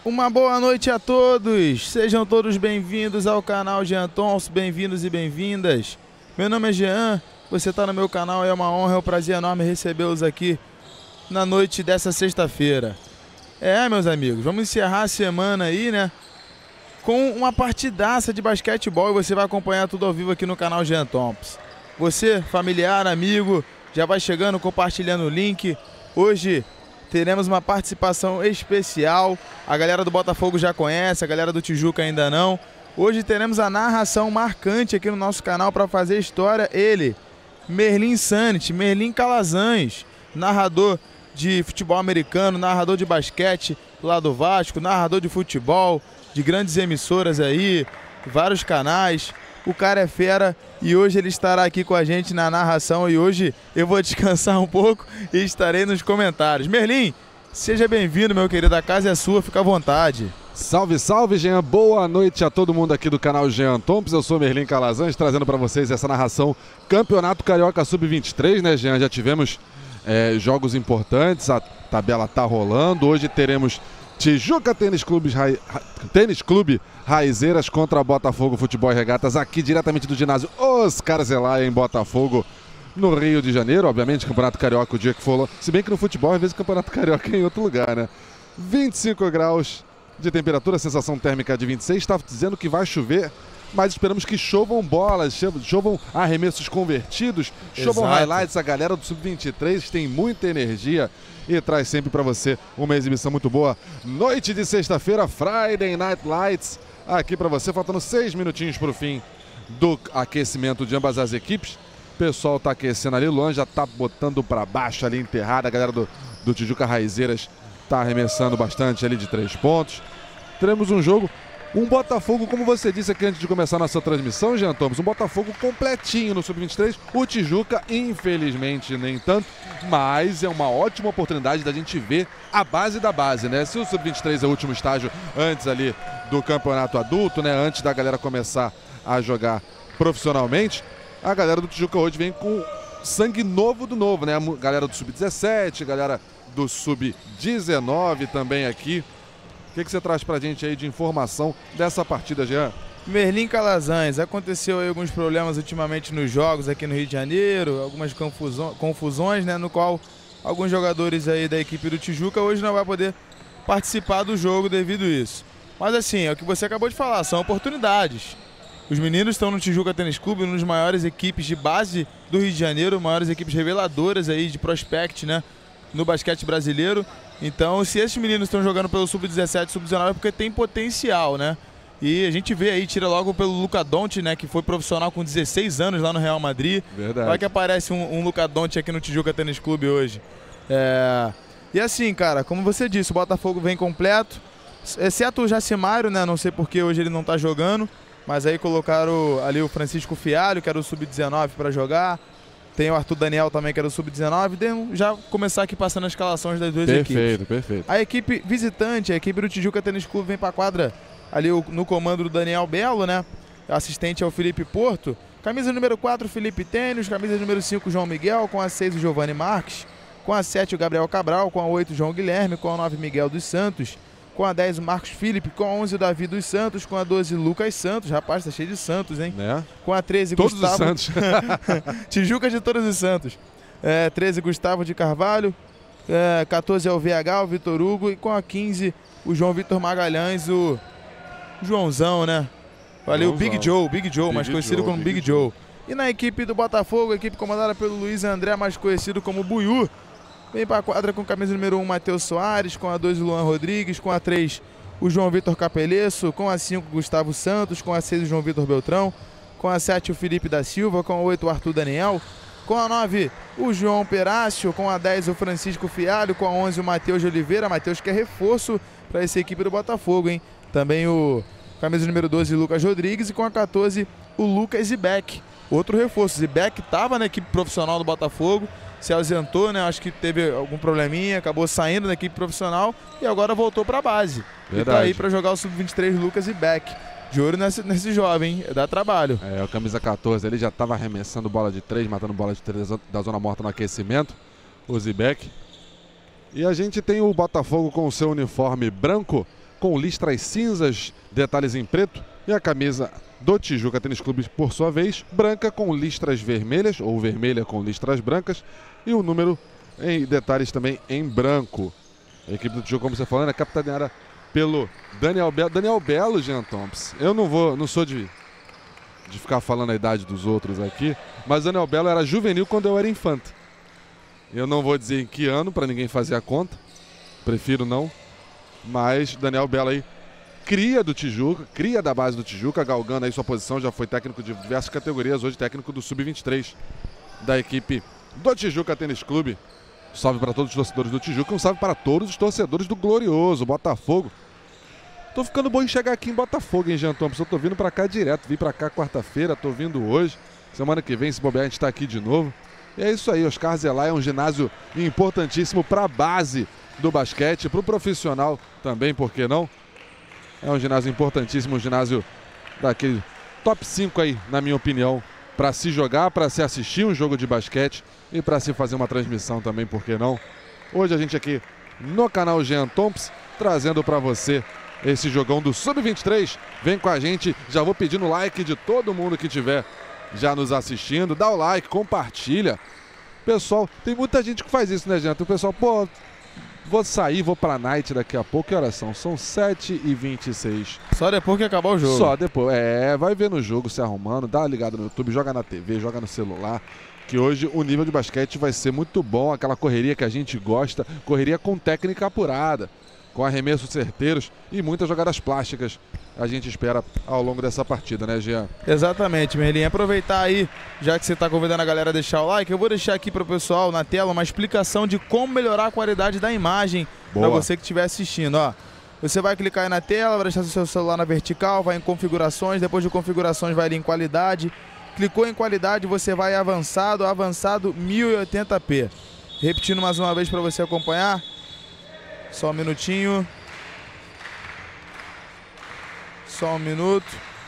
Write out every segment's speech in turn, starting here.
Uma boa noite a todos, sejam todos bem-vindos ao canal Jean Thompson, bem-vindos e bem-vindas. Meu nome é Jean, você está no meu canal, é uma honra, é um prazer enorme recebê-los aqui na noite dessa sexta-feira. Meus amigos, vamos encerrar a semana aí, né, com uma partidaça de basquetebol e você vai acompanhar tudo ao vivo aqui no canal Jean Thompson. Você, familiar, amigo, já vai chegando, compartilhando o link. Hoje teremos uma participação especial, a galera do Botafogo já conhece, a galera do Tijuca ainda não. Hoje teremos a narração marcante aqui no nosso canal para fazer história, ele, Merlin Sanit, Merlin Calazans, narrador de futebol americano, narrador de basquete lá do Vasco, narrador de futebol, de grandes emissoras aí, vários canais. O cara é fera e hoje ele estará aqui com a gente na narração e hoje eu vou descansar um pouco e estarei nos comentários. Merlin, seja bem-vindo, meu querido, a casa é sua, fica à vontade. Salve, salve, Jean. Boa noite a todo mundo aqui do canal Jean Thompson. Eu sou Merlin Calazans, trazendo para vocês essa narração Campeonato Carioca Sub-23, né, Jean? Já tivemos jogos importantes, a tabela tá rolando. Hoje teremos Tijuca Tênis Clube Raizeiras contra Botafogo Futebol e Regatas, aqui diretamente do ginásio Oscar Zelaya, em Botafogo, no Rio de Janeiro. Obviamente, Campeonato Carioca o dia que for. Se bem que no futebol, às vezes, o Campeonato Carioca é em outro lugar, né? 25 graus de temperatura, sensação térmica de 26. Estava dizendo que vai chover, mas esperamos que chovam bolas, chovam arremessos convertidos, chovam highlights. A galera do Sub-23 tem muita energia e traz sempre para você uma exibição muito boa. Noite de sexta-feira, Friday Night Lights, aqui para você, faltando 6 minutinhos para o fim do aquecimento de ambas as equipes. O pessoal tá aquecendo ali, o Luan já tá botando para baixo ali, enterrado. A galera do Tijuca Raizeiras tá arremessando bastante ali de 3 pontos. Teremos um jogo, um Botafogo, como você disse aqui antes de começar a nossa transmissão, Jean Thomas, um Botafogo completinho no Sub-23, o Tijuca, infelizmente, nem tanto, mas é uma ótima oportunidade da gente ver a base da base, né? Se o Sub-23 é o último estágio antes ali do campeonato adulto, né? Antes da galera começar a jogar profissionalmente, a galera do Tijuca hoje vem com sangue novo do novo, né? A galera do Sub-17, galera do Sub-19 também aqui. O que você traz pra gente aí de informação dessa partida, Jean? Merlin Calazans, aconteceu aí alguns problemas ultimamente nos jogos aqui no Rio de Janeiro, algumas confusões, né, no qual alguns jogadores aí da equipe do Tijuca hoje não vai poder participar do jogo devido a isso. Mas assim, é o que você acabou de falar, são oportunidades. Os meninos estão no Tijuca Tênis Clube, uma das maiores equipes de base do Rio de Janeiro, maiores equipes reveladoras aí de prospect, né, no basquete brasileiro. Então, se esses meninos estão jogando pelo Sub-17, Sub-19, é porque tem potencial, né? E a gente vê aí, tira logo pelo Luka Doncic, né? Que foi profissional com 16 anos lá no Real Madrid. Verdade. Vai que aparece um Luka Doncic aqui no Tijuca Tênis Clube hoje. E assim, cara, como você disse, o Botafogo vem completo. Exceto o Jacimário, né? Não sei porque hoje ele não tá jogando. Mas aí colocaram ali o Francisco Fialho, que era o Sub-19 para jogar. Tem o Arthur Daniel também, que era o Sub-19. Já começar aqui passando as escalações das duas equipes. Perfeito. A equipe visitante, a equipe do Tijuca Tênis Clube, vem para a quadra ali no comando do Daniel Belo, né? Assistente é o Felipe Porto. Camisa número 4, Felipe Tênis. Camisa número 5, João Miguel. Com a 6, o Giovanni Marques. Com a 7, o Gabriel Cabral. Com a 8, o João Guilherme. Com a 9, Miguel dos Santos. Com a 10, o Marcos Felipe. Com a 11, o Davi dos Santos. Com a 12, Lucas Santos. Rapaz, tá cheio de Santos, hein? Né? Com a 13, todos Gustavo... os Santos. Tijuca de todos os Santos. 13, Gustavo de Carvalho. 14 é o VH, o Vitor Hugo. E com a 15, o João Vitor Magalhães, o Joãozão, né? Valeu, Big Joe, mais conhecido como Big Joe. E na equipe do Botafogo, a equipe comandada pelo Luiz André, mais conhecido como Buiú. Vem para a quadra com camisa número 1, Matheus Soares. Com a 2, o Luan Rodrigues. Com a 3, o João Vitor Capeleço. Com a 5, Gustavo Santos. Com a 6, o João Vitor Beltrão. Com a 7, o Felipe da Silva. Com a 8, o Arthur Daniel. Com a 9, o João Perácio. Com a 10, o Francisco Fialho. Com a 11, o Matheus de Oliveira. Matheus que é reforço para essa equipe do Botafogo, hein? Também o camisa número 12, Lucas Rodrigues. E com a 14, o Lucas Zibeck. Outro reforço. Zibeck estava na equipe profissional do Botafogo. Se ausentou, né? Acho que teve algum probleminha, acabou saindo da equipe profissional e agora voltou para a base. Verdade. E tá aí para jogar o Sub-23, Lucas Zibeck. De olho nesse jovem, dá trabalho. O camisa 14, ele já estava arremessando bola de 3, matando bola de 3 da zona morta no aquecimento, o Zibeck. E a gente tem o Botafogo com o seu uniforme branco, com listras cinzas, detalhes em preto, e a camisa do Tijuca Tênis Clube, por sua vez, branca com listras vermelhas, ou vermelha com listras brancas, e o número em detalhes também em branco. A equipe do Tijuca, como você falou, é capitaneada pelo Daniel Belo. Daniel Belo, Jean Thompson. Eu não sou de ficar falando a idade dos outros aqui, mas Daniel Belo era juvenil quando eu era infante. Eu não vou dizer em que ano, para ninguém fazer a conta, prefiro não, mas Daniel Belo aí, cria do Tijuca, cria da base do Tijuca, galgando aí sua posição, já foi técnico de diversas categorias, hoje técnico do Sub-23 da equipe do Tijuca Tênis Clube. Salve para todos os torcedores do Tijuca, um salve para todos os torcedores do glorioso Botafogo. Tô ficando bom em chegar aqui em Botafogo, hein, Jean Thompson? Eu tô vindo para cá direto, vim para cá quarta-feira, tô vindo hoje. Semana que vem, se bobear, a gente tá aqui de novo. E é isso aí, Oscar Zelay é um ginásio importantíssimo para a base do basquete, para o profissional também, por que não? É um ginásio importantíssimo, um ginásio daquele top 5 aí, na minha opinião, para se jogar, para se assistir um jogo de basquete e para se fazer uma transmissão também, por que não? Hoje a gente aqui no canal Jean Thompson, trazendo para você esse jogão do Sub-23. Vem com a gente, já vou pedindo like de todo mundo que tiver já nos assistindo. Dá o like, compartilha. Pessoal, tem muita gente que faz isso, né, gente? O pessoal, pô, vou sair, vou pra night daqui a pouco. Que horas são? São 7h26. Só depois que acabar o jogo. Só depois. Vai ver no jogo, se arrumando, dá uma ligada no YouTube, joga na TV, joga no celular. Que hoje o nível de basquete vai ser muito bom. Aquela correria que a gente gosta, correria com técnica apurada, com arremessos certeiros e muitas jogadas plásticas. A gente espera ao longo dessa partida, né, Jean? Exatamente, Merlin. Aproveitar aí, já que você está convidando a galera a deixar o like, eu vou deixar aqui para o pessoal na tela uma explicação de como melhorar a qualidade da imagem para você que estiver assistindo. Ó, você vai clicar aí na tela, vai deixar seu celular na vertical, vai em configurações, depois de configurações vai ali em qualidade. Clicou em qualidade, você vai em avançado 1080p. Repetindo mais uma vez para você acompanhar. Só um minutinho. Só um minuto.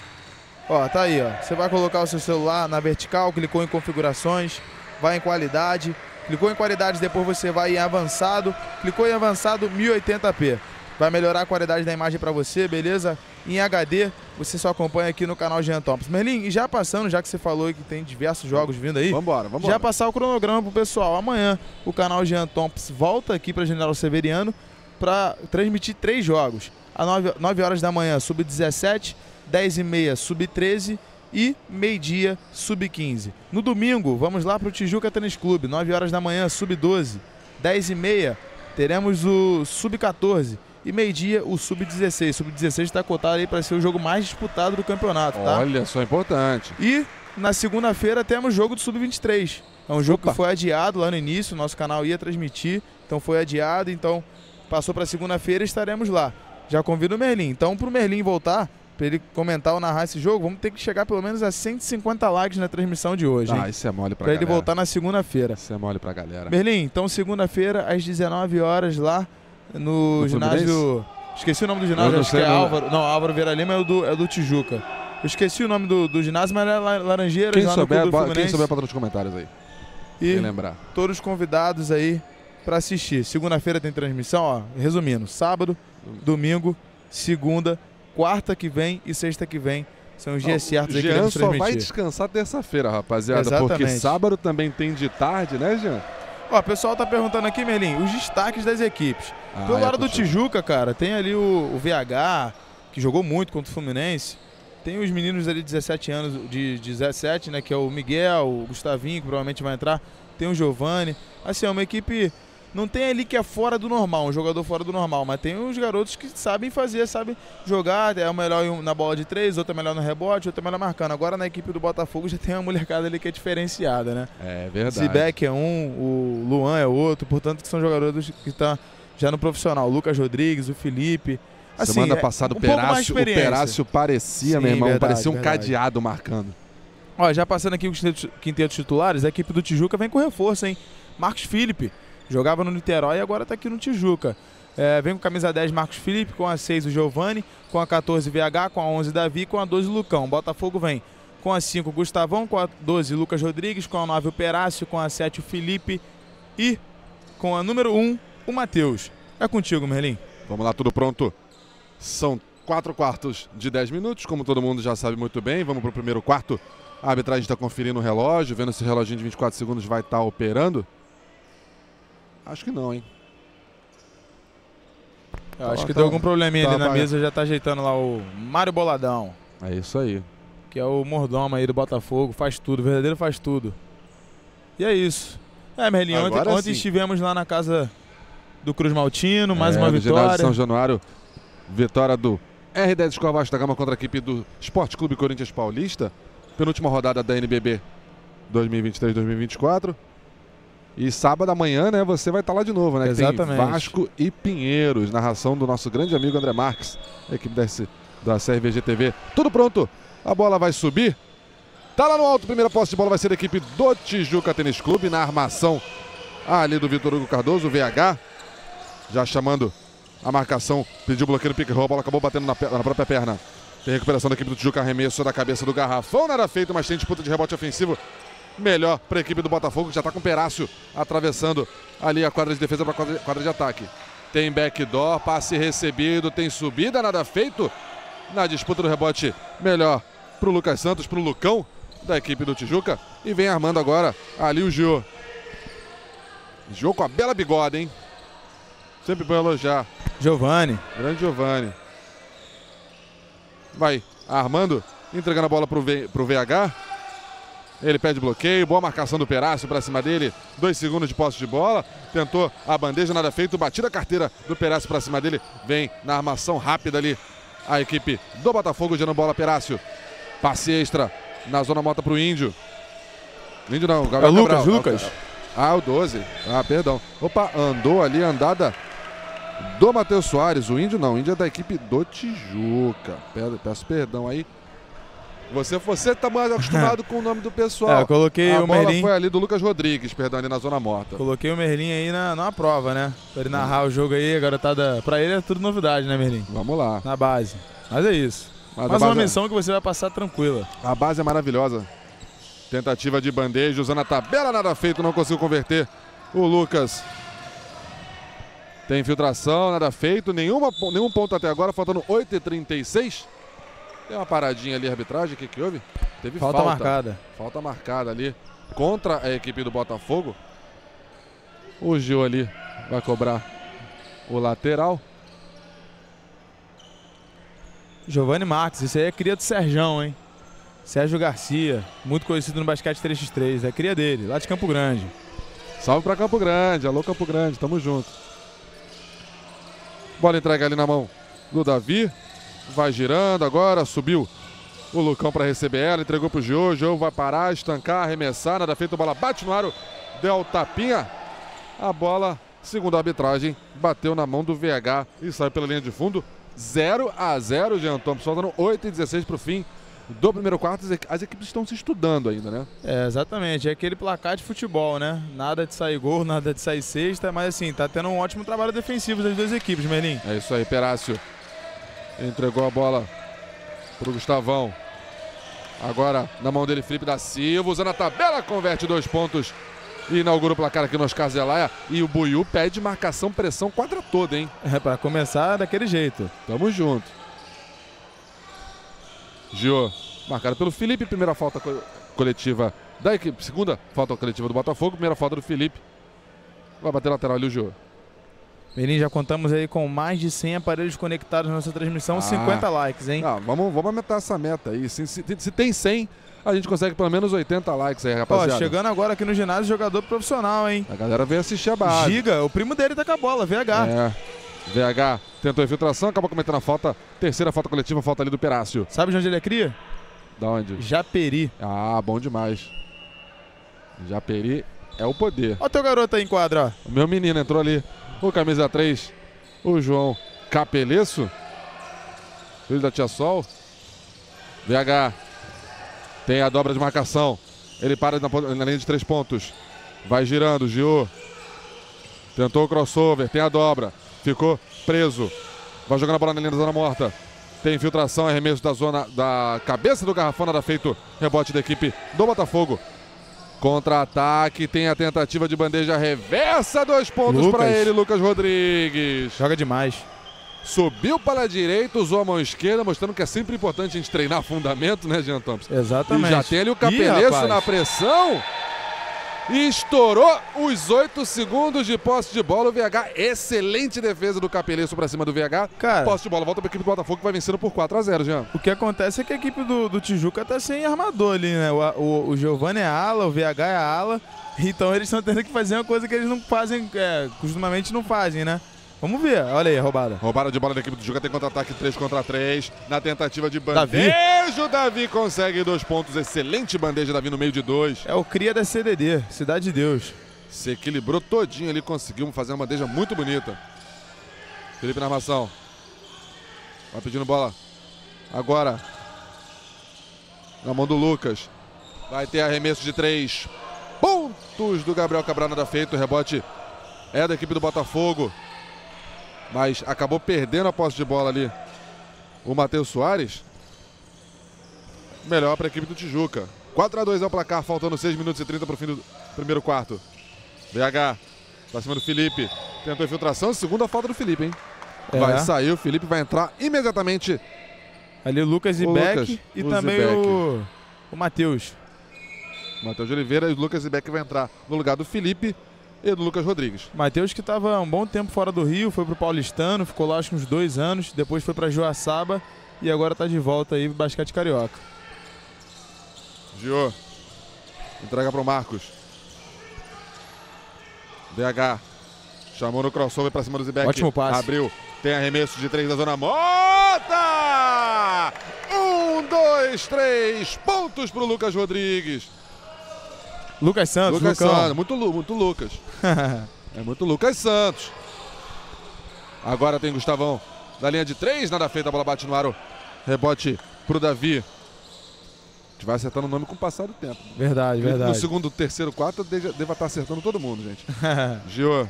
Ó, tá aí, ó. Você vai colocar o seu celular na vertical, clicou em configurações, vai em qualidade. Clicou em qualidade, depois você vai em avançado. Clicou em avançado 1080p. Vai melhorar a qualidade da imagem para você, beleza? Em HD, você só acompanha aqui no canal Jean Thompson. Merlin, e já passando, já que você falou que tem diversos jogos vindo aí, vambora. Já passar o cronograma pro pessoal. Amanhã o canal Jean Thompson volta aqui para General Severiano para transmitir 3 jogos. Às 9 horas da manhã, Sub-17, 10h30, Sub-13 e meio-dia, Sub-15. No domingo, vamos lá para o Tijuca Tênis Clube, 9 horas da manhã, Sub-12, 10h30, teremos o Sub-14 e meio-dia o Sub-16. Sub-16 está cotado aí para ser o jogo mais disputado do campeonato, tá? Olha, só importante. E na segunda-feira temos jogo do Sub-23. É um jogo que foi adiado lá no início, nosso canal ia transmitir, então foi adiado, então passou para segunda-feira e estaremos lá. Já convido o Merlin. Então, para o Merlin voltar, para ele comentar ou narrar esse jogo, vamos ter que chegar pelo menos a 150 likes na transmissão de hoje. Ah, isso é mole pra galera. Para ele voltar na segunda-feira. Isso é mole pra galera. Merlin, então segunda-feira, às 19 horas lá no ginásio... Esqueci o nome do ginásio, acho que é Álvaro. Não, Álvaro Vieira Lima é do Tijuca. Eu esqueci o nome do ginásio, mas é Laranjeiras, quem lá souber, no Clube do Fluminense. Quem souber, bota nos comentários aí. E lembrar. Todos convidados aí para assistir. Segunda-feira tem transmissão, ó, resumindo, sábado, domingo, segunda, quarta que vem e sexta que vem. São os dias certos aí que iremos transmitir. Jean só vai descansar terça-feira, rapaziada. Exatamente. Porque sábado também tem de tarde, né, Jean? Ó, o pessoal tá perguntando aqui, Merlin, os destaques das equipes. Pelo lado do Tijuca, cara, tem ali o VH, que jogou muito contra o Fluminense. Tem os meninos ali de 17 anos, de 17, né, que é o Miguel, o Gustavinho, que provavelmente vai entrar. Tem o Giovani. Assim, é uma equipe... Não tem ali que é fora do normal, um jogador fora do normal, mas tem os garotos que sabem fazer, sabem jogar, é o melhor na bola de 3, outro é melhor no rebote, outro é melhor marcando. Agora na equipe do Botafogo já tem uma molecada ali que é diferenciada, né? É verdade. Zibeck é um, o Luan é outro, portanto que são jogadores que estão já no profissional. O Lucas Rodrigues, o Felipe. Assim, semana passada o Perácio parecia, meu irmão, parecia um cadeado marcando. Ó, já passando aqui os quintetos titulares, a equipe do Tijuca vem com reforço, hein? Marcos Felipe. Jogava no Niterói e agora está aqui no Tijuca. Vem com camisa 10 Marcos Felipe, com a 6 o Giovani, com a 14 VH, com a 11 Davi, com a 12 Lucão. Botafogo vem com a 5 Gustavão, com a 12 Lucas Rodrigues, com a 9 o Perácio, com a 7 o Felipe e com a número 1 o Matheus. É contigo, Merlin. Vamos lá, tudo pronto. São 4 quartos de 10 minutos, como todo mundo já sabe muito bem. Vamos para o primeiro quarto. A arbitragem está conferindo o relógio, vendo se o reloginho de 24 segundos vai estar operando. Acho que não, hein? Eu acho que deu algum probleminha ali na mesa, já tá ajeitando lá o Mário Boladão. É isso aí. Que é o mordomo aí do Botafogo, faz tudo, verdadeiro faz tudo. E é isso. Merlin, ontem estivemos lá na casa do Cruz Maltino, mais uma vitória. De São Januário, vitória do R10 Escola Vasco da Gama contra a equipe do Esporte Clube Corinthians Paulista. Penúltima rodada da NBB 2023-2024. E sábado amanhã, né, você vai estar lá de novo, né? Exatamente. Tem Vasco e Pinheiros, narração do nosso grande amigo André Marques, a equipe da CRVG TV. Tudo pronto, a bola vai subir. Tá lá no alto, primeira posse de bola vai ser da equipe do Tijuca Tênis Clube, na armação ali do Vitor Hugo Cardoso, o VH. Já chamando a marcação, pediu bloqueio no pick-roll, a bola acabou batendo na própria perna. Tem recuperação da equipe do Tijuca, arremesso da cabeça do Garrafão, nada feito, mas tem disputa de rebote ofensivo. Melhor para a equipe do Botafogo, que já está com o Perácio atravessando ali a quadra de defesa para a quadra de ataque. Tem backdoor, passe recebido, tem subida, nada feito. Na disputa do rebote, melhor para o Lucas Santos, para o Lucão da equipe do Tijuca. E vem armando agora ali o Gio. Gio com a bela bigode, hein? Sempre bom elogiar. Giovani. Grande Giovani. Vai armando, entregando a bola para o VH. Ele pede bloqueio, boa marcação do Perácio para cima dele, 2 segundos de posse de bola, tentou a bandeja, nada feito, batida a carteira do Perácio para cima dele, vem na armação rápida ali a equipe do Botafogo, gerando bola Perácio, passe extra na zona morta para o Índio. Índio não, Gabriel Cabral. Lucas. O 12, perdão. Opa, andou ali, andada do Matheus Soares, o Índio não, o Índio é da equipe do Tijuca, peço perdão aí. Você está mais acostumado com o nome do pessoal. Eu coloquei o Merlin. A bola foi ali do Lucas Rodrigues, perdão, ali na zona morta. Coloquei o Merlin aí na prova, né? Pra ele narrar o jogo aí, a garotada. Pra ele é tudo novidade, né, Merlin? Vamos lá. Na base. Mas é isso. Mais uma menção que você vai passar tranquila. A base é maravilhosa. Tentativa de bandeja, usando a tabela, nada feito, não conseguiu converter. O Lucas. Tem infiltração, nada feito. Nenhum ponto até agora, faltando 8h36. Tem uma paradinha ali, a arbitragem, o que houve? Teve falta marcada. Falta marcada ali contra a equipe do Botafogo. O Gil ali vai cobrar o lateral. Giovani Marques, isso aí é cria do Serjão, hein? Sérgio Garcia, muito conhecido no basquete 3x3, é cria dele, lá de Campo Grande. Salve pra Campo Grande, alô Campo Grande, tamo junto. Bola entregue ali na mão do Davi. Vai girando agora, subiu o Lucão para receber ela, entregou pro Gio, o Gio vai parar, estancar, arremessar, nada feito, a bola bate no aro, deu o tapinha, a bola, segundo a arbitragem, bateu na mão do VH e saiu pela linha de fundo, 0-0, Jean Thompson, faltando 8h16 pro fim do primeiro quarto, as equipes estão se estudando ainda, né? Exatamente, é aquele placar de futebol, né? Nada de sair gol, nada de sair cesta, mas assim, tá tendo um ótimo trabalho defensivo das duas equipes, Merlin. É isso aí, Perácio. Entregou a bola pro Gustavão. Agora na mão dele, Felipe da Silva, usando a tabela, converte 2 pontos e inaugura o placar aqui no Oscar Zelaya. E o Buiú pede marcação, pressão, quadra toda, hein? É pra começar daquele jeito. Tamo junto. Gio, marcado pelo Felipe, primeira falta coletiva da equipe, segunda falta coletiva do Botafogo, primeira falta do Felipe. Vai bater lateral ali o Gio. Merlin, já contamos aí com mais de 100 aparelhos conectados na nossa transmissão, 50 likes, hein? Vamos aumentar essa meta aí. Se tem 100, a gente consegue pelo menos 80 likes aí, rapaziada. Chegando agora aqui no ginásio, jogador profissional, hein? A galera veio assistir a base. Giga, o primo dele tá com a bola, VH. VH tentou a infiltração, acabou cometendo a falta. Terceira falta coletiva, falta ali do Perácio. Sabe de onde ele é cria? Da onde? Japeri. Bom demais. Japeri é o poder. Olha o teu garoto aí em quadra, ó. O meu menino entrou ali. O camisa 3, o João Capeleço, filho da Tia Sol. VH tem a dobra de marcação. Ele para na linha de 3 pontos. Vai girando, Gio. Tentou o crossover, tem a dobra. Ficou preso. Vai jogando a bola na linha da zona morta. Tem infiltração, arremesso da zona da cabeça do Garrafão, nada feito. Rebote da equipe do Botafogo. Contra-ataque, tem a tentativa de bandeja reversa, 2 pontos para ele, Lucas Rodrigues. Joga demais. Subiu para a direita, usou a mão esquerda, mostrando que é sempre importante a gente treinar fundamento, né, Jean Thompson? Exatamente. E já tem ali o Capeleço na pressão. E estourou os 8 segundos de posse de bola. O VH, excelente defesa do Capeleço para cima do VH. Cara, posse de bola, volta para a equipe do Botafogo que vai vencendo por 4-0, Jean. O que acontece é que a equipe do Tijuca tá sem armador ali, né? O Giovani é ala, o VH é ala. Então eles estão tendo que fazer uma coisa que eles não fazem, costumamente não fazem, né? Vamos ver, olha aí a roubada. Roubada de bola da equipe do Tijuca, tem contra-ataque 3 contra 3. Na tentativa de bandeja, o Davi consegue 2 pontos. Excelente bandeja, Davi no meio de 2. É o cria da CDD, Cidade de Deus. Se equilibrou todinho ali, conseguiu fazer uma bandeja muito bonita. Felipe na armação. Vai pedindo bola. Agora. Na mão do Lucas. Vai ter arremesso de 3 pontos do Gabriel Cabral, nada feito. O rebote é da equipe do Botafogo. Mas acabou perdendo a posse de bola ali o Matheus Soares. Melhor para a equipe do Tijuca. 4-2 é o placar, faltando 6 minutos e 30 para o fim do primeiro quarto. VH para cima do Felipe. Tentou infiltração, segunda falta do Felipe, hein? Vai sair, o Felipe vai entrar imediatamente. Ali o Lucas Ibeck e também o Matheus. Matheus de Oliveira e o Lucas Ibeck vai entrar no lugar do Felipe e do Lucas Rodrigues. Matheus, que estava um bom tempo fora do Rio, foi pro Paulistano, ficou lá acho que uns 2 anos, depois foi para Joaçaba e agora está de volta aí pro basquete carioca. Gio, entrega pro Marcos. DH, chamou no crossover para cima do Zibeck. Ótimo passe. Abriu, tem arremesso de 3 da zona Mota! 1, 2, 3 pontos pro Lucas Rodrigues. Lucas Santos, Lucas Santos, muito Lucas. É muito Lucas Santos. Agora tem Gustavão da linha de 3, nada feito, a bola bate no aro. Rebote pro Davi. A gente vai acertando o nome com o passar do tempo. Verdade. No segundo, terceiro, quarto, deva estar acertando todo mundo, gente. Gio.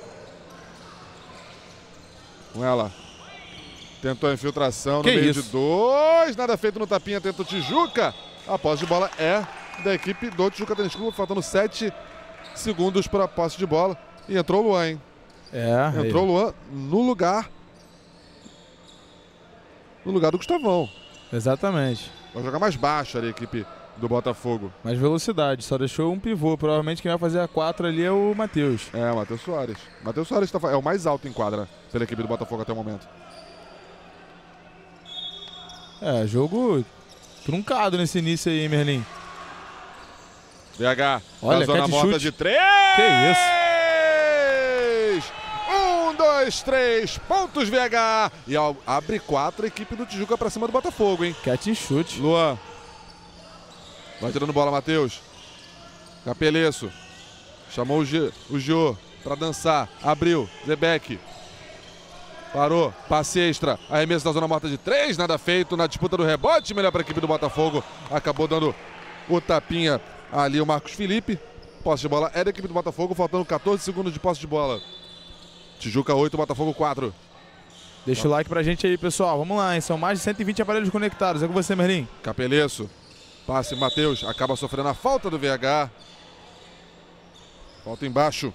Com ela. Tentou a infiltração no meio de 2. Nada feito no tapinha, tenta o Tijuca. A posse de bola é da equipe do Tijuca Tênis Clube, faltando 7 segundos para a posse de bola. E entrou o Luan, hein? Entrou o Luan no lugar do Gustavão. Exatamente. Vai jogar mais baixo ali a equipe do Botafogo. Mais velocidade, só deixou um pivô. Provavelmente quem vai fazer a 4 ali é o Matheus. É, o Matheus Soares. Matheus Soares é o mais alto em quadra pela equipe do Botafogo até o momento. Jogo truncado nesse início aí, hein, Merlin? VH, olha, zona morta de 3. Que isso? 1, 2, 3 pontos, VH. E abre 4 a equipe do Tijuca pra cima do Botafogo, hein? Catch and shoot. Luan. Vai tirando bola, Matheus. Capeleço. Chamou o Gio pra dançar. Abriu. Zebeck. Parou. Passe extra. Arremesso da zona morta de 3. Nada feito na disputa do rebote. Melhor para a equipe do Botafogo. Acabou dando o tapinha ali o Marcos Felipe. Posse de bola é da equipe do Botafogo. Faltando 14 segundos de posse de bola. Tijuca 8, Botafogo 4. Deixa o like pra gente aí, pessoal. Vamos lá, hein? São mais de 120 aparelhos conectados. É com você, Merlin. Capeleço. Passe, Matheus. Acaba sofrendo a falta do VH. Falta embaixo.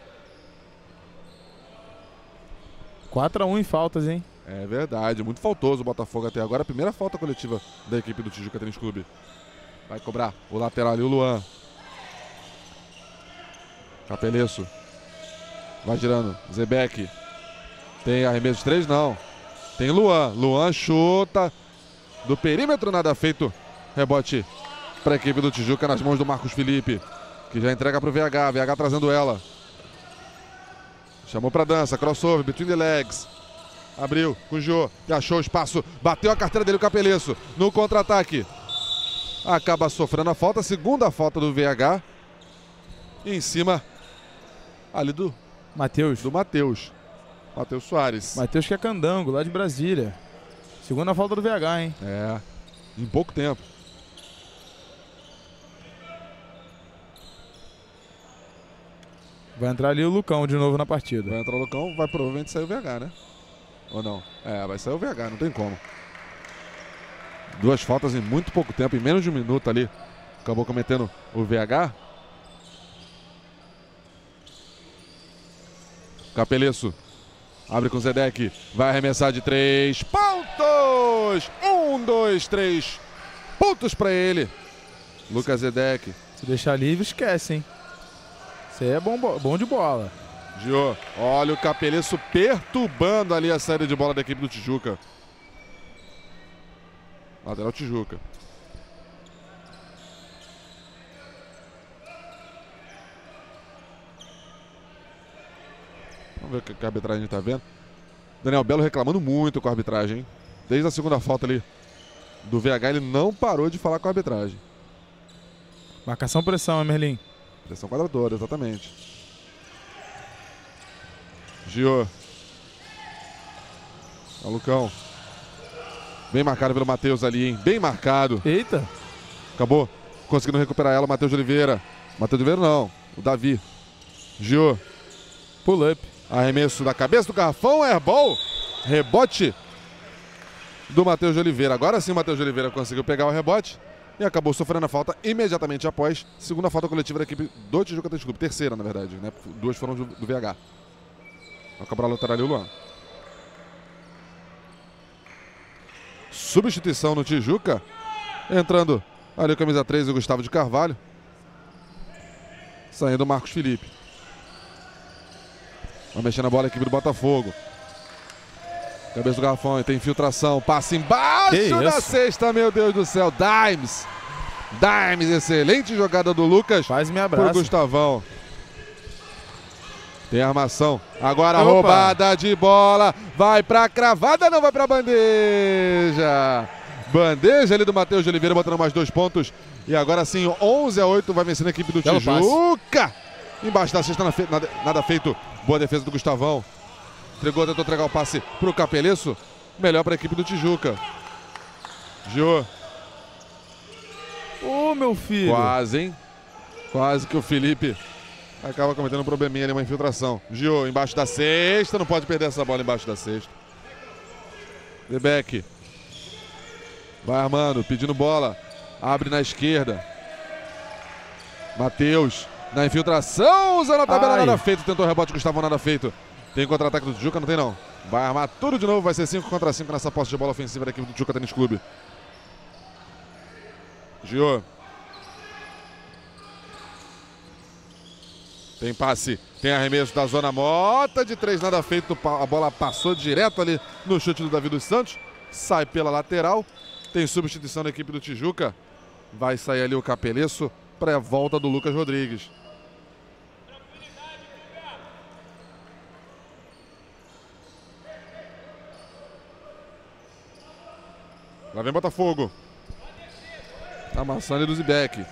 4-1 em faltas, hein? É verdade. Muito faltoso o Botafogo até agora. A primeira falta coletiva da equipe do Tijuca Tênis Clube. Vai cobrar o lateral ali, o Luan. Capeleço. Vai girando. Zebeck. Tem arremesso de 3? Não. Tem Luan. Luan chuta. Do perímetro, nada feito. Rebote para a equipe do Tijuca nas mãos do Marcos Felipe. Que já entrega para o VH. VH trazendo ela. Chamou para dança. Crossover. Between the legs. Abriu. Com o Jô. Achou o espaço. Bateu a carteira dele o Capeleço. No contra-ataque. Acaba sofrendo a falta. Segunda falta do VH. E em cima ali do Matheus. Matheus Soares. Matheus que é candango, lá de Brasília. Segunda falta do VH, hein? É, em pouco tempo. Vai entrar ali o Lucão de novo na partida. Vai entrar o Lucão, vai provavelmente sair o VH, né? Ou não? É, vai sair o VH, não tem como. 2 faltas em muito pouco tempo, em menos de 1 minuto ali. Acabou cometendo o VH. Capeleço. Abre com o Zedek. Vai arremessar de 3 pontos. 1, 2, 3 pontos para ele. Lucas Zedek. Se deixar livre, esquece, hein? Isso aí é bom de bola. Gio, olha o Capeleço perturbando ali a saída de bola da equipe do Tijuca. Lateral Tijuca. Vamos ver o que a arbitragem está vendo. Daniel Belo reclamando muito com a arbitragem, hein? Desde a segunda falta ali do VH, ele não parou de falar com a arbitragem. Marcação, pressão, Merlin. Pressão quadradora, exatamente. Gio. Ó, Lucão. Bem marcado pelo Matheus ali, hein? Bem marcado. Eita. Acabou conseguindo recuperar ela, Matheus de Oliveira. Matheus de Oliveira não, o Davi. Gio. Pull up. Arremesso da cabeça do garrafão, airball. Rebote do Matheus de Oliveira. Agora sim o Matheus de Oliveira conseguiu pegar o rebote e acabou sofrendo a falta imediatamente após. Segunda falta coletiva da equipe do Tijuca Tênis Clube. Terceira, na verdade, né? 2 foram do VH. Vai cobrar a lateral ali o Luan. Substituição no Tijuca. Entrando ali o camisa 3, o Gustavo de Carvalho. Saindo o Marcos Felipe. Vai mexer na bola a equipe do Botafogo. Cabeça do garrafão, tem infiltração. Passe embaixo da cesta, meu Deus do céu. Dimes. Dimes, excelente jogada do Lucas. Faz minha abraço. Pro Gustavão. Tem armação. Agora roubada de bola. Vai pra cravada, não vai pra bandeja. Bandeja ali do Matheus de Oliveira, botando mais 2 pontos. E agora sim, 11-8, vai vencendo a equipe do Tijuca. Embaixo da cesta, nada feito. Boa defesa do Gustavão. Entregou, tentou entregar o passe pro Capeleço. Melhor para a equipe do Tijuca. Gio. Ô, meu filho. Quase, hein? Quase que o Felipe acaba cometendo um probleminha ali, uma infiltração. Gio, embaixo da cesta. Não pode perder essa bola embaixo da cesta. Lebeck. Vai armando, pedindo bola. Abre na esquerda. Matheus. Na infiltração, usando a tabela, nada feito. Tentou o rebote, Gustavo, nada feito. Tem contra-ataque do Tijuca? Não tem não. Vai armar tudo de novo, vai ser 5 contra 5 nessa posse de bola ofensiva da equipe do Tijuca Tênis Clube. Gio. Tem passe, tem arremesso da zona morta de 3, nada feito. A bola passou direto ali no chute do Davi dos Santos. Sai pela lateral. Tem substituição da equipe do Tijuca. Vai sair ali o Capeleço para a volta do Lucas Rodrigues. Lá vem Botafogo. Amassando ali do Zibek.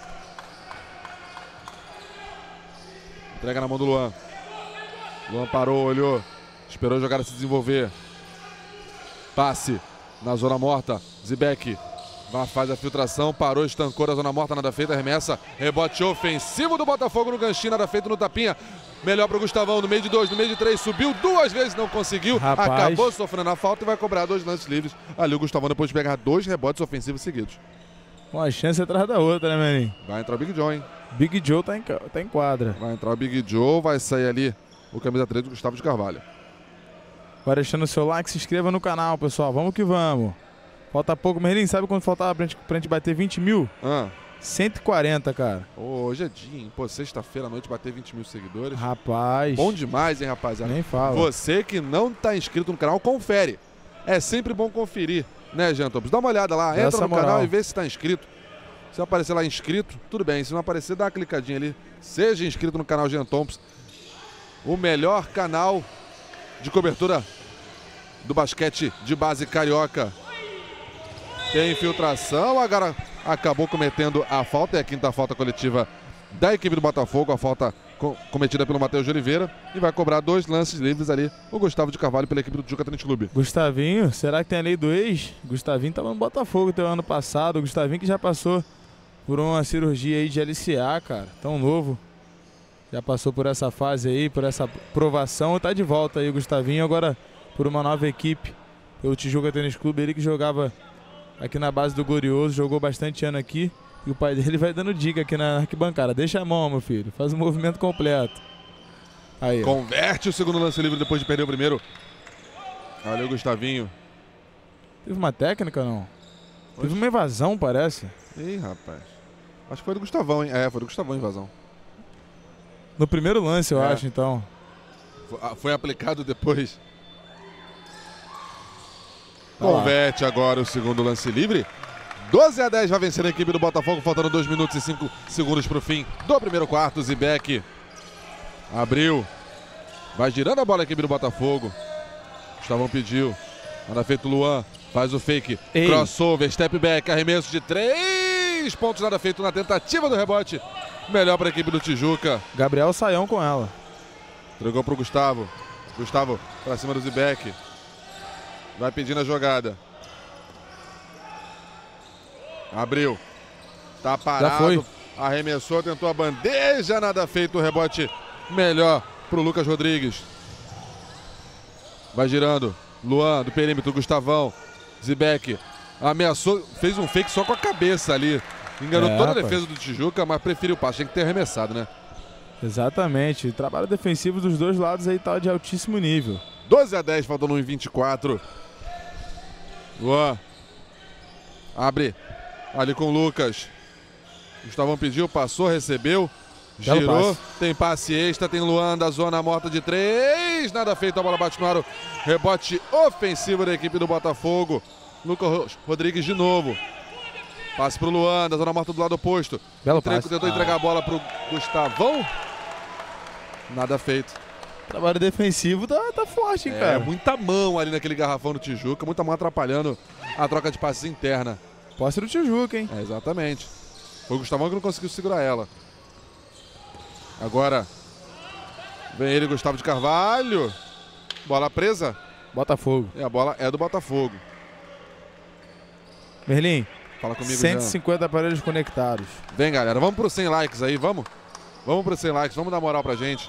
Entrega na mão do Luan. Luan parou, olhou. Esperou a jogada se desenvolver. Passe na zona morta. Zibek faz a filtração. Parou, estancou da zona morta. Nada feito, arremessa. Rebote ofensivo do Botafogo no ganchinho. Nada feito no tapinha. Melhor para o Gustavão, no meio de 2, no meio de 3, subiu 2 vezes, não conseguiu, acabou sofrendo a falta e vai cobrar 2 lances livres. Ali o Gustavão depois de pegar 2 rebotes ofensivos seguidos. Uma chance atrás da outra, né, Menin? Vai entrar o Big Joe, hein? Big Joe tá em quadra. Vai entrar o Big Joe, vai sair ali o camisa 3 do Gustavo de Carvalho. Vai deixando o seu like, se inscreva no canal, pessoal. Vamos que vamos. Falta pouco, Menin, sabe quando faltava pra gente bater 20 mil? 140, cara. Hoje é dia, hein? Pô, sexta-feira à noite bater 20 mil seguidores. Rapaz. Bom demais, hein, rapaziada? Nem fala. Você que não tá inscrito no canal, confere. É sempre bom conferir, né, Jean Thompson? Dá uma olhada lá, entra no canal e vê se tá inscrito. Se aparecer lá inscrito, tudo bem. Se não aparecer, dá uma clicadinha ali. Seja inscrito no canal Jean Thompson. O melhor canal de cobertura do basquete de base carioca. Tem infiltração, agora acabou cometendo a falta, é a 5ª falta coletiva da equipe do Botafogo, a falta cometida pelo Matheus de Oliveira, e vai cobrar 2 lances livres ali, o Gustavo de Carvalho pela equipe do Tijuca Tênis Clube. Gustavinho, será que tem a lei do ex? Gustavinho estava no Botafogo até o ano passado, o Gustavinho que já passou por uma cirurgia aí de LCA, cara, tão novo, já passou por essa fase aí, por essa provação, e tá de volta aí o Gustavinho, agora por uma nova equipe, pelo Tijuca Tênis Clube, ele que jogava aqui na base do Glorioso, jogou bastante ano aqui. E o pai dele vai dando dica aqui na arquibancada. Deixa a mão, meu filho. Faz o movimento completo. Aí. Converte o segundo lance livre depois de perder o primeiro. Valeu, Gustavinho. Teve uma técnica, não? Teve uma invasão, parece. Ih, rapaz. Acho que foi do Gustavão, hein? É, foi do Gustavão a invasão. No primeiro lance, eu acho, então. Foi aplicado depois. Converte agora o segundo lance livre. 12-10 vai vencer a equipe do Botafogo, faltando 2 minutos e 5 segundos para o fim do primeiro quarto. Zibek abriu. Vai girando a bola a equipe do Botafogo. Gustavão pediu. Nada feito, Luan. Faz o fake. Ei. Crossover, step back, arremesso de 3 pontos. Nada feito na tentativa do rebote. Melhor para a equipe do Tijuca. Gabriel Saião com ela. Entregou para o Gustavo. Gustavo para cima do Zibek. Vai pedindo a jogada. Abriu. Tá parado. Já foi. Arremessou, tentou a bandeja. Nada feito. O rebote melhor pro Lucas Rodrigues. Vai girando. Luan do perímetro. Gustavão. Zibek. Ameaçou. Fez um fake só com a cabeça ali. Enganou toda a defesa do Tijuca, mas preferiu o passe. Tinha que ter arremessado, né? Exatamente. O trabalho defensivo dos dois lados aí tá de altíssimo nível. 12-10, faltando 1:24. Luan. Abre. Ali com o Lucas. Gustavão pediu, passou, recebeu. Girou. Tem passe extra, tem Luan da zona morta de 3. Nada feito, a bola bate no aro. Rebote ofensivo da equipe do Botafogo. Lucas Rodrigues de novo. Passe pro Luan, da zona morta do lado oposto. Belo passe. Tentou entregar a bola pro Gustavão. Nada feito. O trabalho defensivo tá forte, hein, cara. Muita mão ali naquele garrafão do Tijuca. Muita mão atrapalhando a troca de passes interna. Posse do Tijuca, hein? Exatamente. Foi o Gustavão que não conseguiu segurar ela. Agora vem ele, Gustavo de Carvalho. Bola presa. Botafogo. E a bola é do Botafogo. Merlin, fala comigo, 150 aparelhos conectados. Vem, galera, vamos pro 100 likes aí, vamos? Vamos pro 100 likes, vamos dar moral pra gente.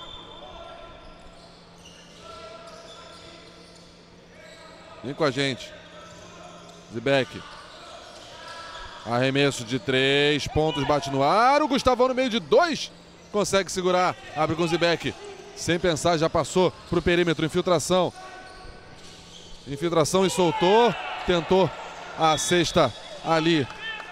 Vem com a gente. Zibek. Arremesso de 3 pontos, bate no ar. O Gustavão no meio de 2. Consegue segurar. Abre com o Zibek. Sem pensar, já passou pro perímetro. Infiltração. Infiltração e soltou. Tentou a cesta ali.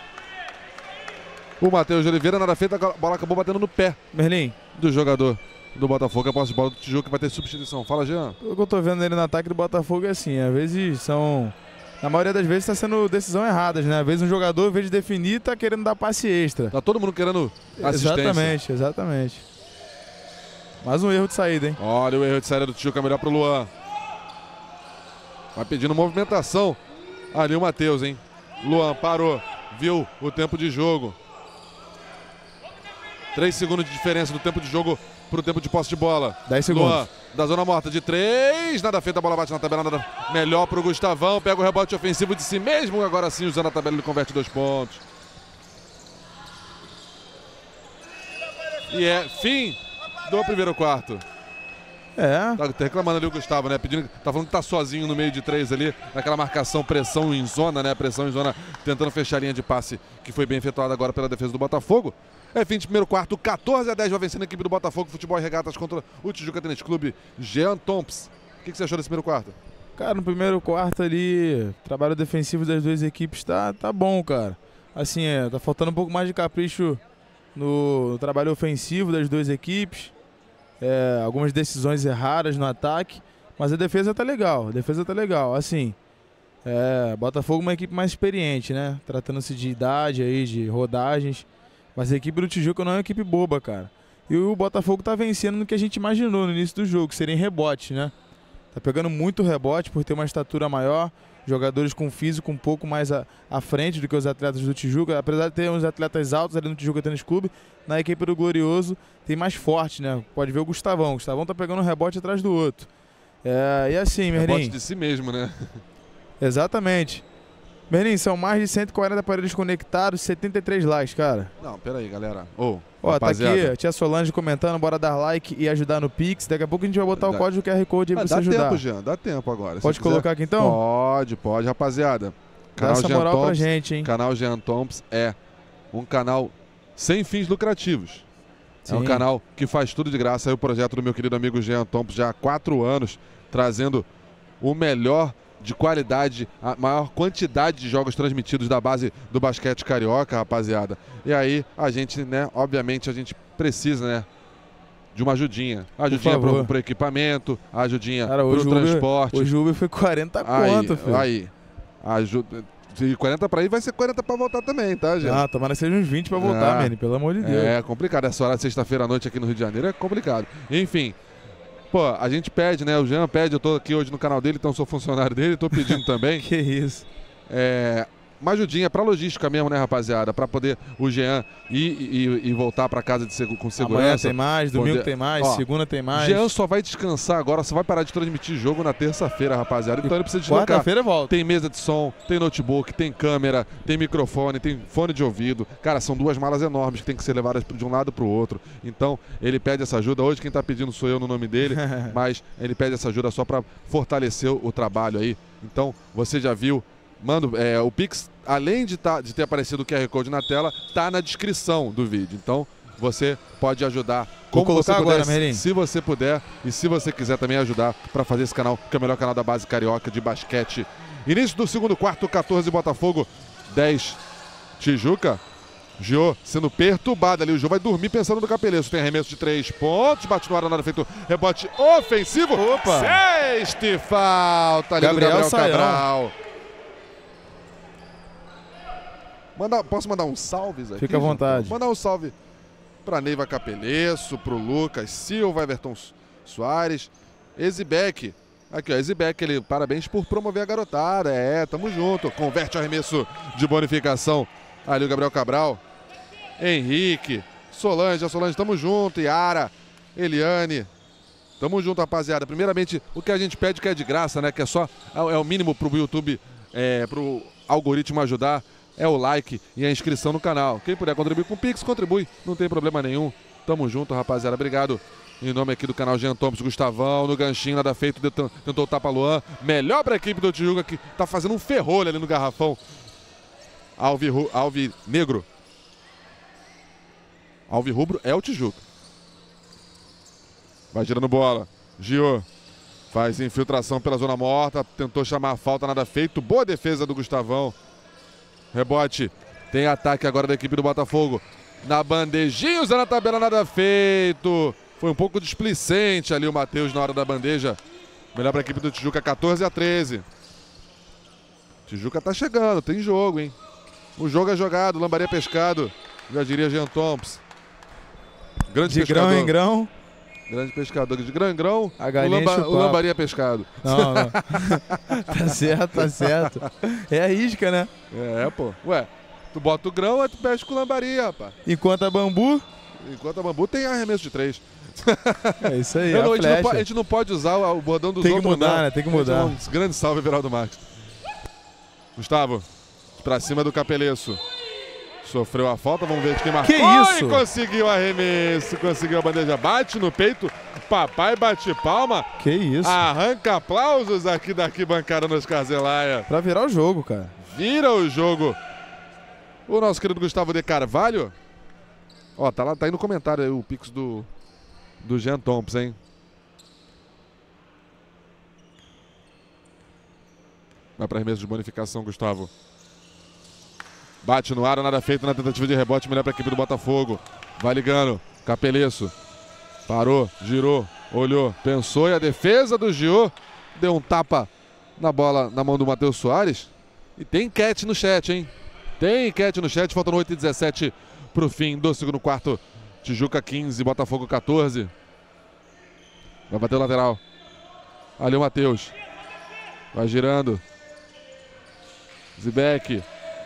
O Matheus de Oliveira, nada feito. A bola acabou batendo no pé. Merlin. Do jogador do Botafogo. A posse de bola do Tijuca, que vai ter substituição. Fala, Jean. O que eu tô vendo ele no ataque do Botafogo é assim. Às vezes são... Na maioria das vezes tá sendo decisão erradas, né? Às vezes um jogador, em vez de definir, tá querendo dar passe extra. Tá todo mundo querendo assistência. Exatamente. Mais um erro de saída, hein? Olha o erro de saída do Tijuca, melhor pro Luan. Vai pedindo movimentação. Ali o Matheus, hein? Luan parou. Viu o tempo de jogo. 3 segundos de diferença do tempo de jogo pro tempo de posse de bola. 10 segundos. Luan, da zona morta de 3. Nada feito, a bola bate na tabela. Nada melhor pro Gustavão. Pega o rebote ofensivo de si mesmo. Agora sim, usando a tabela, ele converte 2 pontos. E é fim do primeiro quarto. Tá reclamando ali o Gustavo, né? Pedindo, tá falando que tá sozinho no meio de 3 ali, naquela marcação, pressão em zona, né? Pressão em zona, tentando fechar a linha de passe, que foi bem efetuada agora pela defesa do Botafogo. É fim de primeiro quarto, 14-10 vai vencendo a equipe do Botafogo, futebol e regatas contra o Tijuca Tênis Clube. Jean Thompson, o que você achou desse primeiro quarto? Cara, no primeiro quarto ali, o trabalho defensivo das duas equipes tá bom, cara. Assim, tá faltando um pouco mais de capricho no trabalho ofensivo das duas equipes. Algumas decisões erradas no ataque, mas a defesa tá legal, assim, Botafogo é uma equipe mais experiente, né, tratando-se de idade aí, de rodagens, mas a equipe do Tijuca não é uma equipe boba, cara, e o Botafogo tá vencendo no que a gente imaginou no início do jogo, que seria em rebote, né, tá pegando muito rebote por ter uma estatura maior, jogadores com físico um pouco mais à frente do que os atletas do Tijuca, apesar de ter uns atletas altos ali no Tijuca Tênis Clube, na equipe do Glorioso tem mais forte, né? Pode ver o Gustavão tá pegando um rebote atrás do outro. E assim, Merlin... Rebote de si mesmo, né? Exatamente. Merlin, são mais de 140 aparelhos conectados, 73 likes, cara. Não, pera aí, galera. Ó, tá aqui a tia Solange comentando, bora dar like e ajudar no Pix. Daqui a pouco a gente vai botar o código QR Code aí pra você ajudar. Dá tempo, Jean, dá tempo agora. Pode colocar aqui então? Pode, rapaziada. Dá essa moral pra gente, hein? Canal Jean Thompson é um canal sem fins lucrativos. Sim. É um canal que faz tudo de graça. É o projeto do meu querido amigo Jean Thompson, já há 4 anos, trazendo o melhor de qualidade, a maior quantidade de jogos transmitidos da base do basquete carioca, rapaziada. E aí a gente, né, obviamente a gente precisa, né, de uma ajudinha. Ajudinha pro equipamento, ajudinha pro transporte. Hoje o Uber foi 40 conto, filho. Aí, ajuda. De 40 pra ir, vai ser 40 pra voltar também, tá, gente? Ah, tomara que seja uns 20 pra voltar, mano, pelo amor de Deus. É complicado, essa hora de sexta-feira à noite aqui no Rio de Janeiro é complicado. Enfim, pô, a gente pede, né? O Jean pede, eu tô aqui hoje no canal dele, então sou funcionário dele, tô pedindo também. Que isso. Uma ajudinha pra logística mesmo, né, rapaziada? Pra poder o Jean ir e voltar pra casa com segurança. Amanhã tem mais, domingo tem mais, segunda tem mais. Jean só vai descansar agora, só vai parar de transmitir jogo na terça-feira, rapaziada. Então ele precisa deslocar. Quarta-feira volta. Tem mesa de som, tem notebook, tem câmera, tem microfone, tem fone de ouvido. Cara, são 2 malas enormes que tem que ser levadas de um lado pro outro. Então ele pede essa ajuda. Hoje quem tá pedindo sou eu no nome dele, mas ele pede essa ajuda só pra fortalecer o trabalho aí. Então você já viu. Manda, o Pix, além de ter aparecido o QR Code na tela, tá na descrição do vídeo. Então, você pode ajudar como você puder, agora, se você puder e se você quiser também ajudar para fazer esse canal, que é o melhor canal da base carioca de basquete. Início do segundo quarto, 14 Botafogo, 10 Tijuca. Gio sendo perturbado ali, o Gio vai dormir pensando no Capeleço. Tem arremesso de 3 pontos, bate no ar, nada feito, rebote ofensivo. Opa! Sexta e falta ali do Gabriel Cabral. Posso mandar um salve aqui? Fica à vontade. Mandar um salve pra Neiva Capeleço, pro Lucas Silva, Everton Soares, Ezibeck. Aqui, ó, Ezibeck, ele, parabéns por promover a garotada. Tamo junto. Converte o arremesso de bonificação. Ali o Gabriel Cabral. Henrique, Solange, tamo junto. Yara, Eliane. Tamo junto, rapaziada. Primeiramente, o que a gente pede que é de graça, né? Que é o mínimo pro YouTube, pro algoritmo ajudar. É o like e a inscrição no canal. Quem puder contribuir com o Pix, contribui. Não tem problema nenhum. Tamo junto, rapaziada. Obrigado. Em nome aqui do canal Jean Thompson, Gustavão, no ganchinho, nada feito, tentou o tapa-Luan. Melhor pra equipe do Tijuca, que tá fazendo um ferrolho ali no garrafão. Alvinegro. Alvirrubro é o Tijuca. Vai girando bola. Gio. Faz infiltração pela zona morta. Tentou chamar a falta, nada feito. Boa defesa do Gustavão. Rebote, tem ataque agora da equipe do Botafogo. Na bandejinha, usando a tabela, nada feito. Foi um pouco displicente ali o Matheus na hora da bandeja. Melhor para a equipe do Tijuca, 14-13. Tijuca tá chegando, tem jogo, hein? O jogo é jogado, lambaria pescado. Já diria Jean Thompson. Grande pescador. De grão em grão. Grande pescador. De grão em grão, a galinha o lambaria pescado. Não. Tá certo. É a isca, né? Pô. Ué, tu bota o grão, aí tu pesca com lambaria, rapaz. Enquanto a bambu tem arremesso de 3. É isso aí, a gente não pode usar o bordão dos outros, Tem que mudar, né? Tem que mudar. Um grande salve, Everaldo Marques. Gustavo, pra cima do Capeleço. Sofreu a falta, vamos ver de quem marcou. Que isso? Conseguiu o arremesso, conseguiu a bandeja. Bate no peito, papai bate palma. Que isso? Arranca aplausos aqui da arquibancada nos Carzelaia. Pra virar o jogo, cara. Vira o jogo. O nosso querido Gustavo de Carvalho. Ó, tá aí no comentário aí, o Pix do Jean Thompson, hein? Vai para arremesso de bonificação, Gustavo. Bate no ar, nada feito na tentativa de rebote, melhor para a equipe do Botafogo. Vai ligando, Capeleço. Parou, girou, olhou, pensou e a defesa do Gio deu um tapa na bola na mão do Matheus Soares. E tem enquete no chat, hein? Tem enquete no chat, faltando 8h17 pro fim do segundo quarto. Tijuca 15, Botafogo 14. Vai bater o lateral. Ali o Matheus. Vai girando. Zibeck.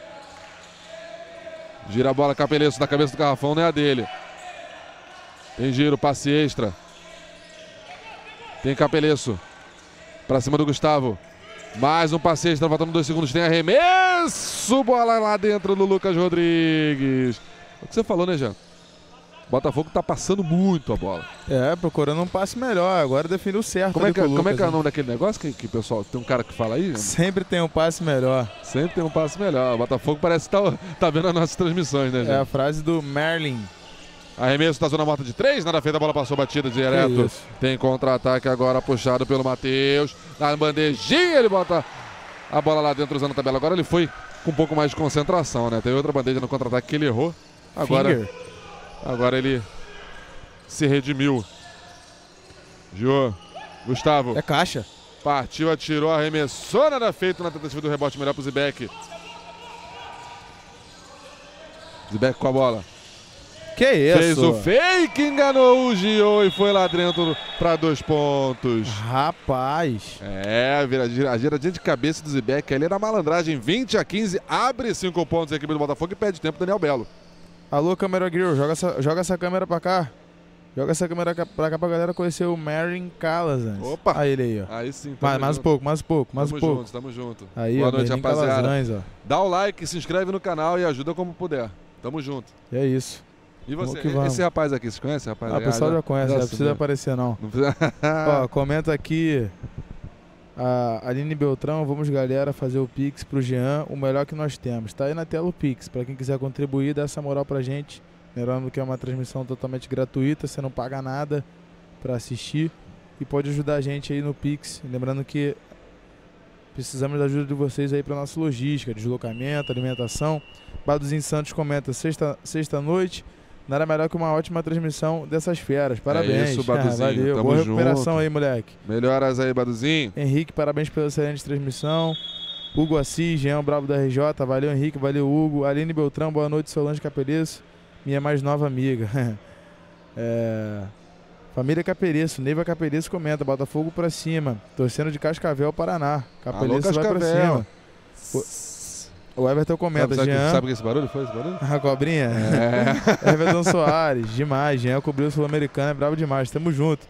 Gira a bola, Capeleço na cabeça do garrafão, não é a dele. Tem giro, passe extra. Tem Capeleço. Pra cima do Gustavo. Mais um passe extra, faltando 2 segundos. Tem arremesso. Bola lá dentro do Lucas Rodrigues. É o que você falou, né, Jean? O Botafogo tá passando muito a bola. Procurando um passe melhor. Agora definiu certo. Como é que é o nome daquele negócio que pessoal, tem um cara que fala aí? Sempre tem um passe melhor. Sempre tem um passe melhor. O Botafogo parece que tá vendo as nossas transmissões, né, gente? É a frase do Merlin. Arremesso da zona morta de 3, nada feita, a bola passou batida direto. Tem contra-ataque agora puxado pelo Matheus. Na bandejinha ele bota a bola lá dentro usando a tabela. Agora ele foi com um pouco mais de concentração, né? Teve outra bandeja no contra-ataque que ele errou. Agora ele se redimiu. Jô, Gustavo. É caixa. Partiu, atirou, arremessou, nada feito na tentativa do rebote melhor pro Zibek. Zibek com a bola. Que isso? Fez o fake, enganou o Gio e foi lá dentro para 2 pontos. Rapaz. É, a giradinha de cabeça do Zibek ali na malandragem. 20-15, abre 5 pontos a equipe do Botafogo e pede tempo Daniel Belo. Alô, câmera grill, joga essa câmera pra cá. Joga essa câmera pra cá pra galera conhecer o Marin Calazans. Opa! Aí ele aí, ó. Aí sim, mais um pouco. Tamo junto. Aí, boa ó, noite, rapaziada. Calazans, ó. Dá o like, se inscreve no canal e ajuda como puder. Tamo junto. E é isso. E você, vamos. esse rapaz aqui, você conhece, rapaz? O pessoal já conhece, não precisa aparecer não. Ó, comenta aqui a Aline Beltrão, vamos galera fazer o Pix pro Jean, o melhor que nós temos. Tá aí na tela o Pix, pra quem quiser contribuir, dá essa moral pra gente. Lembrando que é uma transmissão totalmente gratuita, você não paga nada pra assistir e pode ajudar a gente aí no Pix. Lembrando que precisamos da ajuda de vocês aí pra nossa logística, deslocamento, alimentação. Baduzinho Santos comenta, sexta noite. Nada melhor que uma ótima transmissão dessas feras. Parabéns. É isso, Baduzinho. Valeu. Tamo Boa recuperação junto. aí, moleque. Melhoras aí, Baduzinho. Henrique, parabéns pela excelente transmissão. Hugo Assis, Jean Bravo da RJ. Valeu, Henrique. Valeu, Hugo. Aline Beltrão, boa noite. Solange Capeliço, minha mais nova amiga. Família Capeliço. Neiva Capeliço comenta, Botafogo pra cima. Torcendo de Cascavel, Paraná. Capeliço vai pra cima. O Everton comenta, Jean. Sabe o que esse barulho foi? Esse barulho? A cobrinha? Everton Soares, demais. Jean cobriu o Sul-Americano, é bravo demais. Tamo junto.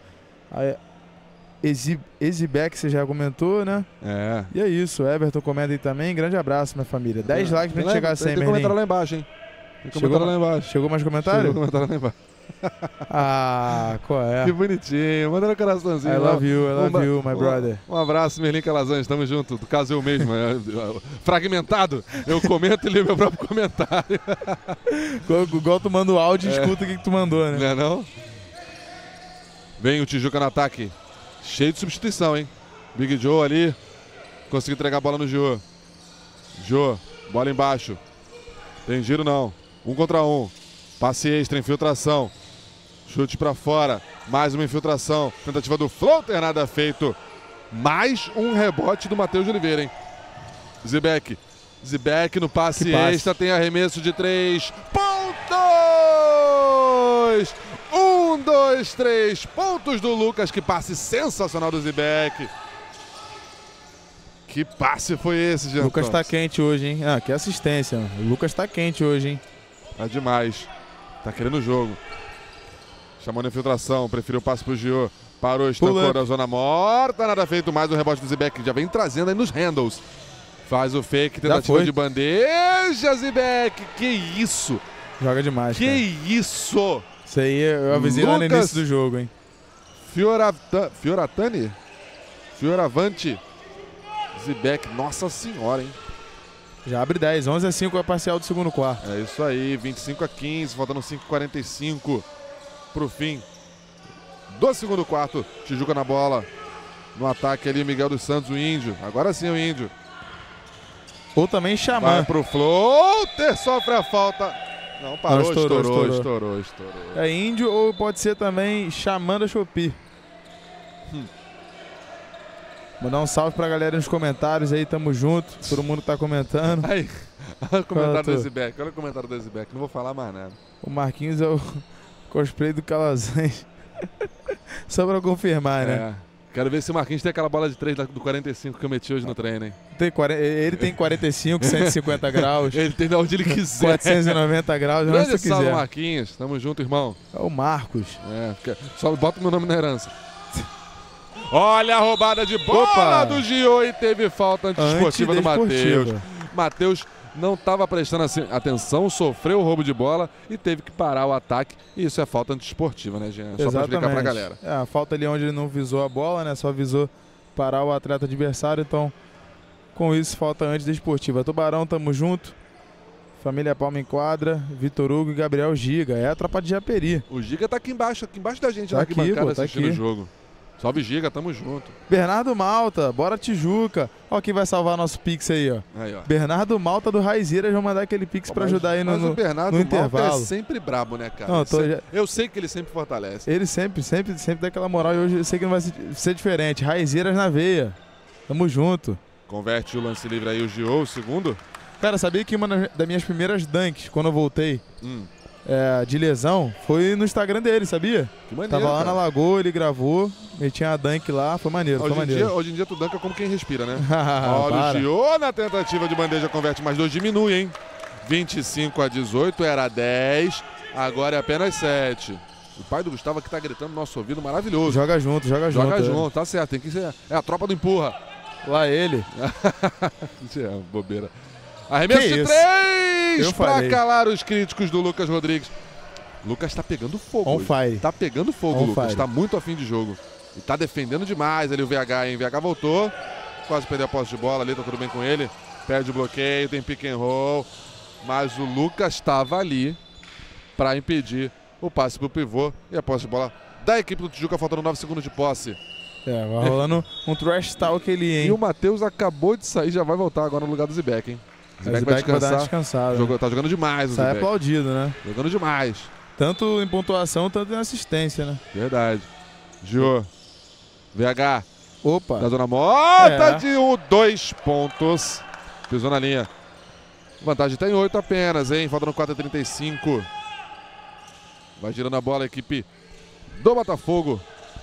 Exibek, você já comentou, né? É. E é isso. O Everton comenta aí também. Grande abraço, minha família. 10 likes pra gente chegar a 100, Tem comentário lá embaixo, hein? Chegou mais comentário? Chegou comentário lá embaixo. Ah, qual é? Que bonitinho. Mandando um coraçãozinho. I love you, my brother. Um abraço, Merlin Calazans. Tamo junto. Do caso eu mesmo. Fragmentado. Eu comento e leio meu próprio comentário. Igual tu manda o áudio e escuta o que tu mandou, né? Não é não? Vem o Tijuca no ataque. Cheio de substituição, hein? Big Joe ali. Conseguiu entregar a bola no Jô. Jô, bola embaixo. Tem giro não. 1 contra 1. Passe extra, infiltração. Chute pra fora. Mais uma infiltração. Tentativa do floater, nada feito. Mais um rebote do Matheus de Oliveira, hein? Zibek. Zibek no passe extra. Tem arremesso de 3 pontos! 1, 2, 3 pontos do Lucas. Que passe sensacional do Zibek. Que passe foi esse, gente? O Lucas tá quente hoje, hein? Ah, que assistência. O Lucas tá quente hoje, hein? Tá demais. Tá querendo o jogo. Chamou na infiltração. Preferiu o passe pro Gio. Parou, estancou da zona morta. Nada feito. Mais um rebote do Zibek. Já vem trazendo aí nos handles. Faz o fake. Tentativa de bandeja, Zibek. Que isso? Joga demais, que cara. Isso? Isso aí eu avisei lá no início do jogo, hein? Fioravante. Zibek. Nossa senhora, hein? Já abre 10, 11-5 é a parcial do segundo quarto. É isso aí, 25-15, faltando 5:45 pro fim do segundo quarto. Tijuca na bola, no ataque ali, Miguel dos Santos, o Índio. Agora sim o Índio. Ou também Xamã. Vai pro floater, sofre a falta. Não, parou, não, estourou. É Índio ou pode ser também Xamã da Shopee. Mandar um salve pra galera nos comentários aí, tamo junto. Todo mundo tá comentando. Aí, olha o comentário do Zibek, não vou falar mais nada. O Marquinhos é o cosplay do Calazans. Só pra confirmar, né? Quero ver se o Marquinhos tem aquela bola de 3 do 45 que eu meti hoje no treino, hein? Ele tem 45, 150 graus. Ele tem de onde ele quiser. 490 graus, onde você quiser. Marquinhos, tamo junto, irmão. É o Marcos. Só bota o meu nome na herança. Olha a roubada de bola do Gio e teve falta antidesportiva do Matheus. Matheus não estava prestando atenção, sofreu o roubo de bola e teve que parar o ataque. E isso é falta antidesportiva, né, Jean? Só para explicar pra galera. A falta ali onde ele não visou a bola, né? Só visou parar o atleta adversário. Então, com isso, falta antidesportiva. Tubarão, tamo junto. Família Palma em quadra, Vitor Hugo e Gabriel Giga. É a tropa de Japeri. O Giga tá aqui embaixo da gente, Tá na aqui, arquibancada, pô, tá assistindo aqui. o jogo. Salve, Giga, tamo junto. Bernardo Malta, bora Tijuca. Ó quem vai salvar nosso Pix aí, ó. Aí, ó. Bernardo Malta do Raizeiras, vou mandar aquele Pix pra ajudar aí Mas o no Bernardo no Malta intervalo. é sempre brabo, né, cara? Não, Eu sei que ele sempre fortalece. Ele sempre dá aquela moral e hoje eu sei que não vai ser diferente. Raizeiras na veia. Tamo junto. Converte o lance livre aí, o Gio, o segundo. Cara, sabia que uma das minhas primeiras dunks, quando eu voltei de lesão, foi no Instagram dele, sabia? Que maneiro, Tava lá cara. na Lagoa, ele gravou, metia uma dunk lá, foi maneiro, foi maneiro. Hoje em dia tu danca como quem respira, né? Para. Olha o Gio na tentativa de bandeja, converte mais 2, diminui, hein? 25-18, era 10, agora é apenas 7. O pai do Gustavo aqui tá gritando no nosso ouvido, maravilhoso. Joga junto. Joga junto, tá certo, tem que ser. É a tropa do empurra. Lá ele. Isso é bobeira. Arremesso Que de isso? 3 Eu pra falei. calar os críticos do Lucas Rodrigues. Lucas tá pegando fogo. On hoje. fire. Tá pegando fogo, On Lucas. fire. Tá muito afim de jogo. E tá defendendo demais ali o VH, hein? VH voltou. Quase perdeu a posse de bola ali, tá tudo bem com ele. Perde o bloqueio, tem pick and roll. Mas o Lucas tava ali pra impedir o passe pro pivô e a posse de bola da equipe do Tijuca, faltando 9 segundos de posse. É, vai rolando um trash talk ali, E hein? o Matheus acabou de sair, já vai voltar agora no lugar do Zibek, hein? Zibek vai Zibek vai dar uma descansar. descansada. Tá jogando demais o Sai Zibek. aplaudido, né? Jogando demais. Tanto em pontuação, tanto em assistência, né? Verdade. Gio. VH. Opa. Da zona morta É. de 2 pontos. Pisou na linha. Vantagem tá em 8 apenas, hein? Faltando 4:35. Vai girando a bola a equipe do Botafogo.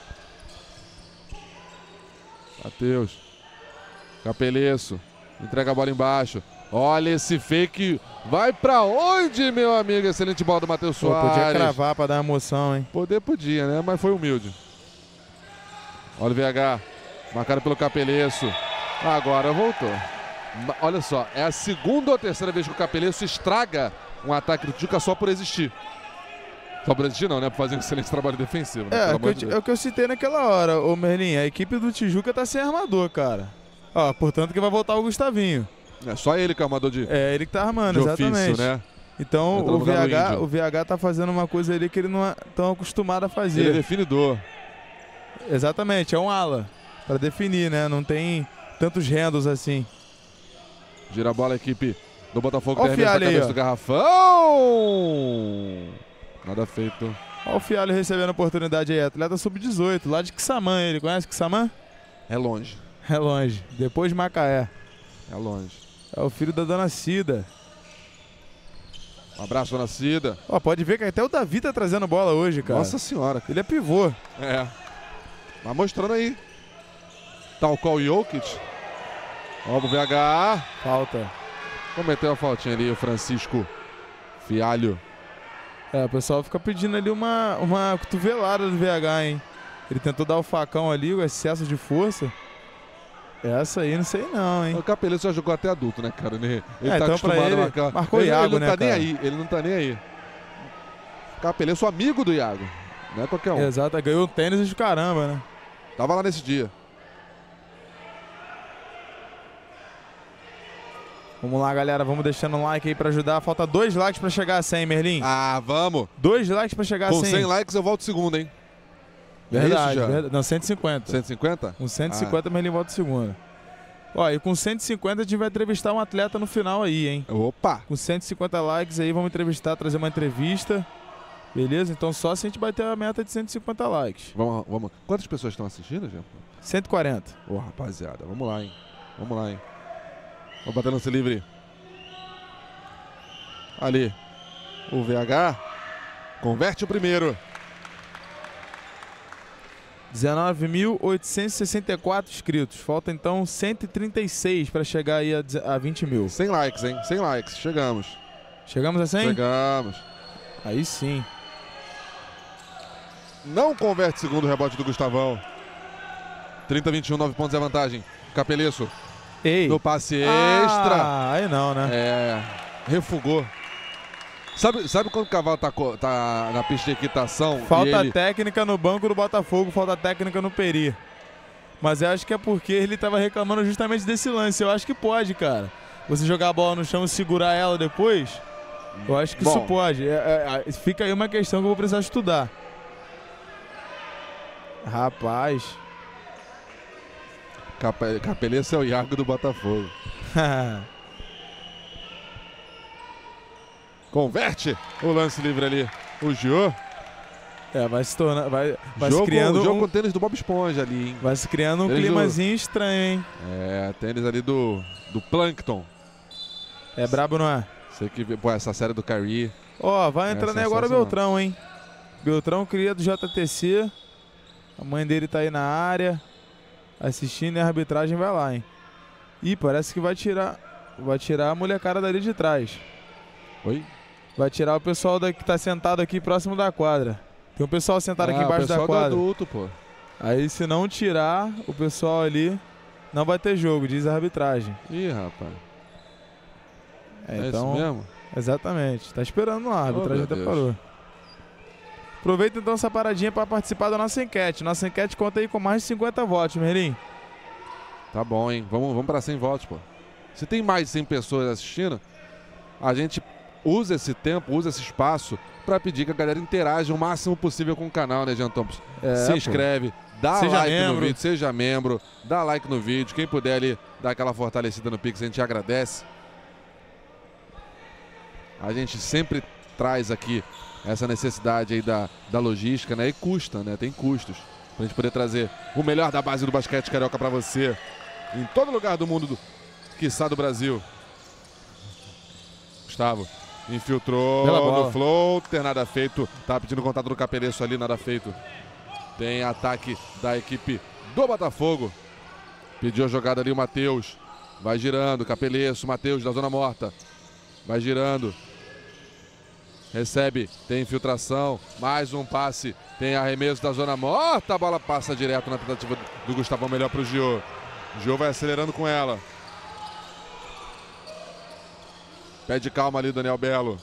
Matheus. Capeleço. Entrega a bola embaixo. Olha esse fake. Vai pra onde, meu amigo? Excelente bola do Matheus Pô, Soares. podia cravar pra dar emoção, hein? Podia, né? Mas foi humilde. Olha o VH. Marcado pelo Capeleço. Agora voltou. Olha só, é a segunda ou terceira vez que o Capeleço estraga um ataque do Tijuca só por existir. Só por existir não, né? Por fazer um excelente trabalho defensivo. Né? É o que eu citei naquela hora, ô Merlin. A equipe do Tijuca tá sem armador, cara. Ó, portanto que vai voltar o Gustavinho. É só ele que é o armador de É ele que tá armando, exatamente. ofício, né? Então Entra no lugar do Índio. o VH tá fazendo uma coisa ali que ele não é tão acostumado a fazer. Ele é definidor. Exatamente, é um ala. Pra definir, né? Não tem tantos handles assim. Gira a bola a equipe do Botafogo. Ó o Termina a Fialho aí, cabeça ó. do garrafão. Nada feito. Ó o Fialho recebendo a oportunidade aí. Atleta sub-18, lá de Quissamã. Ele conhece Quissamã? É longe. É longe. Depois de Macaé. É longe. É o filho da dona Cida. Um abraço, dona Cida. Ó, pode ver que até o Davi tá trazendo bola hoje, cara. Nossa senhora. Ele é pivô. É. Vai mostrando aí. Tal qual o Jokic. Ó o VH. Falta. Cometeu a faltinha ali o Francisco Fialho. É, o pessoal fica pedindo ali uma cotovelada do VH, hein? Ele tentou dar o facão ali, o excesso de força. Essa aí não sei não, hein? O Capeleto já jogou até adulto, né, cara? Ele tá então pra acostumado ele, a marcar. marcou o ele Iago, não né, tá nem cara? aí. Ele não tá nem aí. Capeleto, sou amigo do Iago. Não é qualquer um. Exato, ganhou um tênis de caramba, né? Tava lá nesse dia. Vamos lá, galera, vamos deixando um like aí pra ajudar. Falta 2 likes pra chegar a 100, Merlin. Ah, vamos. 2 likes pra chegar a Com 100. 100 likes eu volto segundo, hein? Verdade, É isso já? verdade. Não, 150. 150? Com 150, Merlin volta segunda. Ó, e com 150 a gente vai entrevistar um atleta no final aí, hein? Opa! Com 150 likes aí, vamos entrevistar, trazer uma entrevista. Beleza? Então só se a gente bater a meta de 150 likes. Vamos. Quantas pessoas estão assistindo, gente? 140. Ô, rapaziada, vamos lá, hein? Vamos bater lance livre. Ali. O VH converte o primeiro. 19.864 inscritos. Falta então 136 para chegar aí a 20 mil. 100 likes, hein? 100 likes. Chegamos. Chegamos a 100? Chegamos. Aí sim. Não converte segundo rebote do Gustavão. 30-21, 9 pontos é a vantagem. Capeleço. Ei. No passe extra. Ah, aí não, né? É. Refugou. Sabe quando o cavalo tá na pista de equitação? Falta e ele... técnica no banco do Botafogo, falta técnica no Peri. Mas eu acho que é porque ele tava reclamando justamente desse lance. Eu acho que pode, cara. você jogar a bola no chão e segurar ela depois, eu acho que isso pode. Fica aí uma questão que eu vou precisar estudar. Rapaz. Capeleza é o Iago do Botafogo. Converte o lance livre ali. O Gio. Vai se tornar. Vai se criando. O jogo com tênis do Bob Esponja ali, hein? Vai se criando um climazinho estranho, hein? Tênis ali do Plankton. É brabo, não é? Você que vê, essa série do Kyrie. Vai entrando aí agora o Beltrão, hein? Beltrão, cria do JTC. A mãe dele tá aí na área, assistindo, e a arbitragem vai lá, hein? Ih, parece que vai tirar a molecada dali de trás. Oi? Vai tirar o pessoal que tá sentado aqui próximo da quadra. Tem um pessoal sentado aqui embaixo da quadra. Do adulto, pô. Aí se não tirar o pessoal ali, não vai ter jogo, diz a arbitragem. Ih, rapaz. Então, isso mesmo? Exatamente. Tá esperando lá, a arbitragem até parou. Aproveita então essa paradinha para participar da nossa enquete. Nossa enquete conta aí com mais de 50 votos, Merlin. Tá bom, hein? Vamos para 100 votos, pô. Se tem mais de 100 pessoas assistindo, a gente usa esse tempo, usa esse espaço para pedir que a galera interaja o máximo possível com o canal, né, Jean Thompson? Se inscreve, dá like no vídeo, seja membro, dá like no vídeo. Quem puder ali dar aquela fortalecida no Pix, a gente agradece. A gente sempre traz aqui essa necessidade aí da logística, né? E custa, né? Tem custos. Pra gente poder trazer o melhor da base do basquete carioca pra você. Em todo lugar do mundo, quiçá do Brasil. Gustavo infiltrou no floater, nada feito. Tá pedindo contato do Capeleço ali, nada feito. Tem ataque da equipe do Botafogo. Pediu a jogada ali o Matheus. Vai girando, Capeleço, Matheus da zona morta. Vai girando. Recebe, tem infiltração, mais um passe, tem arremesso da zona morta, a bola passa direto na tentativa do Gustavão, melhor para o Gio. Gio vai acelerando com ela. Pede calma ali, Daniel Belo.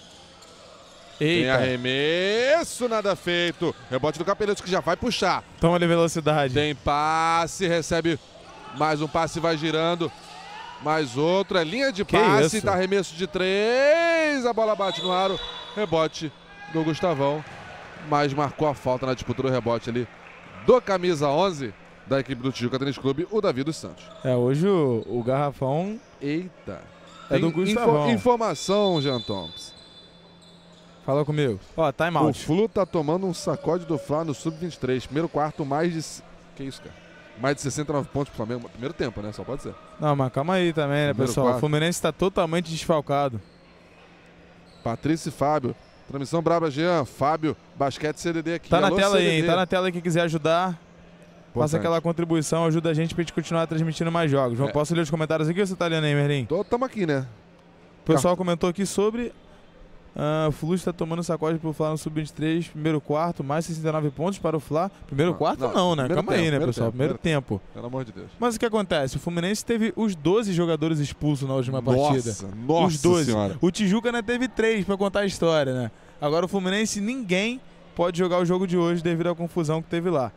Eita. Tem arremesso, nada feito. Rebote do Capeleto que já vai puxar. Toma ali velocidade. Tem passe, recebe mais um passe, vai girando. Mais outro, é linha de passe, tá arremesso de 3, a bola bate no aro, rebote do Gustavão, mas marcou a falta na disputa do rebote ali do camisa 11 da equipe do Tijuca Tênis Clube, o Davi dos Santos. Hoje o garrafão... Eita. É do Gustavão. Informação, Jean Thompson. Fala comigo. Time out. O Flu tá tomando um sacode do Fla no Sub-23, primeiro quarto, mais de... Que isso, cara? Mais de 69 pontos pro Flamengo. Primeiro tempo, né? Só pode ser. Não, mas calma aí também, né, pessoal? Quarto. O Fluminense está totalmente desfalcado. Patrícia e Fábio. Transmissão braba, Jean. Fábio, basquete CDD aqui. Tá na tela aí, hein? Tá na tela aí quem quiser ajudar. Faça aquela contribuição, ajuda a gente pra gente continuar transmitindo mais jogos. Posso ler os comentários aqui ou você tá lendo aí, Merlin? Tamo aqui, né? O pessoal comentou aqui sobre... o Flu está tomando sacode pro Fla no Sub-23, primeiro quarto, mais 69 pontos para o Fla. Primeiro quarto não, né? Calma aí, né, pessoal? Primeiro tempo. Pelo amor de Deus. Mas o que acontece? O Fluminense teve os 12 jogadores expulsos na última partida. Nossa os 12. Senhora. O Tijuca, né, teve 3 para contar a história, né? Agora o Fluminense, ninguém pode jogar o jogo de hoje devido à confusão que teve lá.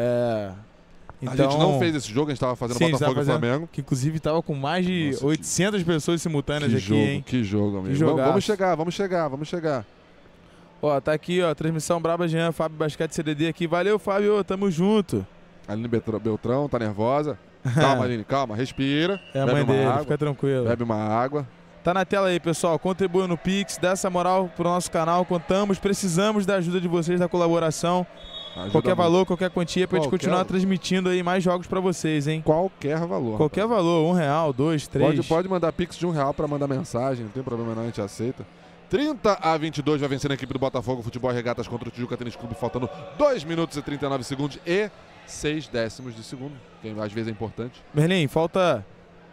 Então, a gente não fez esse jogo, a gente estava fazendo Botafogo e Flamengo. Que inclusive estava com mais de 800 pessoas simultâneas aqui, hein? Que jogo, amigo. Vamos chegar. Tá aqui, transmissão braba, Jean, Fábio Basquete CDD aqui. Valeu, Fábio, tamo junto. Aline Beltrão, tá nervosa. Calma, Aline, calma, respira. É a mãe dele, fica tranquilo. Bebe uma água. Tá na tela aí, pessoal. Contribua no Pix, dá essa moral pro nosso canal. Precisamos da ajuda de vocês, da colaboração. Qualquer valor, qualquer quantia pra gente continuar transmitindo aí mais jogos pra vocês, hein? Qualquer valor. Qualquer valor, R$1, 2, 3. Pode mandar Pix de R$1 pra mandar mensagem, não tem problema não, a gente aceita. 30-22 vai vencendo a equipe do Botafogo Futebol e Regatas contra o Tijuca Tênis Clube, faltando 2 minutos e 39 segundos e 6 décimos de segundo, que às vezes é importante. Merlin, falta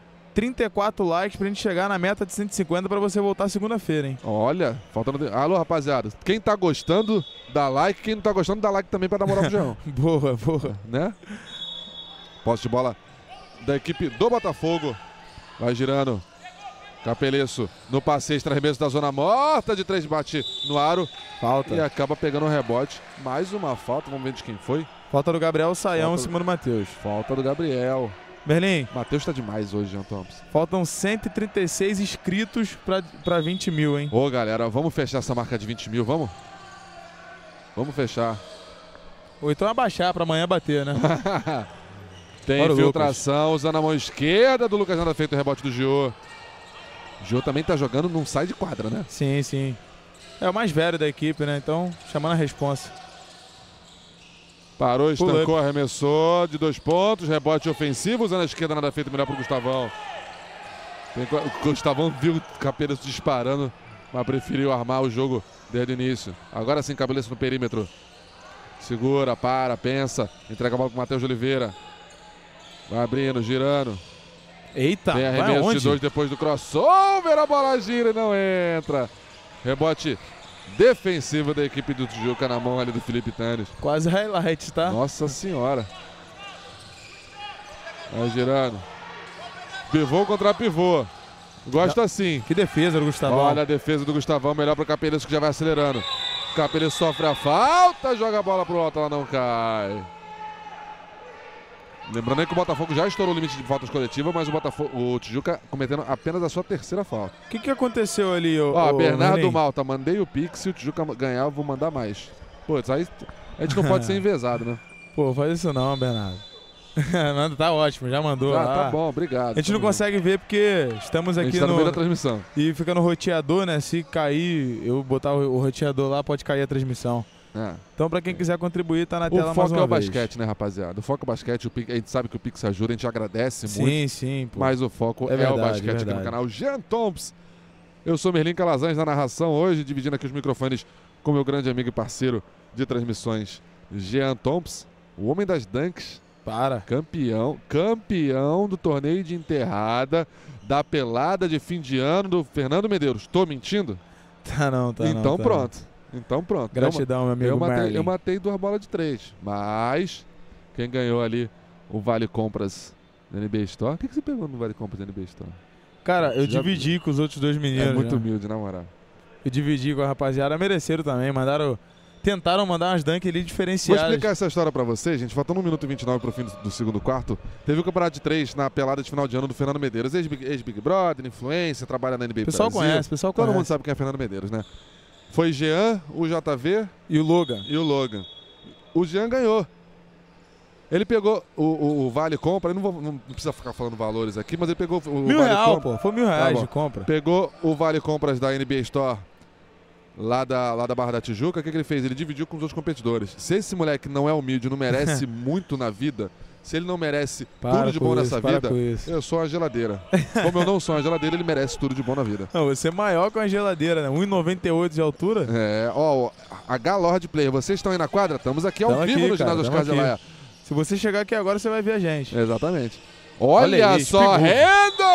34 likes pra gente chegar na meta de 150 pra você voltar segunda-feira, hein? Olha, faltando... Alô, rapaziada. Quem tá gostando, dá like. Quem não tá gostando, dá like também pra dar moral pro João. Boa. Né? Posse de bola da equipe do Botafogo. Vai girando. Capeleço no passe extra, arremesso da zona morta de 3, bate no aro. Falta. E acaba pegando um rebote. Mais uma falta, vamos ver de quem foi. Falta do Gabriel Saião em cima do Matheus. Falta do Gabriel. Berlim. Matheus tá demais hoje, Jean Thompson. Faltam 136 inscritos pra 20 mil, hein? Ô, galera, vamos fechar essa marca de 20 mil, vamos? Vamos fechar. Ou então abaixar pra amanhã bater, né? Tem Bora, infiltração, usando a mão esquerda do Lucas Nada, feito o rebote do Gio. O Gio também tá jogando, não sai de quadra, né? Sim, sim. É o mais velho da equipe, né? Então, chamando a responsa. Parou, estancou, arremessou de 2 pontos, rebote ofensivo, usando a esquerda, nada feito, melhor pro Gustavão. O Gustavão viu o Capeleço disparando, mas preferiu armar o jogo desde o início. Agora sim, Capeleço no perímetro. Segura, para, pensa, entrega a bola pro Matheus de Oliveira. Vai abrindo, girando. Eita, tem arremesso de 2 depois do crossover, a bola gira e não entra. Rebote defensivo da equipe do Tijuca na mão ali do Felipe Tânez. Quase highlight, tá? Nossa senhora. Vai girando. Pivô contra pivô. Gosto assim. Que defesa do Gustavão. Olha a defesa do Gustavão, melhor pro Capeleço que já vai acelerando. O Capeleço sofre a falta, joga a bola pro alto, ela não cai. Lembrando aí que o Botafogo já estourou o limite de faltas coletivas, mas o Tijuca cometendo apenas a sua 3ª falta. O que aconteceu ali, Bernardo Berlim? Malta, mandei o Pix, se o Tijuca ganhar, eu vou mandar mais. Pô, isso aí a gente não pode ser envezado, né? Pô, faz isso não, Bernardo. Tá ótimo, já mandou. Tá bom, obrigado. A gente não consegue ver porque estamos aqui no meio da transmissão. E fica no roteador, né? Se cair, eu botar o roteador lá, pode cair a transmissão. Então, pra quem quiser contribuir, tá na tela mais uma vez. O foco é o basquete, né, rapaziada? O foco é o basquete, a gente sabe que o Pix ajuda, a gente agradece muito. Sim, pô. Mas o foco é o basquete aqui no canal Jean Thompson. Eu sou Merlin Calazans na narração hoje, dividindo aqui os microfones com meu grande amigo e parceiro de transmissões, Jean Thompson, o homem das dunks. Campeão do torneio de enterrada da pelada de fim de ano do Fernando Medeiros. Tô mentindo? Tá não. Então pronto. Então pronto. Gratidão, meu amigo Merlin. Eu matei 2 bolas de 3. Mas quem ganhou ali o Vale Compras da NBA Store? O que você pegou no Vale Compras da NBA Store? Cara, eu dividi com os outros 2 meninos. É muito humilde, na moral. Eu dividi com a rapaziada. Mereceram também. Tentaram mandar umas dunks ali diferenciadas. Vou explicar essa história pra vocês, gente. Faltando 1 minuto e 29 pro fim do segundo quarto. Teve o campeonato de 3 na pelada de final de ano do Fernando Medeiros. Ex-Big Brother, influência, trabalha na NBA pessoal Brasil. Pessoal Todo conhece. mundo sabe quem é Fernando Medeiros, né? Foi Jean, o JV e o Logan. O Jean ganhou. Ele pegou o Vale Compra, não precisa ficar falando valores aqui, mas ele pegou o R$1.000, Vale Compra. pô. Foi R$1.000 de compra. Pegou o Vale Compras da NBA Store lá da Barra da Tijuca. O que ele fez? Ele dividiu com os outros competidores. Se esse moleque não é humilde, não merece muito na vida, se ele não merece tudo de bom nessa vida, eu sou uma geladeira. Como eu não sou uma geladeira, ele merece tudo de bom na vida. Não, você é maior que uma geladeira, né? 1,98 de altura. H-Lord Player, vocês estão aí na quadra? Estamos aqui ao vivo no ginásio Oscar Zelaia. Se você chegar aqui agora, você vai ver a gente. Exatamente. Olha aí, só, Randall!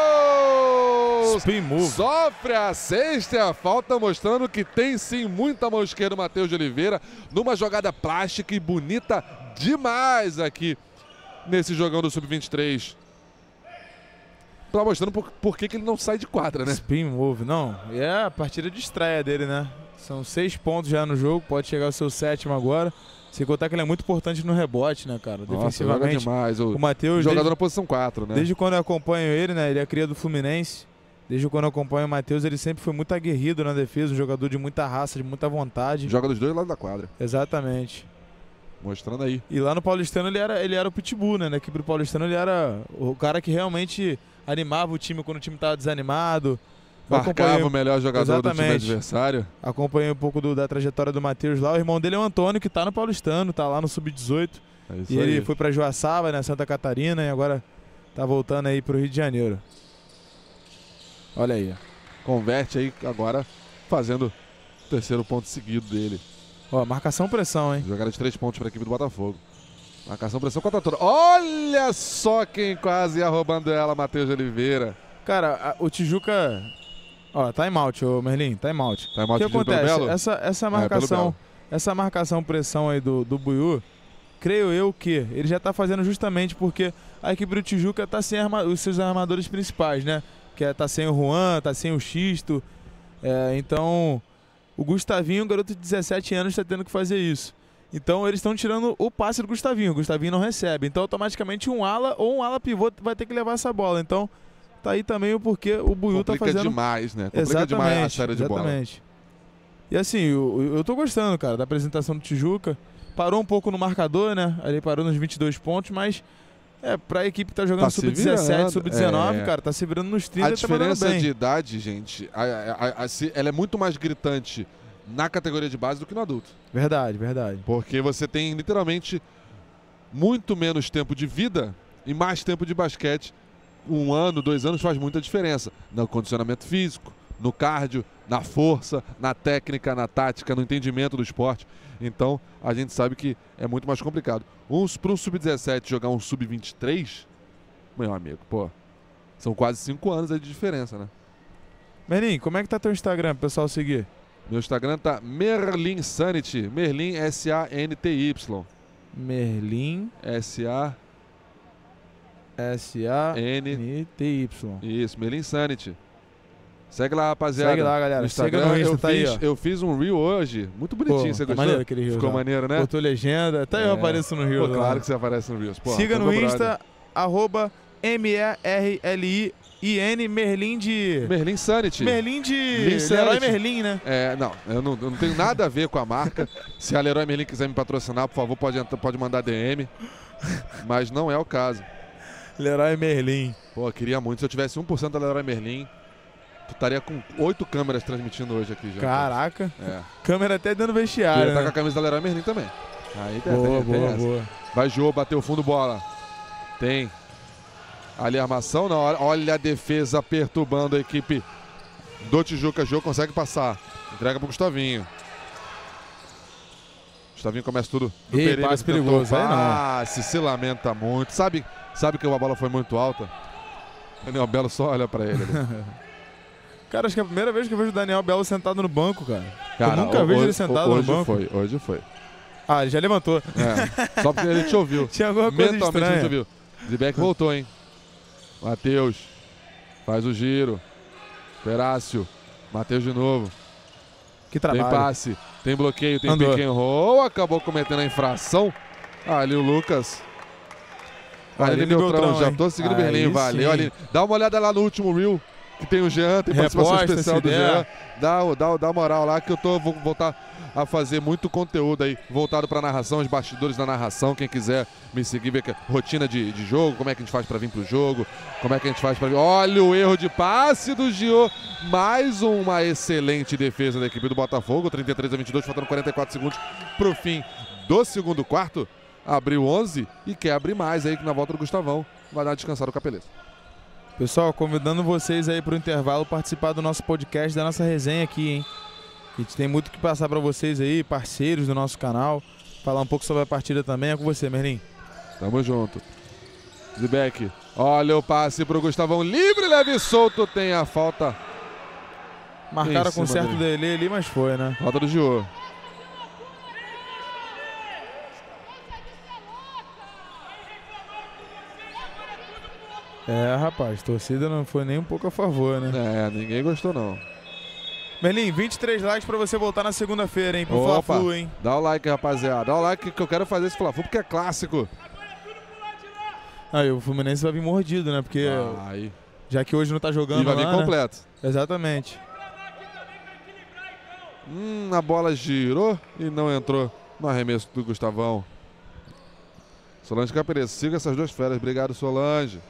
Spin move. Sofre a 6ª e a falta, mostrando que tem sim muita mão esquerda o Matheus de Oliveira, numa jogada plástica e bonita demais aqui nesse jogão do Sub-23. Tá mostrando por que ele não sai de quadra, né? Spin move, não. E é a partida de estreia dele, né? São 6 pontos já no jogo, pode chegar ao seu 7º agora. Sem contar que ele é muito importante no rebote, né, cara? Nossa, defensivamente. Demais. O Matheus, jogador na posição 4, né? Desde quando eu acompanho ele, né? Ele é cria do Fluminense. Desde quando eu acompanho o Matheus, ele sempre foi muito aguerrido na defesa, um jogador de muita raça, de muita vontade. Joga dos 2 lados da quadra. Exatamente. Mostrando aí. E lá no Paulistano ele era o pitbull, né? Na equipe do Paulistano ele era o cara que realmente animava o time quando o time estava desanimado. Marcava o melhor jogador do time adversário. Acompanhei um pouco da trajetória do Matheus lá. O irmão dele é o Antônio, que tá no Paulistano, tá lá no Sub-18. E ele foi pra Joaçaba, né, Santa Catarina, e agora tá voltando aí pro Rio de Janeiro. Olha aí. Converte aí agora, fazendo o 3º ponto seguido dele. Ó, marcação-pressão, hein? Jogada de 3 pontos pra equipe do Botafogo. Marcação-pressão contra toda. Olha só quem quase ia roubando ela, Matheus de Oliveira. Cara, o Tijuca... Ó, time-out, ô Merlin, time-out. O que acontece? Essa marcação-pressão aí do Buiú, creio eu que ele já tá fazendo justamente porque a equipe do Tijuca tá sem os seus armadores principais, né? Que tá sem o Juan, tá sem o Xisto. Então, o Gustavinho, um garoto de 17 anos, tá tendo que fazer isso. Então eles estão tirando o passe do Gustavinho. O Gustavinho não recebe. Então automaticamente um ala ou um ala pivô vai ter que levar essa bola. Então tá aí também o porquê o Buiú tá fazendo... Complica demais, né? Complica demais a série de bola. Exatamente. E assim, eu tô gostando, cara, da apresentação do Tijuca. Parou um pouco no marcador, né? Ali parou nos 22 pontos, mas pra equipe que tá jogando sub-17, sub-19, cara, tá se virando nos 30 e tá mandando bem. A diferença de idade, gente, ela é muito mais gritante na categoria de base do que no adulto. Verdade, verdade. Porque você tem literalmente muito menos tempo de vida e mais tempo de basquete. 1 ano, 2 anos faz muita diferença no condicionamento físico, no cardio, na força, na técnica, na tática, no entendimento do esporte. Então a gente sabe que é muito mais complicado. Para um sub-17 jogar um sub-23, meu amigo, pô, são quase 5 anos aí de diferença, né? Merlin, como é que tá teu Instagram pro pessoal seguir? Meu Instagram tá Merlin Sanity, Merlin S-A-N-T-Y. Merlin S-A-N-T-Y. Isso, Merlin Sanity. Segue lá, rapaziada. Segue lá, galera. No Instagram, Segue no Insta, tá aí, ó. Eu fiz um reel hoje, muito bonitinho. Você gostou? Maneiro aquele reel. Ficou maneiro, né? Botou legenda. Até eu apareço no reel. Pô, claro que você aparece no reel. Siga no Insta, @MERLIN Merlin de... Merlin Sanity. Merlin de... Leroy Merlin, né? Não, eu não tenho nada a ver com a marca. Se a Leroy Merlin quiser me patrocinar, por favor, pode mandar DM. Mas não é o caso. Leroy Merlin. Pô, queria muito. Se eu tivesse 1% da Leroy Merlin, tu estaria com 8 câmeras transmitindo hoje aqui já. Caraca. Câmera até dentro do vestiário, né? Tá com a camisa da Leroy Merlin também. Aí boa. Vai Jô, bateu fundo, bola. Tem. Ali a armação, não. Olha a defesa perturbando a equipe do Tijuca. Jô consegue passar. Entrega pro Gustavinho. Gustavinho começa tudo do perímetro. Passe perigoso, se lamenta muito. Sabe que a bola foi muito alta? Daniel Belo só olha pra ele. Cara, acho que é a primeira vez que eu vejo o Daniel Belo sentado no banco, cara. Eu nunca vejo ele sentado no banco. Hoje foi. Ah, ele já levantou. Só porque ele te ouviu. Tinha alguma coisa mentalmente estranha. Ele te ouviu. Zibeck voltou, hein? Matheus. Faz o giro. Perácio. Matheus de novo. Que trabalho. Tem passe. Tem bloqueio. Tem pick and roll. Acabou cometendo a infração. Ali o Lucas. Aline Beltrão. Já tô seguindo o Berlim. Valeu, Aline. Dá uma olhada lá no último reel. Que tem o Jean, tem participação especial do Jean. Dá moral lá que vou voltar a fazer muito conteúdo aí, voltado pra narração, os bastidores da narração. Quem quiser me seguir, ver rotina de jogo, como é que a gente faz pra vir pro jogo, como é que a gente faz pra vir. Olha o erro de passe do Gio. Mais uma excelente defesa da equipe do Botafogo. 33-22, faltando 44 segundos pro fim do segundo quarto. Abriu 11 e quer abrir mais aí na volta do Gustavão. Vai dar descansar o Capeleza. Pessoal, convidando vocês aí para o intervalo participar do nosso podcast, da nossa resenha aqui, hein? A gente tem muito o que passar para vocês aí, parceiros do nosso canal. Falar um pouco sobre a partida também. É com você, Merlin. Tamo junto. Zibeck. Olha o passe pro Gustavão. Livre, leve e solto. Tem a falta. Marcaram com certo delay ali, mas foi, né? Falta do Gio. Rapaz, torcida não foi nem um pouco a favor, né? Ninguém gostou não. Merlin, 23 likes pra você voltar na segunda-feira, hein? Pro Fla-Flu, hein? Dá o like, rapaziada. Dá o like que eu quero fazer esse Fla-Flu porque é clássico. Aí o Fluminense vai vir mordido, né? Porque já que hoje não tá jogando, e vai vir completo. Né? Exatamente. A bola girou e não entrou no arremesso do Gustavão. Solange Capeleza, siga essas duas feras. Obrigado, Solange.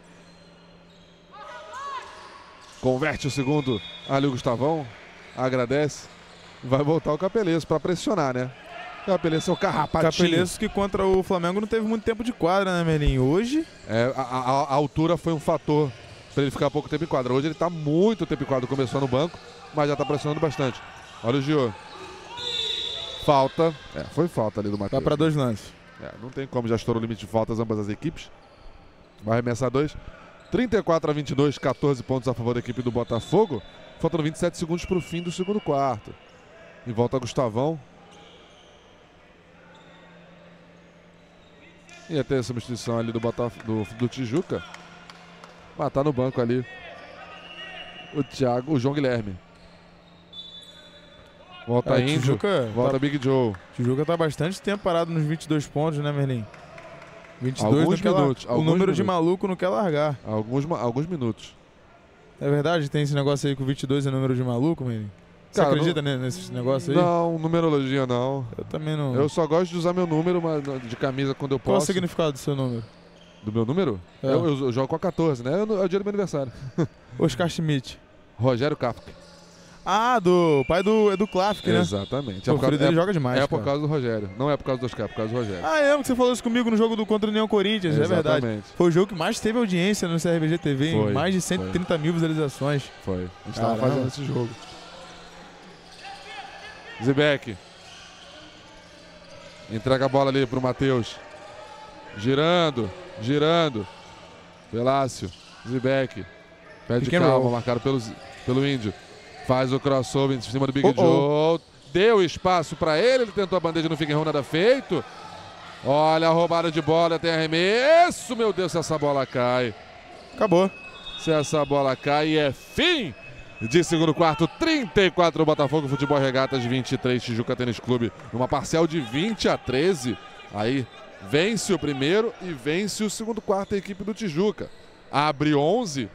Converte o segundo ali o Gustavão. Agradece. Vai voltar o Capeleza para pressionar, né? Capeleza é o carrapatinho. Capeleza que contra o Flamengo não teve muito tempo de quadra, né, Merlin? Hoje... A altura foi um fator para ele ficar pouco tempo em quadra. Hoje ele tá muito tempo em quadra. Começou no banco, mas já tá pressionando bastante. Olha o Gio. Falta. Foi falta ali do Matheus. Tá para 2 lances. Não tem como, já estourou o limite de faltas ambas as equipes. Vai arremessar 2. 34-22, 14 pontos a favor da equipe do Botafogo. Faltando 27 segundos para o fim do segundo quarto. E volta Gustavão. Ia ter a substituição ali do Tijuca. Mas tá no banco ali o João Guilherme. Volta Índio, Tijuca volta Big Joe. Tijuca tá bastante tempo parado nos 22 pontos, né, Merlin? 22 alguns minutos. O número de maluco não quer largar. Alguns minutos. É verdade? Tem esse negócio aí que o 22 é número de maluco, Merlin? Você acredita nesse negócio aí? Não, numerologia não. Eu também não. Eu só gosto de usar meu número de camisa quando eu posso. Qual o significado do seu número? Do meu número? É. Eu jogo com a 14, né? É o dia do meu aniversário. Oscar Schmidt. Rogério Kafka. Ah, do pai do Klafka, né? Exatamente. O filho dele joga demais, É por causa do Rogério. Não é por causa do Oscar, é por causa do Rogério. Ah, é, que você falou isso comigo no jogo contra o União Corinthians, é verdade. Foi o jogo que mais teve audiência no CRBG TV, em mais de 130 mil visualizações. Foi. A gente tava fazendo esse jogo. Zibek. Entrega a bola ali pro Matheus. Girando. Velácio. Zibek. Pede calma, marcado pelo Índio. Faz o crossover em cima do Big Joe. Deu espaço pra ele tentou a bandeja no Figueiredo, nada feito. Olha a roubada de bola, tem arremesso. Meu Deus, se essa bola cai. Acabou. Se essa bola cai, é fim de segundo quarto. 34 Botafogo, Futebol Regatas 23 Tijuca Tênis Clube. Numa parcial de 20-13. Aí vence o primeiro e vence o segundo quarto a equipe do Tijuca. Abre 11.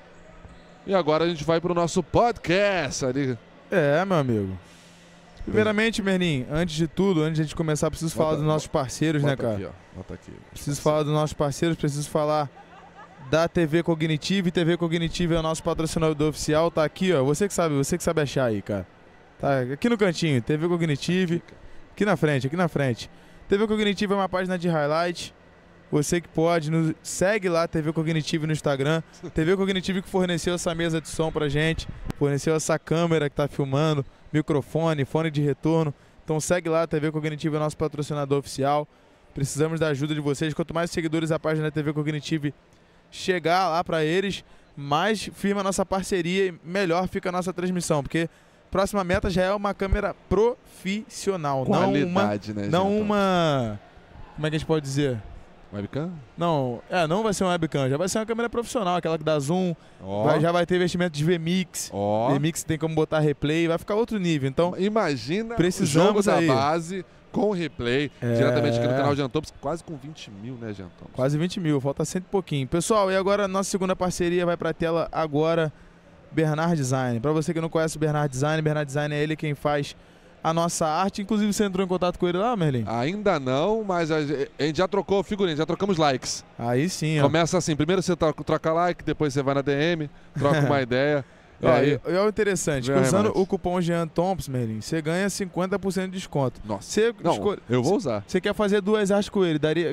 E agora a gente vai pro nosso podcast ali. É, meu amigo. Primeiramente, Merlin, antes de tudo, antes de a gente começar, preciso falar dos nossos parceiros, né, cara? Aqui, ó. Bota aqui. Preciso falar dos nossos parceiros, preciso falar da TV Cognitive. TV Cognitive é o nosso patrocinador oficial. Tá aqui, ó. Você que sabe achar aí, cara. Tá aqui no cantinho, TV Cognitive. Aqui na frente. TV Cognitive é uma página de highlight. Você que pode, segue lá TV Cognitive no Instagram. TV Cognitive que forneceu essa mesa de som pra gente, forneceu essa câmera que tá filmando, microfone, fone de retorno. Então segue lá, TV Cognitive é nosso patrocinador oficial. Precisamos da ajuda de vocês. Quanto mais seguidores a página da TV Cognitive chegar lá pra eles, mais firma a nossa parceria e melhor fica a nossa transmissão. Porque próxima meta já é uma câmera profissional. Qualidade, não uma... Como é que a gente pode dizer? Webcam? Não vai ser uma webcam, já vai ser uma câmera profissional, aquela que dá zoom, já vai ter investimento de VMix. VMix tem como botar replay, vai ficar outro nível. Então, imagina precisamos o jogo da base com replay, diretamente aqui no canal Jean Thompson, quase com 20 mil, né, Jean Thompson? Quase 20 mil, falta 100 e pouquinho. Pessoal, e agora nossa segunda parceria vai pra tela agora, Bernard Design. Pra você que não conhece o Bernard Design é ele quem faz a nossa arte. Inclusive, você entrou em contato com ele lá, Merlin? Ainda não, mas a gente já trocou figurinha, já trocamos likes. Aí sim, ó. Começa assim, primeiro você troca like, depois você vai na DM, troca uma ideia. E é o interessante, usando o cupom Jean Thompson, Merlin, você ganha 50% de desconto. Nossa, eu vou usar. Você quer fazer 2 artes com ele, daria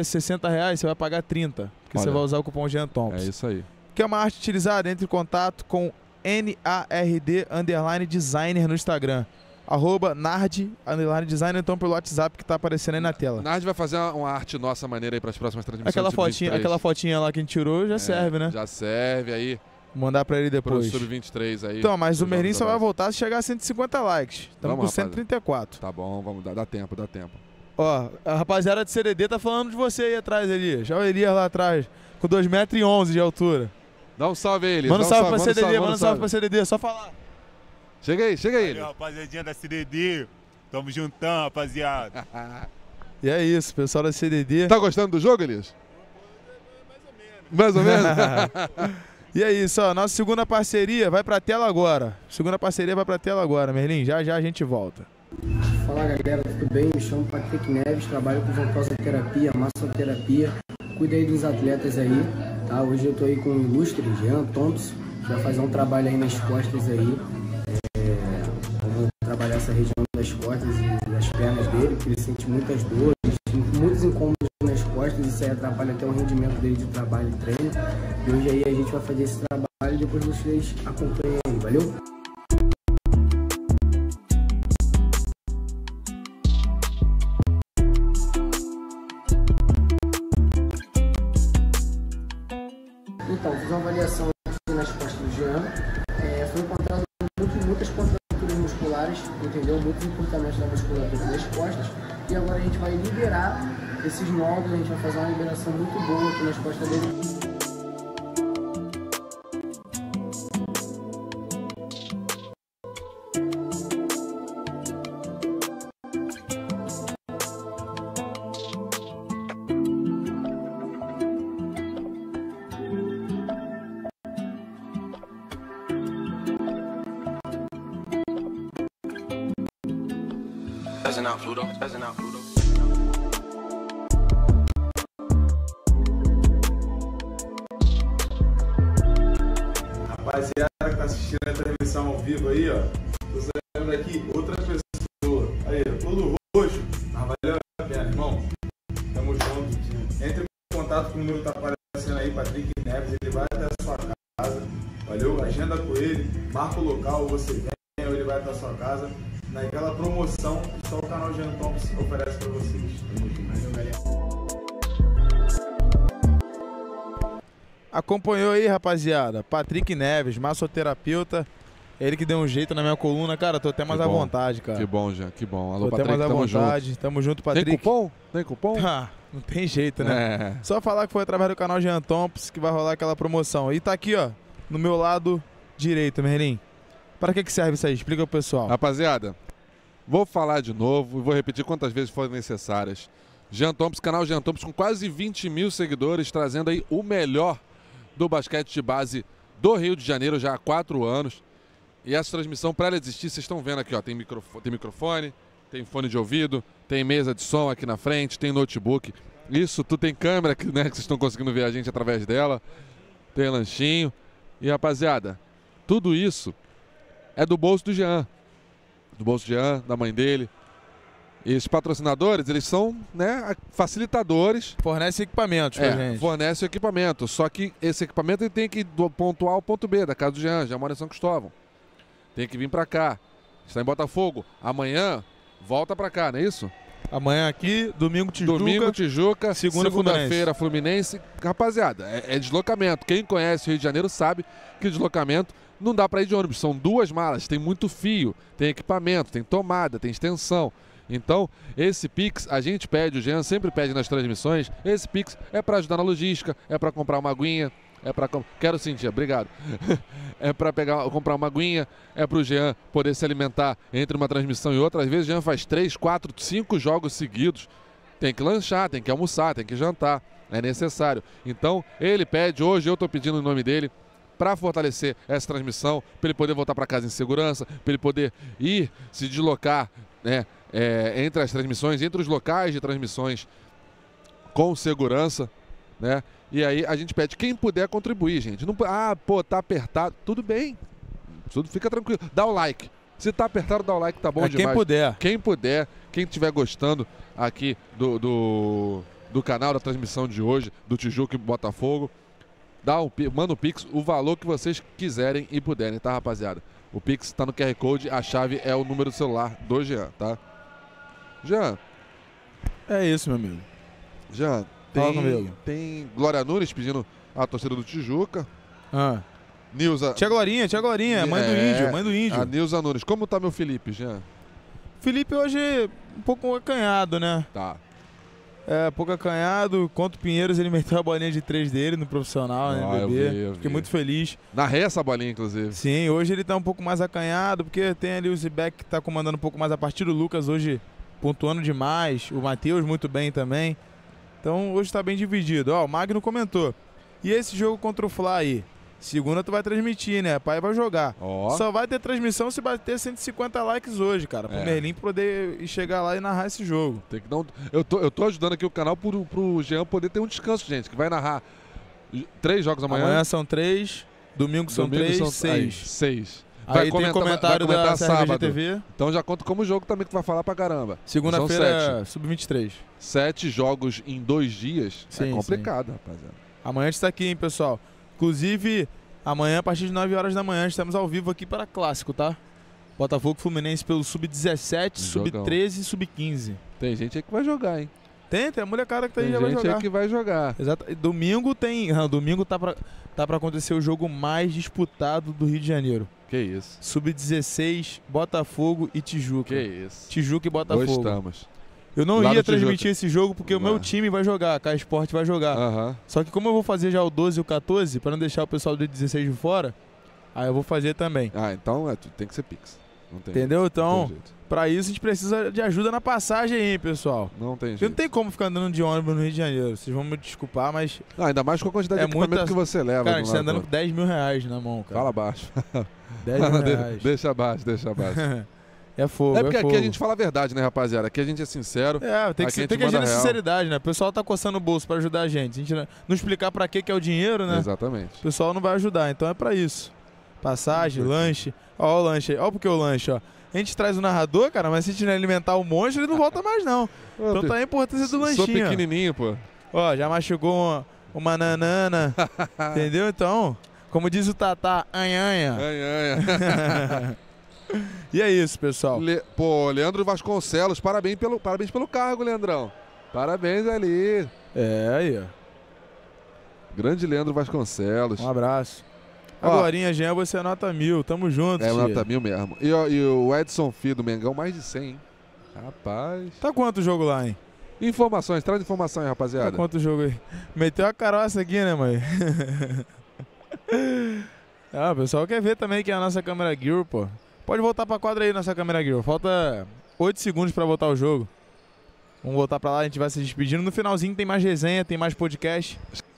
R$60, você vai pagar 30, porque você vai usar o cupom Jean Thompson. É isso aí. Quer uma arte utilizada? Entre em contato com NARD_designer no Instagram. @nard_designer, então pelo WhatsApp que tá aparecendo aí na tela. Nard vai fazer uma arte nossa maneira aí para as próximas transmissões. Aquela fotinha lá que a gente tirou já serve, né? Já serve aí. Vou mandar pra ele depois. Pro Sub-23 aí. Então, mas o Merlin só vai voltar se chegar a 150 likes. Estamos com 134. Tá bom, vamos dar tempo. Ó, a rapaziada de CDD tá falando de você aí atrás, Elias. Já o Elias lá atrás, com 2,11 m de altura. Dá um salve aí, Elias. Manda um salve pra CDD, só falar. Chega aí. Valeu, rapaziadinha da CDD. Tamo juntão, rapaziada. E é isso, pessoal da CDD. Tá gostando do jogo, Elias? Mais ou menos? E é isso, ó. Nossa segunda parceria vai pra tela agora. Merlin. Já a gente volta. Fala, galera, tudo bem? Me chamo Patrick Neves, trabalho com ventosoterapia, massoterapia. Cuido aí dos atletas aí, tá? Hoje eu tô aí com o ilustre Jean Thompson. Vai fazer um trabalho aí nas costas aí. Vamos trabalhar essa região das costas e das pernas dele, porque ele sente muitas dores, muitos incômodos nas costas, isso aí atrapalha até o rendimento dele de trabalho e treino. E hoje aí a gente vai fazer esse trabalho e depois vocês acompanhem aí, valeu? Então, fiz uma avaliação nas costas do Jean, foi encontrado muitas contraturas musculares, entendeu? Muito encurtamento da musculatura das costas, e agora a gente vai liberar esses nódulos, a gente vai fazer uma liberação muito boa aqui nas costas dele. Spazzing out Pluto. Spazzing out Pluto. Rapaziada que tá assistindo a transmissão ao vivo aí, ó. Tô saindo daqui, outra pessoa. Aí, todo roxo. Mas valeu a pena, irmão. Tamo junto. Entre em contato com o número que tá aparecendo aí, Patrick Neves. Ele vai até a sua casa. Valeu? Agenda com ele. Marca o local, você vem, ou ele vai até a sua casa. Naquela promoção que só o canal Jean Thompson oferece pra vocês. Tamo junto. Valeu, galera. Acompanhou aí, rapaziada, Patrick Neves, massoterapeuta, ele que deu um jeito na minha coluna, cara, tô até mais à vontade, cara. Que bom, Jean, que bom. Alô, tô até Patrick, mais à vontade, tamo junto, Patrick. Tem cupom? Tem cupom? Ah, não tem jeito, né? Só falar que foi através do canal Jean Thompson que vai rolar aquela promoção. E tá aqui, ó, no meu lado direito, Merlin. Pra que serve isso aí? Explica pro pessoal. Rapaziada, vou falar de novo e vou repetir quantas vezes forem necessárias. Jean Thompson, canal Jean Thompson com quase 20 mil seguidores, trazendo aí o melhor do basquete de base do Rio de Janeiro já há 4 anos. E essa transmissão, para ela existir, vocês estão vendo aqui, ó, tem microfone, tem fone de ouvido, tem mesa de som aqui na frente, tem notebook. Isso, tu tem câmera, né, que vocês estão conseguindo ver a gente através dela. Tem lanchinho. E, rapaziada, tudo isso é do bolso do Jean. Do bolso do Jean, da mãe dele. E esses patrocinadores, eles são, né, facilitadores. Fornece equipamentos pra gente. Fornece o equipamento. Só que esse equipamento ele tem que ir do ponto A ao ponto B, da casa do Jean. Já mora em São Cristóvão. Tem que vir pra cá. Está em Botafogo. Amanhã, volta pra cá, não é isso? Amanhã aqui, domingo Tijuca. Domingo Tijuca, segunda-feira Fluminense. Rapaziada, é deslocamento. Quem conhece o Rio de Janeiro sabe que deslocamento não dá pra ir de ônibus. São 2 malas, tem muito fio, tem equipamento, tem tomada, tem extensão. Então, esse Pix, a gente pede, o Jean sempre pede nas transmissões, esse Pix é para ajudar na logística, é para comprar uma aguinha, é para... Quero sentir, obrigado. É para comprar uma aguinha, é para o Jean poder se alimentar entre uma transmissão e outra. Às vezes o Jean faz 3, 4, 5 jogos seguidos, tem que lanchar, tem que almoçar, tem que jantar, é necessário. Então, ele pede, hoje eu estou pedindo em nome dele, para fortalecer essa transmissão, para ele poder voltar para casa em segurança, para ele poder ir, se deslocar, né, entre as transmissões, entre os locais de transmissões com segurança, né? E aí a gente pede quem puder contribuir, gente. Não, tá apertado, tudo bem, tudo fica tranquilo. Dá o like. Se tá apertado, dá o like, tá bom demais. Quem puder. Quem puder, quem estiver gostando aqui do canal, da transmissão de hoje, do Tijuca e Botafogo, manda o Pix, o valor que vocês quiserem e puderem, tá, rapaziada? O Pix está no QR Code, a chave é o número do celular do Jean, tá? Jean. É isso, meu amigo. Jean, tem Glória Nunes pedindo a torcida do Tijuca. Nilza. Tia Glorinha, mãe do índio. A Nilza Nunes. Como tá meu Felipe, Jean? Felipe hoje um pouco acanhado, né? Tá. Pouco acanhado. Contra o Pinheiros, ele meteu a bolinha de 3 dele no profissional, né, no bebê. Fiquei muito feliz. Narrei essa bolinha, inclusive. Sim, hoje ele tá um pouco mais acanhado, porque tem ali o Zibek que tá comandando um pouco mais a partida. O Lucas hoje pontuando demais. O Matheus muito bem também. Então hoje tá bem dividido. Ó, o Magno comentou. E esse jogo contra o Fla aí? Segunda tu vai transmitir, né? Pai vai jogar. Só vai ter transmissão se bater 150 likes hoje, cara. Pro Merlin poder chegar lá e narrar esse jogo. Tem que dar eu tô ajudando aqui o canal pro Jean poder ter um descanso, gente. Que vai narrar 3 jogos amanhã. Amanhã são 3, domingo são 3, 6. 6. Aí tem comentário da sábado. TV. Então já conta como jogo também que tu vai falar pra caramba. Segunda-feira, sub-23. 7 jogos em 2 dias. Sim, é complicado, rapaziada. Amanhã a gente tá aqui, hein, pessoal. Inclusive, amanhã, a partir de 9 horas da manhã, estamos ao vivo aqui para Clássico, tá? Botafogo Fluminense pelo Sub-17, Sub-13 e Sub-15. Tem gente aí que vai jogar, hein? Tem a molecada que tá aí já vai jogar. Tem gente aí que vai jogar. Exato. Domingo tem... Não, domingo tá pra acontecer o jogo mais disputado do Rio de Janeiro. Que isso. Sub-16, Botafogo e Tijuca. Que isso. Tijuca e Botafogo. Estamos. Eu não ia transmitir esse jogo porque o meu time vai jogar, a K Sport vai jogar. Só que como eu vou fazer já o 12 e o 14, para não deixar o pessoal do 16 de fora, aí eu vou fazer também. Então tem que ser Pix. Não tem Entendeu? Jeito. Então, para isso a gente precisa de ajuda na passagem aí, pessoal. Não tem jeito. Não tem como ficar andando de ônibus no Rio de Janeiro. Vocês vão me desculpar, mas... ainda mais com a quantidade de equipamento que você leva. Cara, a gente tá andando com 10 mil reais na mão, cara. Fala baixo. 10 mil reais. Deixa abaixo. É fogo, É porque aqui fogo. a gente fala a verdade, né, rapaziada? Aqui a gente é sincero. Tem aqui que agir na sinceridade, né? O pessoal tá coçando o bolso pra ajudar a gente. A gente não explicar pra que é o dinheiro, né? Exatamente. O pessoal não vai ajudar, então é pra isso. Passagem, lanche. Ó o lanche aí. Ó porque o lanche, ó. A gente traz o narrador, cara, mas se a gente não alimentar o monstro, ele não volta mais, não. Então tá a importância do lanchinho. Sou pequenininho, pô. Ó, já mastigou uma nanana. Entendeu? Então, como diz o Tatá, anhanha. Anhanha. E é isso, pessoal. Pô, Leandro Vasconcelos, parabéns pelo cargo, Leandrão. Parabéns ali. É, aí, ó. Grande Leandro Vasconcelos. Um abraço. Agorinha, Jean, você é nota 1000. Tamo junto, É, nota 1000 mesmo. E o Edson Fih do Mengão, mais de 100, hein? Rapaz. Tá quanto o jogo lá, hein? Informações, traz informação aí, rapaziada. Tá quanto o jogo aí? Meteu a caroça aqui, né, mãe? O pessoal quer ver também que é a nossa câmera gear, pô. Pode voltar pra quadra aí, nossa câmera gear. Falta 8 segundos pra voltar o jogo. Vamos voltar pra lá, a gente vai se despedindo. No finalzinho tem mais resenha, tem mais podcast.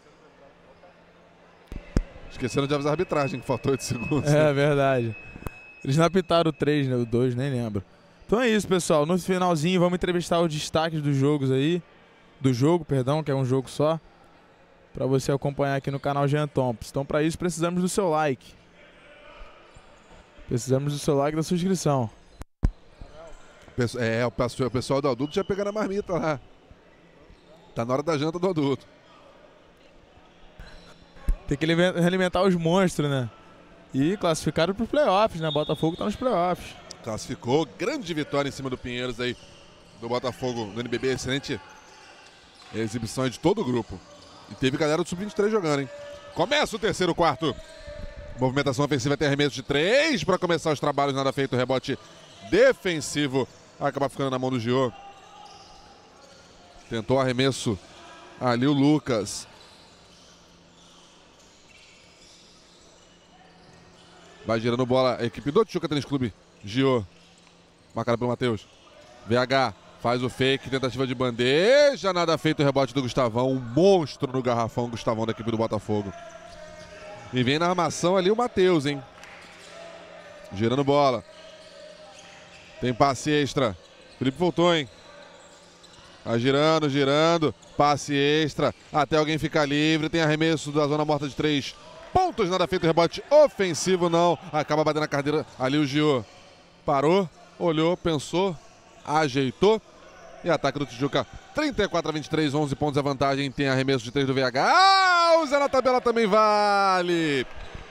Esqueceram de avisar a arbitragem, que faltou 8 segundos. É verdade. Eles não apitaram o 3, né? O 2, nem lembro. Então é isso, pessoal. No finalzinho vamos entrevistar os destaques dos jogos aí. Do jogo, perdão, que é um jogo só. Pra você acompanhar aqui no canal Jean Thompson. Então pra isso precisamos do seu like. Precisamos do seu like e da sua inscrição. O pessoal do adulto já pegaram a marmita lá. Tá na hora da janta do adulto. Tem que alimentar os monstros, né? E classificaram pros playoffs, né? Botafogo tá nos playoffs. Classificou. Grande vitória em cima do Pinheiros aí. Do Botafogo, do NBB. Excelente exibição de todo o grupo. E teve galera do Sub-23 jogando, hein? Começa o terceiro quarto. Movimentação ofensiva até arremesso de 3 para começar os trabalhos. Nada feito. Rebote defensivo. Acaba ficando na mão do Gio. Tentou arremesso ali o Lucas. Vai girando bola a equipe do Tijuca Tênis Clube. Gio. Marcado pelo Matheus. VH faz o fake. Tentativa de bandeja. Nada feito. O rebote do Gustavão. Um monstro no garrafão. Gustavão da equipe do Botafogo. E vem na armação ali o Matheus, hein? Girando bola. Tem passe extra. Felipe voltou, hein? Vai girando, girando. Passe extra. Até alguém ficar livre. Tem arremesso da zona morta de 3 pontos. Nada feito. Rebote ofensivo, não. Acaba batendo na carteira ali o Gio. Parou, olhou, pensou, ajeitou. E ataque do Tijuca. 34-23, 11 pontos a vantagem. Tem arremesso de 3 do VH. O Zé na tabela também vale.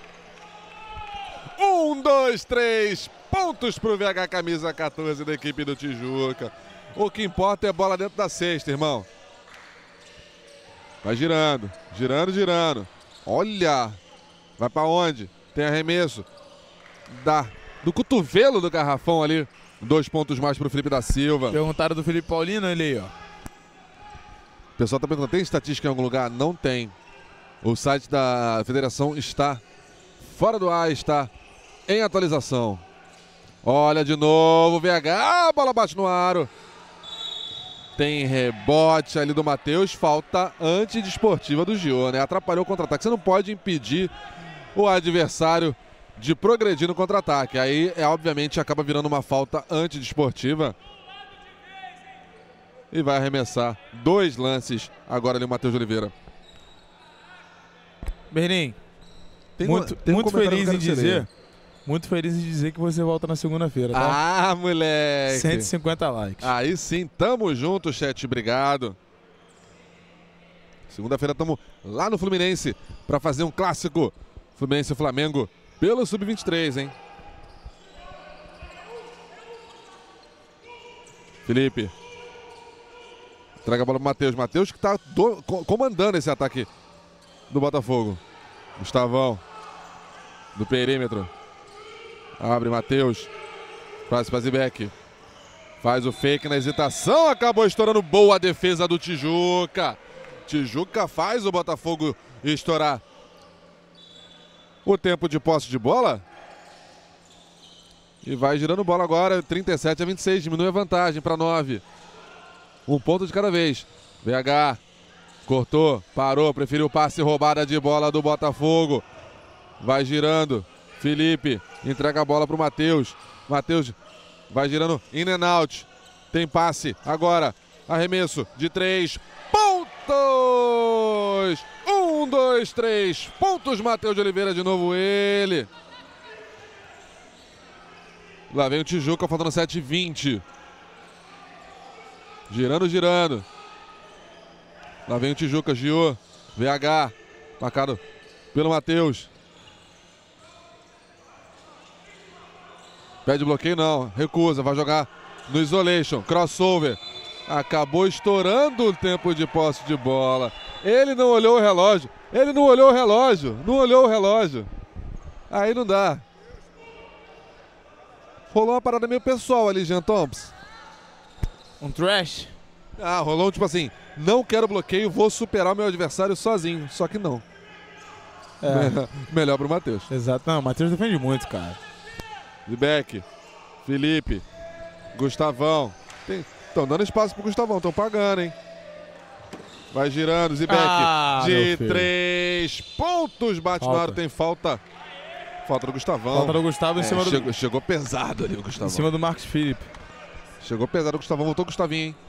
1, 2, 3 pontos pro VH, camisa 14 da equipe do Tijuca. O que importa é bola dentro da cesta, irmão. Vai girando, girando, girando. Olha, vai pra onde? Tem arremesso do cotovelo do garrafão ali. 2 pontos mais pro Felipe da Silva. Perguntaram do Felipe Paulino, ele aí, ó. O pessoal tá perguntando, tem estatística em algum lugar? Não tem. O site da federação está fora do ar, está em atualização. Olha de novo, VH, a bola bate no aro. Tem rebote ali do Matheus, falta antidesportiva do Gio, né? Atrapalhou o contra-ataque. Você não pode impedir o adversário de progredir no contra-ataque. Aí, obviamente, acaba virando uma falta antidesportiva. E vai arremessar 2 lances agora ali o Matheus Oliveira. Berlim, Tem muito feliz em dizer... Muito feliz em dizer que você volta na segunda-feira, tá? Ah, moleque! 150 likes. Aí sim, tamo junto, chat. Obrigado. Segunda-feira tamo lá no Fluminense pra fazer um clássico. Fluminense e Flamengo pelo Sub-23, hein? Felipe. Traga a bola pro Matheus. Matheus que tá comandando esse ataque do Botafogo. Gustavão. Do perímetro. Abre Matheus. Faz Zibek. Faz o fake na hesitação. Acabou estourando. Boa defesa do Tijuca. Tijuca faz o Botafogo estourar o tempo de posse de bola. E vai girando bola agora. 37-26. Diminui a vantagem para 9. 1 ponto de cada vez. VH. Cortou. Parou. Preferiu o passe roubada de bola do Botafogo. Vai girando. Felipe entrega a bola para o Matheus. Matheus Vai girando in and out. Tem passe. Agora, arremesso de 3 pontos. 1, 2, 3 pontos. Matheus de Oliveira de novo ele. Lá vem o Tijuca, faltando 7:20. Girando, girando. Lá vem o Tijuca, Gio. VH, marcado pelo Matheus. Pede bloqueio, não. Recusa, vai jogar no isolation. Crossover. Acabou estourando o tempo de posse de bola. Ele não olhou o relógio. Ele não olhou o relógio. Não olhou o relógio. Aí não dá. Rolou uma parada meio pessoal ali, Jean Thompson. Um trash? Ah, rolou tipo assim, não quero bloqueio, vou superar o meu adversário sozinho. Só que não. Melhor pro Matheus. Exato. Não, o Matheus defende muito, cara. Zibek, Felipe, Gustavão. Estão dando espaço pro Gustavão, estão pagando, hein? Vai girando, Zibek. De 3 pontos, bate na área, tem falta. Falta do Gustavão. Falta do Gustavo em cima do... Chegou pesado ali o Gustavão. Em cima do Marcos Felipe. Chegou pesado o Gustavão, voltou o Gustavinho, hein?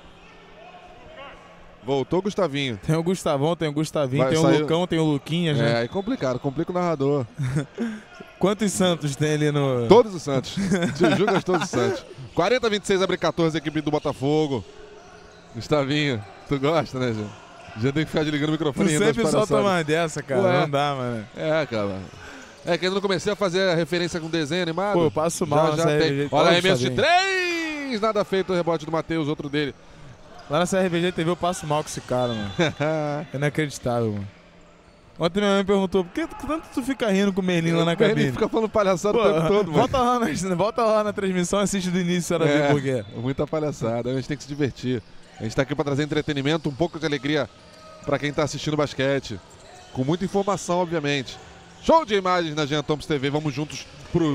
Voltou o Gustavinho. Tem o Gustavão, tem o Gustavinho, tem o Lucão, tem o Luquinhas, né? É complicado, complica o narrador. Quantos Santos tem ali no... Todos os Santos. Tijucas, todos os Santos. 40-26, abre 14, equipe do Botafogo. Gustavinho, tu gosta, né, Gê? Já tem que ficar desligando o microfone. Tu sempre solta uma dessa, cara. Ué. Não dá, mano. É, cara. É que eu não comecei a fazer a referência com desenho animado. Pô, eu passo mal. Já tem. Olha, arremesso de 3! Nada feito, o rebote do Matheus, outro dele. Lá na CRVG TV eu passo mal com esse cara, mano. É inacreditável, mano. Ontem minha mãe me perguntou, por que tanto tu fica rindo com o Merlin lá na cabine? Ele fica falando palhaçada o tempo todo, mano. Volta lá na transmissão, assiste do início, para ver por quê. Muita palhaçada, a gente tem que se divertir. A gente tá aqui pra trazer entretenimento, um pouco de alegria pra quem tá assistindo basquete. Com muita informação, obviamente. Show de imagens na Jean Thompson TV, vamos juntos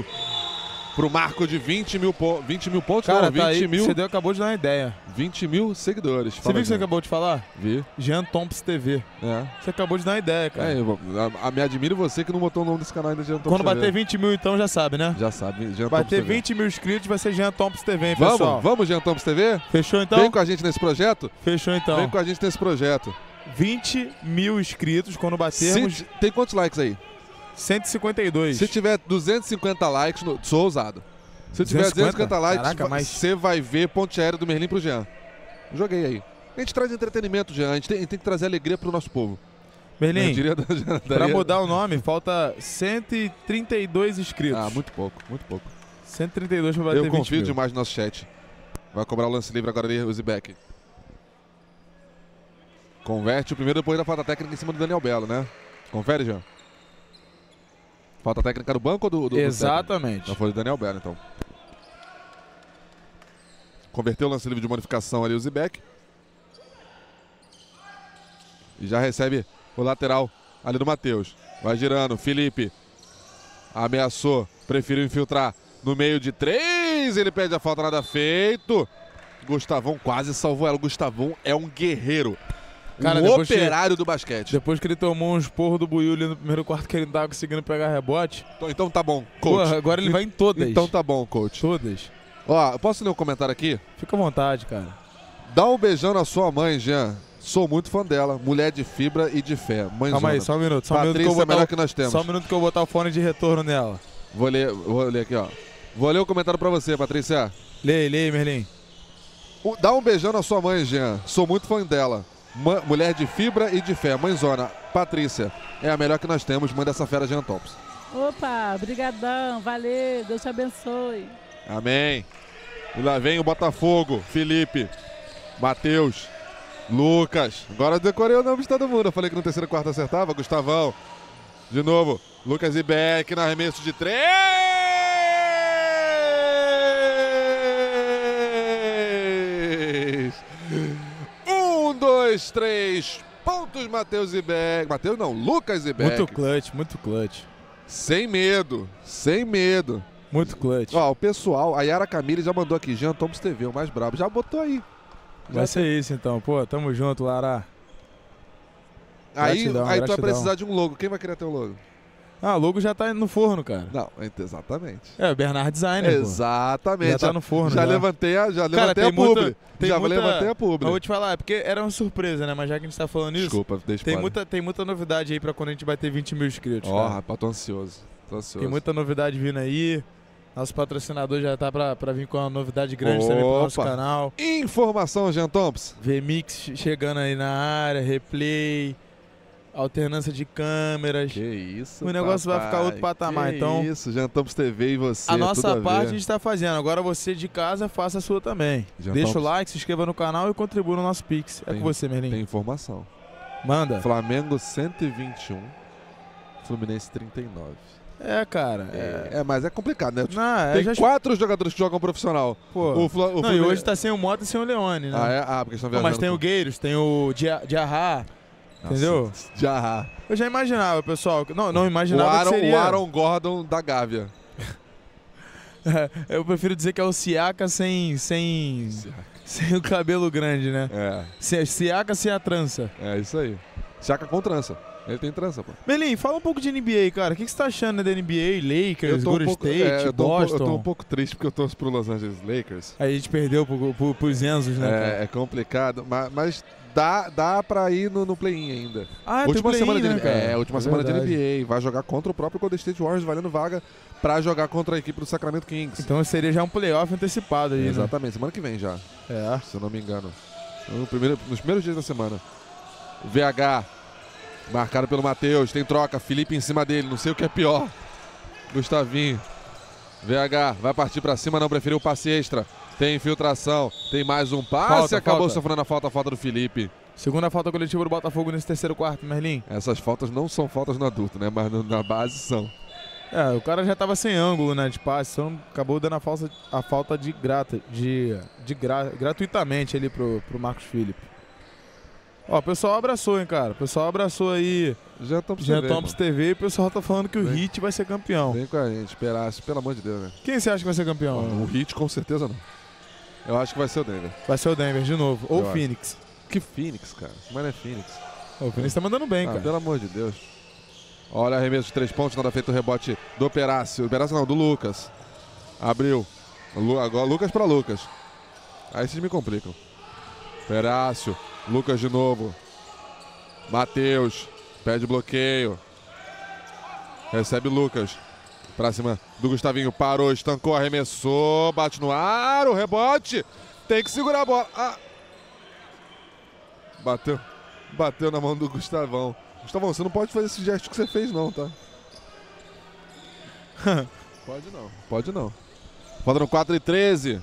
pro marco de 20 mil pontos, cara, não, 20 tá aí, mil. Você acabou de dar uma ideia. 20 mil seguidores. Você viu o que você acabou de falar? Vi. Jean Thompson TV. É. Você acabou de dar uma ideia, cara. Me admiro você que não botou o nome desse canal ainda, Jean Thompson Quando TV. bater 20 mil, então já sabe, né? Já sabe, Jean Bater Thompson TV. 20 mil inscritos, vai ser Jean Thompson TV, hein, pessoal? Vamos, Jean Thompson TV? Fechou, então? Vem com a gente nesse projeto? Fechou, então. Vem com a gente nesse projeto. 20 mil inscritos quando batermos... Tem quantos likes aí? 152. Se tiver 250 likes, sou ousado. Se tiver 250 likes, caraca, você vai ver ponte aérea do Merlin pro Jean. Joguei aí. A gente traz entretenimento, Jean. A gente tem que trazer alegria pro nosso povo. Merlin, pra mudar o nome, falta 132 inscritos. Ah, muito pouco, muito pouco. 132 pra bater 20 mil. Eu confio mil. demais no nosso chat. Vai cobrar o lance livre agora ali, o Zibek. Converte o primeiro depois da falta técnica em cima do Daniel Belo, né? Confere, Jean. Falta técnica do banco ou do Exatamente. Não foi do Daniel Belo, então. Converteu o lance livre de bonificação ali o Zibek. E já recebe o lateral ali do Matheus. Vai girando, Felipe. Ameaçou, preferiu infiltrar no meio de 3. Ele pede a falta, nada feito. Gustavão quase salvou ela. O Gustavão é um guerreiro. Cara, um operário do basquete. Depois que ele tomou um esporro do Buiu ali no primeiro quarto, que ele não tava conseguindo pegar rebote. Então tá bom, coach. Pô, agora ele vai em todas. Então tá bom, coach. Todas. Ó, posso ler um comentário aqui? Fica à vontade, cara. Dá um beijão na sua mãe, Jean. Sou muito fã dela. Mulher de fibra e de fé. Mãezona. Calma aí, só um minuto. Patrícia é o melhor que nós temos. Só um minuto que eu vou botar o fone de retorno nela. Vou ler aqui, ó. Vou ler o comentário pra você, Patrícia. Leia aí, Merlin. Dá um beijão na sua mãe, Jean. Sou muito fã dela. Mulher de fibra e de fé. Mãezona, Patrícia, é a melhor que nós temos. Mãe dessa fera, Jean Thompson. Opa, brigadão, valeu, Deus te abençoe. Amém. E lá vem o Botafogo, Felipe, Matheus, Lucas. Agora eu decorei o nome de todo mundo. Eu falei que no terceiro e quarto acertava. Gustavão. De novo, Lucas Zibek no arremesso de 3. 1, 2, 3 pontos, Matheus Zibek. Matheus não, Lucas Zibek. Muito clutch, muito clutch. Sem medo, sem medo. Muito clutch. Ó, o pessoal, a Yara Camille já mandou aqui, Jean Thompson TV, o mais brabo. Já botou aí. Vai ser isso então, pô, tamo junto, Lara. Aí Gratidão, tu vai gratidão. precisar de um logo. Quem vai querer ter um logo? Ah, o logo já tá no forno, cara. Não, exatamente. É, o Bernard Designer, pô. Exatamente. Já tá no forno. Já levantei a publi. Levantei a publi. Eu vou te falar, é porque era uma surpresa, né? Mas já que a gente tá falando isso... Desculpa, deixa tem muita novidade aí pra quando a gente bater 20 mil inscritos, Ó, cara. rapaz, tô ansioso. Tem muita novidade vindo aí. Nosso patrocinador já tá pra vir com uma novidade grande também pro nosso canal. Informação, Jean Thompson. VMix chegando aí na área, replay, alternância de câmeras. Que isso, o negócio vai ficar outro patamar, então. Isso, Jean Thompson TV e você. A nossa parte a gente tá fazendo. Agora você de casa faça a sua também. Deixa o like, se inscreva no canal e contribua no nosso Pix. É com você, Merlin. Tem informação. Manda. Flamengo 121, Fluminense 39. É, cara. Mas é complicado, né? Não, tem 4 jogadores que jogam profissional. Pô. E hoje tá sem o Mota e sem o Leone, né? Porque estão viajando. Mas tem o Gueiros, tem o Diarra. Entendeu? Diarra. Eu já imaginava, pessoal. Não imaginava que seria... O Aaron Gordon da Gávea. Eu prefiro dizer que é o Siaka sem o cabelo grande, né? Siaka sem a trança. É isso aí. Siaka com trança. Ele tem trança, pô. Merlin, fala um pouco de NBA, cara. O que você tá achando da NBA, Lakers, Golden State, Boston? Eu tô um pouco triste porque eu torço pro Los Angeles Lakers. Aí a gente perdeu pros Enzos, né? É complicado, mas dá pra ir no play-in ainda. Última semana de NBA. Última semana de NBA. Vai jogar contra o próprio Golden State Warriors, valendo vaga pra jogar contra a equipe do Sacramento Kings. Então seria já um playoff antecipado aí, exatamente, né? Semana que vem já. Se eu não me engano. Nos primeiros dias da semana. VH. Marcado pelo Matheus, tem troca, Felipe em cima dele, não sei o que é pior. Gustavinho, VH, vai partir pra cima, não, preferiu o passe extra. Tem infiltração, tem mais um passe, acabou sofrendo a falta do Felipe. Segunda falta coletiva do Botafogo nesse terceiro quarto, Merlin. Essas faltas não são faltas no adulto, né, mas na base são. O cara já tava sem ângulo, né, de passe, então acabou dando a falta gratuitamente ali pro Marcos Felipe. Ó, o pessoal abraçou, hein, cara. O pessoal abraçou aí Jean Thompson TV e o pessoal tá falando que o Heat vai ser campeão. Vem com a gente, esperar, pelo amor de Deus, né? Quem você acha que vai ser campeão? O Heat com certeza não. Eu acho que vai ser o Denver. Vai ser o Denver de novo. Ou o Phoenix. Que Phoenix, cara? Mas não é Phoenix. O Phoenix tá mandando bem, cara. Pelo amor de Deus. Olha, arremesso de 3 pontos, nada feito o rebote do Perácio. Do Perácio não, do Lucas. Abriu. Agora Lucas pra Lucas. Aí vocês me complicam. Perácio. Lucas de novo. Matheus. Pede bloqueio. Recebe Lucas. Pra cima do Gustavinho. Parou, estancou, arremessou. Bate no ar. O rebote. Tem que segurar a bola. Bateu na mão do Gustavão. Gustavão, você não pode fazer esse gesto que você fez não, tá? Pode não. Falta no 4:13.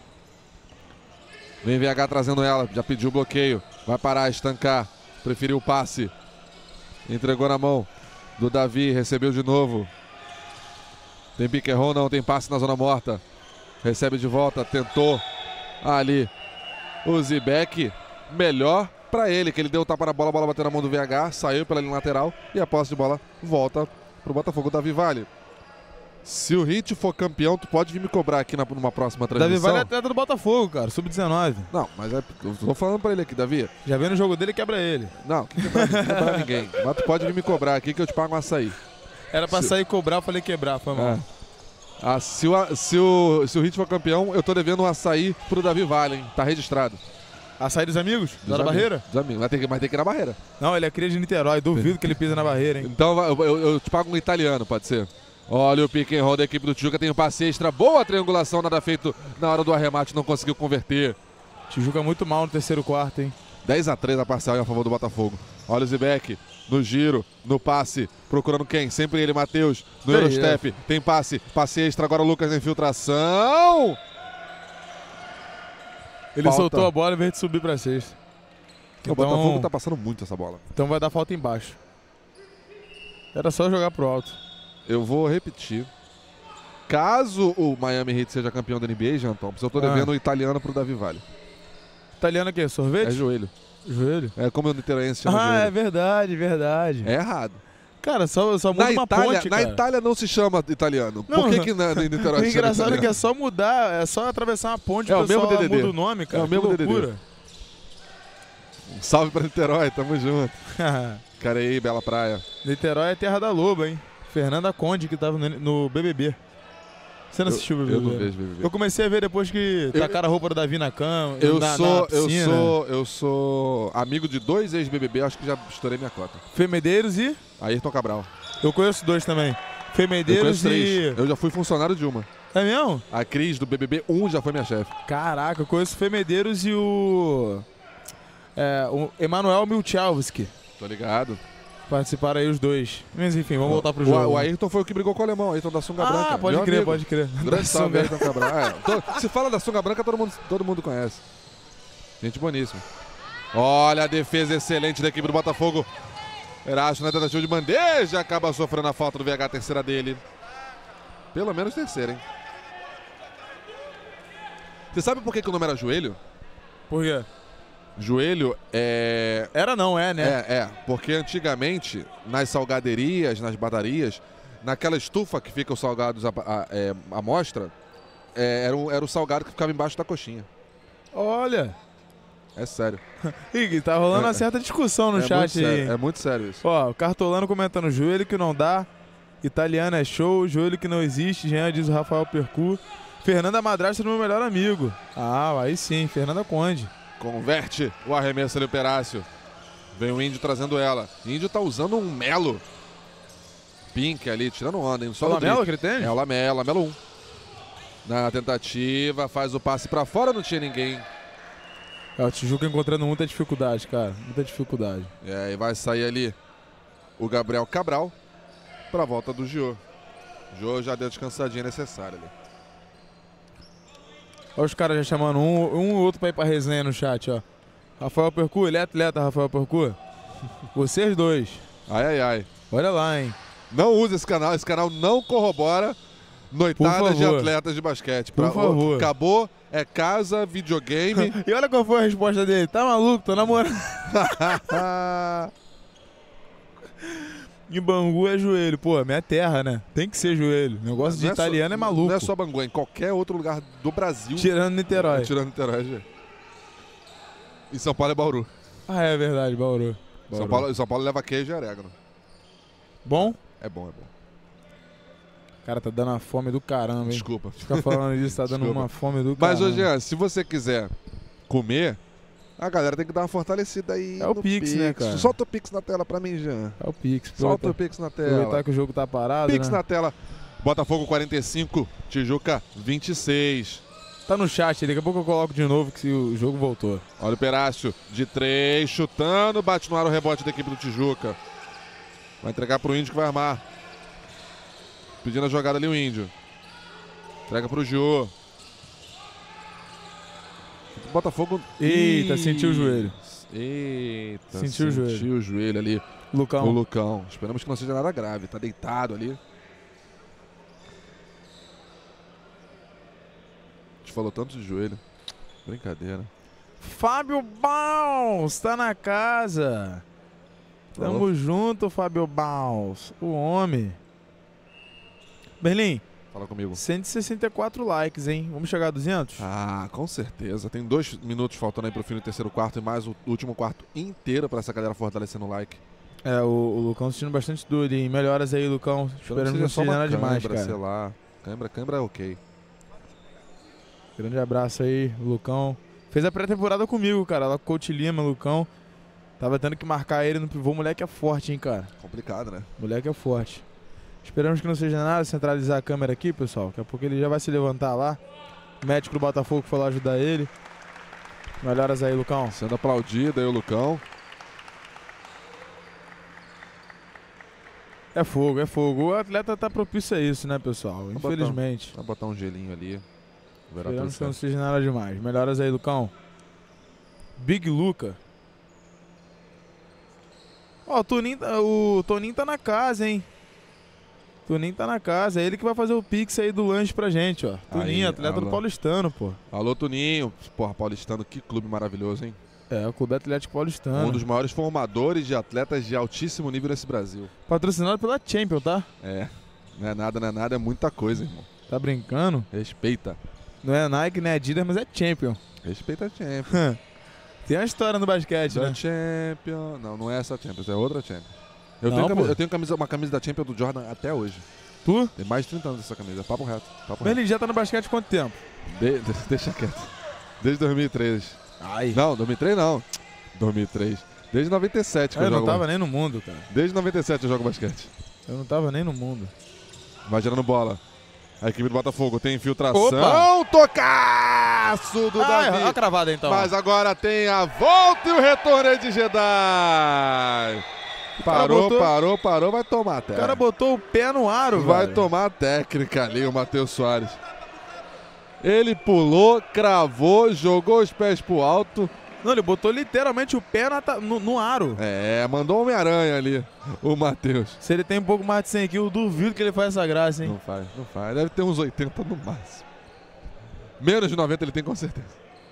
Vem VH trazendo ela, já pediu o bloqueio. Vai parar, estancar. Preferiu o passe. Entregou na mão do Davi, recebeu de novo. Tem pick and roll, não, tem passe na zona morta. Recebe de volta, tentou. Ali, o Zibek, melhor pra ele, que ele deu o tapa na bola, a bola bateu na mão do VH, saiu pela linha lateral e a posse de bola volta pro Botafogo. Davi Vale. Se o Heat for campeão, tu pode vir me cobrar aqui numa próxima transmissão. Davi Vale é atleta do Botafogo, cara, sub-19. Não, mas eu tô falando pra ele aqui, Davi. Já vê no jogo dele e quebra ele. Não quebra ninguém. Mas tu pode vir me cobrar aqui que eu te pago um açaí. Era pra sair e cobrar, eu falei quebrar, foi mal. Se o Heat for campeão, eu tô devendo um açaí pro Davi Vale, hein? Tá registrado. Açaí dos amigos? Da Barreira? Dos amigos, mas tem que ir na Barreira. Não, ele é cria de Niterói, duvido que ele pisa na Barreira, hein? Então eu te pago um italiano, pode ser? Olha o pick and roll da equipe do Tijuca, tem um passe extra, boa triangulação, nada feito na hora do arremate, não conseguiu converter. Tijuca muito mal no terceiro quarto, hein? 10-3 a parcial a favor do Botafogo. Olha o Zibek, no giro, no passe, procurando quem? Sempre ele, Matheus, no Eurostep, tem passe extra, agora o Lucas na infiltração. Ele soltou a bola em vez de subir pra sexta. O Botafogo tá passando muito essa bola. Então vai dar falta embaixo. Era só jogar pro alto. Eu vou repetir. Caso o Miami Heat seja campeão da NBA, Jean Thompson, eu tô devendo o italiano pro Davi Vale. Italiano o quê? Sorvete? É joelho. Joelho? É como o niteroense chama joelho. É verdade. É errado. Cara, só muda uma ponte, cara. Na Itália não se chama italiano. Não, por que no Niterói o engraçado é que é só mudar, é só atravessar uma ponte, o pessoal muda o nome, cara. É o mesmo loucura. Um salve pra Niterói, tamo junto. Cara aí, bela praia. Niterói é terra da loba, hein? Fernanda Conde, que tava no BBB. Você não assistiu o BBB? Eu não vejo BBB. Eu comecei a ver depois que tacaram a roupa do Davi na cama. Eu sou amigo de 2 ex-BBB, acho que já estourei minha cota. Fê Medeiros e... Ayrton Cabral. Eu conheço 2 também. Fê Eu Medeiros conheço 3. e... Eu já fui funcionário de uma. É mesmo? A Cris do BBB 1 já foi minha chefe. Caraca, eu conheço o Fê Medeiros e o Emanuel Milchalski. Tô ligado. Participaram aí os 2. Mas enfim, vamos voltar pro jogo. O Ayrton foi o que brigou com o alemão, o Ayrton da sunga branca. Pode Meu crer, amigo. pode crer. Grande salve, Ayrton Cabral. Se fala da sunga branca, todo mundo conhece. Gente boníssima. Olha a defesa excelente da equipe do Botafogo. Erasto na tentativa de bandeja, acaba sofrendo a falta do VH, terceira dele. Pelo menos terceira, hein? Você sabe por que o nome era joelho? Por quê? Joelho é... Era não, né? Porque antigamente, nas salgaderias, nas badarias, naquela estufa que fica os salgados à mostra, era o salgado que ficava embaixo da coxinha. Olha! É sério. Ih, tá rolando uma certa discussão no chat aí. É muito sério isso. Ó, o Cartolano comentando, joelho que não dá, italiano é show, joelho que não existe, Jean diz o Rafael Percu. Fernanda Madrasta no meu melhor amigo. Ah, aí sim, Fernanda Conde. Converte o arremesso ali, o Perácio. Vem o Índio trazendo ela. O Índio tá usando um Melo. Pink ali, tirando onda, hein? Só o Lamelo que ele tem? É o Lamelo 1. Na tentativa, faz o passe pra fora, não tinha ninguém. O Tijuca encontrando muita dificuldade, cara. Muita dificuldade. E vai sair ali o Gabriel Cabral pra volta do Gio. O Gio já deu a descansadinha necessária ali. Olha os caras já chamando um e outro pra ir pra resenha no chat, ó. Rafael Percu, ele é atleta, Rafael Percu. Vocês 2. Ai. Olha lá, hein. Não usa esse canal não corrobora noitadas de atletas de basquete. Por favor. Acabou, é casa, videogame. E olha qual foi a resposta dele. Tá maluco? Tô namorando. Em Bangu é joelho. Pô, minha terra, né? Tem que ser joelho. Negócio de italiano é maluco. Não é só Bangu, é em qualquer outro lugar do Brasil. Tirando Niterói. Tirando Niterói, já. Em São Paulo é Bauru. Ah, é verdade, Bauru. São Paulo leva queijo e orégano. Bom? É bom. Cara, tá dando uma fome do caramba, hein? Desculpa. Ficar falando disso tá dando uma fome do caramba. Mas, ô Jean, se você quiser comer, a galera tem que dar uma fortalecida aí. É o Pix, né, cara? Solta o Pix na tela pra mim, Jean. É o Pix. Solta o Pix na tela. Aproveitar que o jogo tá parado, Pix né? na tela. Botafogo 45, Tijuca 26. Tá no chat, daqui a pouco eu coloco de novo que o jogo voltou. Olha o Perácio, de 3, chutando, bate no ar o rebote da equipe do Tijuca. Vai entregar pro Índio que vai armar. Pedindo a jogada ali o Índio. Entrega pro Gio. O Botafogo... Eita, sentiu o joelho. Eita, sentiu o joelho ali. Lucão. O Lucão. Esperamos que não seja nada grave. Tá deitado ali. A gente falou tanto de joelho. Brincadeira. Fábio Baus tá na casa. Tamo junto, Fábio Baus. O homem. Berlim. Fala comigo. 164 likes, hein? Vamos chegar a 200? Ah, com certeza. Tem 2 minutos faltando aí pro fim do terceiro quarto e mais o último quarto inteiro pra essa galera fortalecendo o like. É, o Lucão assistindo bastante duro, hein? Melhoras aí, Lucão. Esperando que não seja nada demais, cara. Sei lá. Cãibra é ok. Grande abraço aí, Lucão. Fez a pré-temporada comigo, cara. Lá com o Coach Lima, Lucão. Tava tendo que marcar ele no pivô. Moleque é forte, hein, cara. Complicado, né? Moleque é forte. Esperamos que não seja nada. Centralizar a câmera aqui, pessoal. Daqui a pouco ele já vai se levantar lá. O médico do Botafogo foi lá ajudar ele. Melhoras aí, Lucão. Sendo aplaudido aí o Lucão. É fogo, é fogo. O atleta tá propício a isso, né, pessoal? Infelizmente. Vai botar um gelinho ali. Esperamos que não seja nada demais. Melhoras aí, Lucão. Big Luca. Ó, o Toninho tá na casa, hein? Toninho tá na casa. É ele que vai fazer o pix aí do lanche pra gente, ó. Toninho, atleta do Paulistano, pô. Alô, Toninho. Porra, Paulistano, que clube maravilhoso, hein? É, o Clube Atlético Paulistano. Um dos maiores formadores de atletas de altíssimo nível nesse Brasil. Patrocinado pela Champion, tá? É. Não é nada, é muita coisa, irmão. Tá brincando? Respeita. Não é Nike, não é Adidas, mas é Champion. Respeita a Champion. Tem uma história no basquete, né? Champion. Não é essa Champions, é outra Champions. Eu Não, tenho uma camisa da Champions do Jordan até hoje. Tu? Tem mais de 30 anos essa camisa. Papo reto. Merlin já tá no basquete há quanto tempo? Deixa quieto. Desde 2003. Ai. Não, 2003 não. 2003. Desde 97 que eu não jogo. tava nem no mundo, cara. Desde 97 eu jogo basquete. Eu não tava nem no mundo. Vai girando bola. A equipe do Botafogo tem infiltração. Opa! Tocaço do Davi. Olha a cravada então. Mas agora tem a volta e o retorno de Jedi. Parou, vai tomar a técnica. O cara botou o pé no aro, Vai velho. tomar a técnica ali, o Matheus Soares. Ele pulou, cravou, jogou os pés pro alto. Não, ele botou literalmente o pé no aro. É, mandou um Homem-Aranha ali, o Matheus. Se ele tem um pouco mais de 100 quilos, duvido que ele faz essa graça, hein? Não faz. Deve ter uns 80 no máximo. Menos de 90 ele tem com certeza.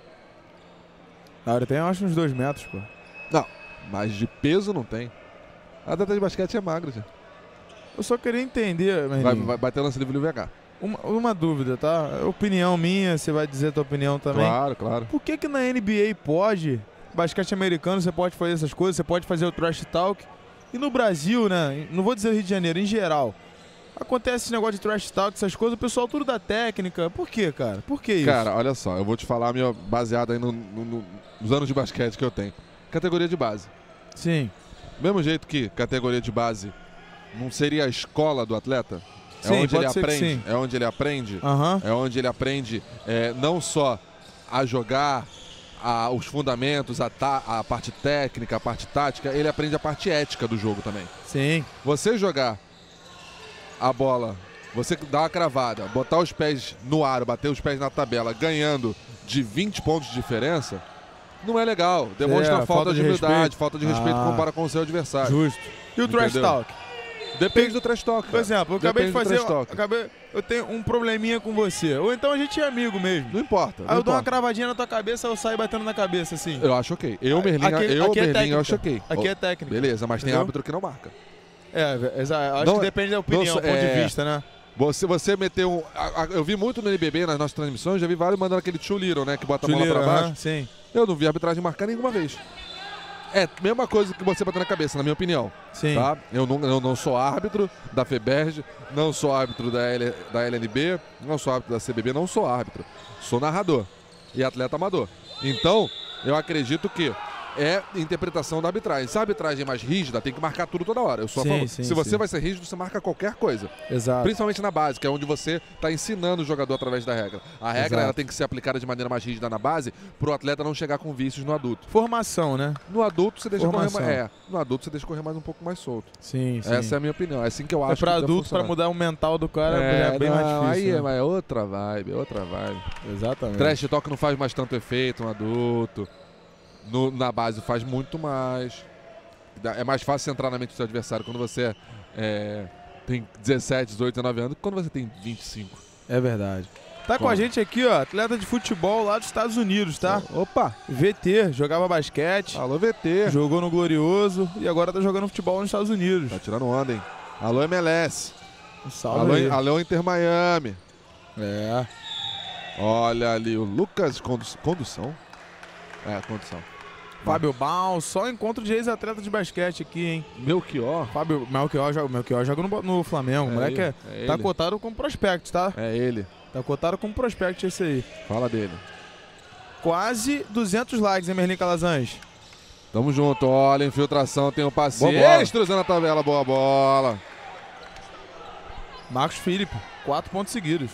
Ah, ele tem, eu acho, uns 2 metros, pô. Não, mas de peso não tem. A atleta de basquete é magra já. Eu só queria entender, Merlin. Vai ter lance livre no VH. Uma dúvida, tá? Opinião minha, você vai dizer a tua opinião também. Claro. Por que na NBA pode, basquete americano, você pode fazer essas coisas, você pode fazer o trash talk, e no Brasil, né, não vou dizer Rio de Janeiro, em geral, acontece esse negócio de trash talk, essas coisas, o pessoal tudo da técnica. Por quê, cara? Por que isso? Cara, olha só, eu vou te falar baseado aí nos anos de basquete que eu tenho. Categoria de base. Sim. Mesmo jeito que categoria de base não seria a escola do atleta? Sim, onde ele pode ser que aprende. sim. É onde ele aprende. Aham. É onde ele aprende não só a jogar os fundamentos, a parte técnica, a parte tática, ele aprende a parte ética do jogo também. Sim. Você jogar a bola, você dar uma cravada, botar os pés no aro, bater os pés na tabela, ganhando de 20 pontos de diferença, não é legal. Demonstra falta de humildade, respeito. falta de respeito compara com o seu adversário. Justo. E o trash Entendeu? talk? Depende do trash talk. Por exemplo, eu acabei de Depende do fazer. trash talk. Eu tenho um probleminha com você. Ou então a gente é amigo mesmo. Não importa. Aí eu dou uma importa. cravadinha na tua cabeça, eu saio batendo na cabeça, assim. Eu acho ok. Eu, Merlin, eu acho ok. Aqui é técnica. Beleza, mas tem Entendeu? árbitro que não marca. Acho que depende da opinião, ponto de vista, né? Você meteu eu vi muito no NBB, nas nossas transmissões, já vi vários mandando aquele too little, né? Que bota a bola pra baixo. Sim. Eu não vi a arbitragem marcar nenhuma vez. É a mesma coisa que você bater na cabeça, na minha opinião. Sim. Tá? Eu não sou árbitro da FEBERJ, não sou árbitro da LNB, não sou árbitro da CBB, não sou árbitro. Sou narrador e atleta amador. Então, eu acredito que é interpretação da arbitragem. Se a arbitragem é mais rígida, tem que marcar tudo toda hora. Eu sou a favor. Se você vai ser rígido, você marca qualquer coisa. Exato. Principalmente na base, que é onde você está ensinando o jogador através da regra. A regra ela tem que ser aplicada de maneira mais rígida na base para o atleta não chegar com vícios no adulto. Formação, né? No adulto você deixa correr Formação. mais. No adulto você deixa correr mais um pouco mais solto. Sim. Essa é a minha opinião. É assim que eu acho. É pra que deve adulto, pra funcionar. mudar o mental do cara é bem mais difícil. Aí né? é outra vibe, Exatamente. Trash talk não faz mais tanto efeito no adulto. Na base faz muito mais. É mais fácil entrar na mente do seu adversário quando você tem 17, 18, 19 anos do que quando você tem 25. É verdade. Tá com a gente aqui, ó, atleta de futebol lá dos Estados Unidos, tá? Opa! VT, jogava basquete. Alô, VT. Jogou no Glorioso e agora tá jogando futebol nos Estados Unidos. Tá tirando onda, hein? Alô, MLS. Um salve aí. Alô, Inter Miami. É. Olha ali o Lucas Condução. Condução. Fábio Bal, só encontro de ex-atleta de basquete aqui, hein? Melchior. Fábio Melchior joga no Flamengo. O moleque tá ele. cotado como prospect, tá? É ele. Tá cotado como prospect esse aí. Fala dele. Quase 200 likes, hein, Merlin Calazans? Tamo junto. Olha, infiltração, tem um passe extra usando a tabela. Boa bola. Marcos Felipe, 4 pontos seguidos.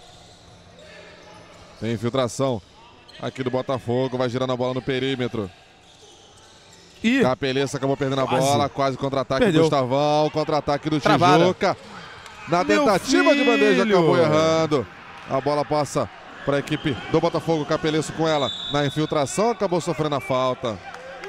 Tem infiltração aqui do Botafogo. Vai girando a bola no perímetro. E Capeleza acabou perdendo a bola. Quase contra-ataque do Perdeu. Gustavão. Contra-ataque do Travada. Tijuca. Na Meu tentativa de bandeja, filho. acabou errando. A bola passa para a equipe do Botafogo. Capeleza com ela na infiltração. Acabou sofrendo a falta.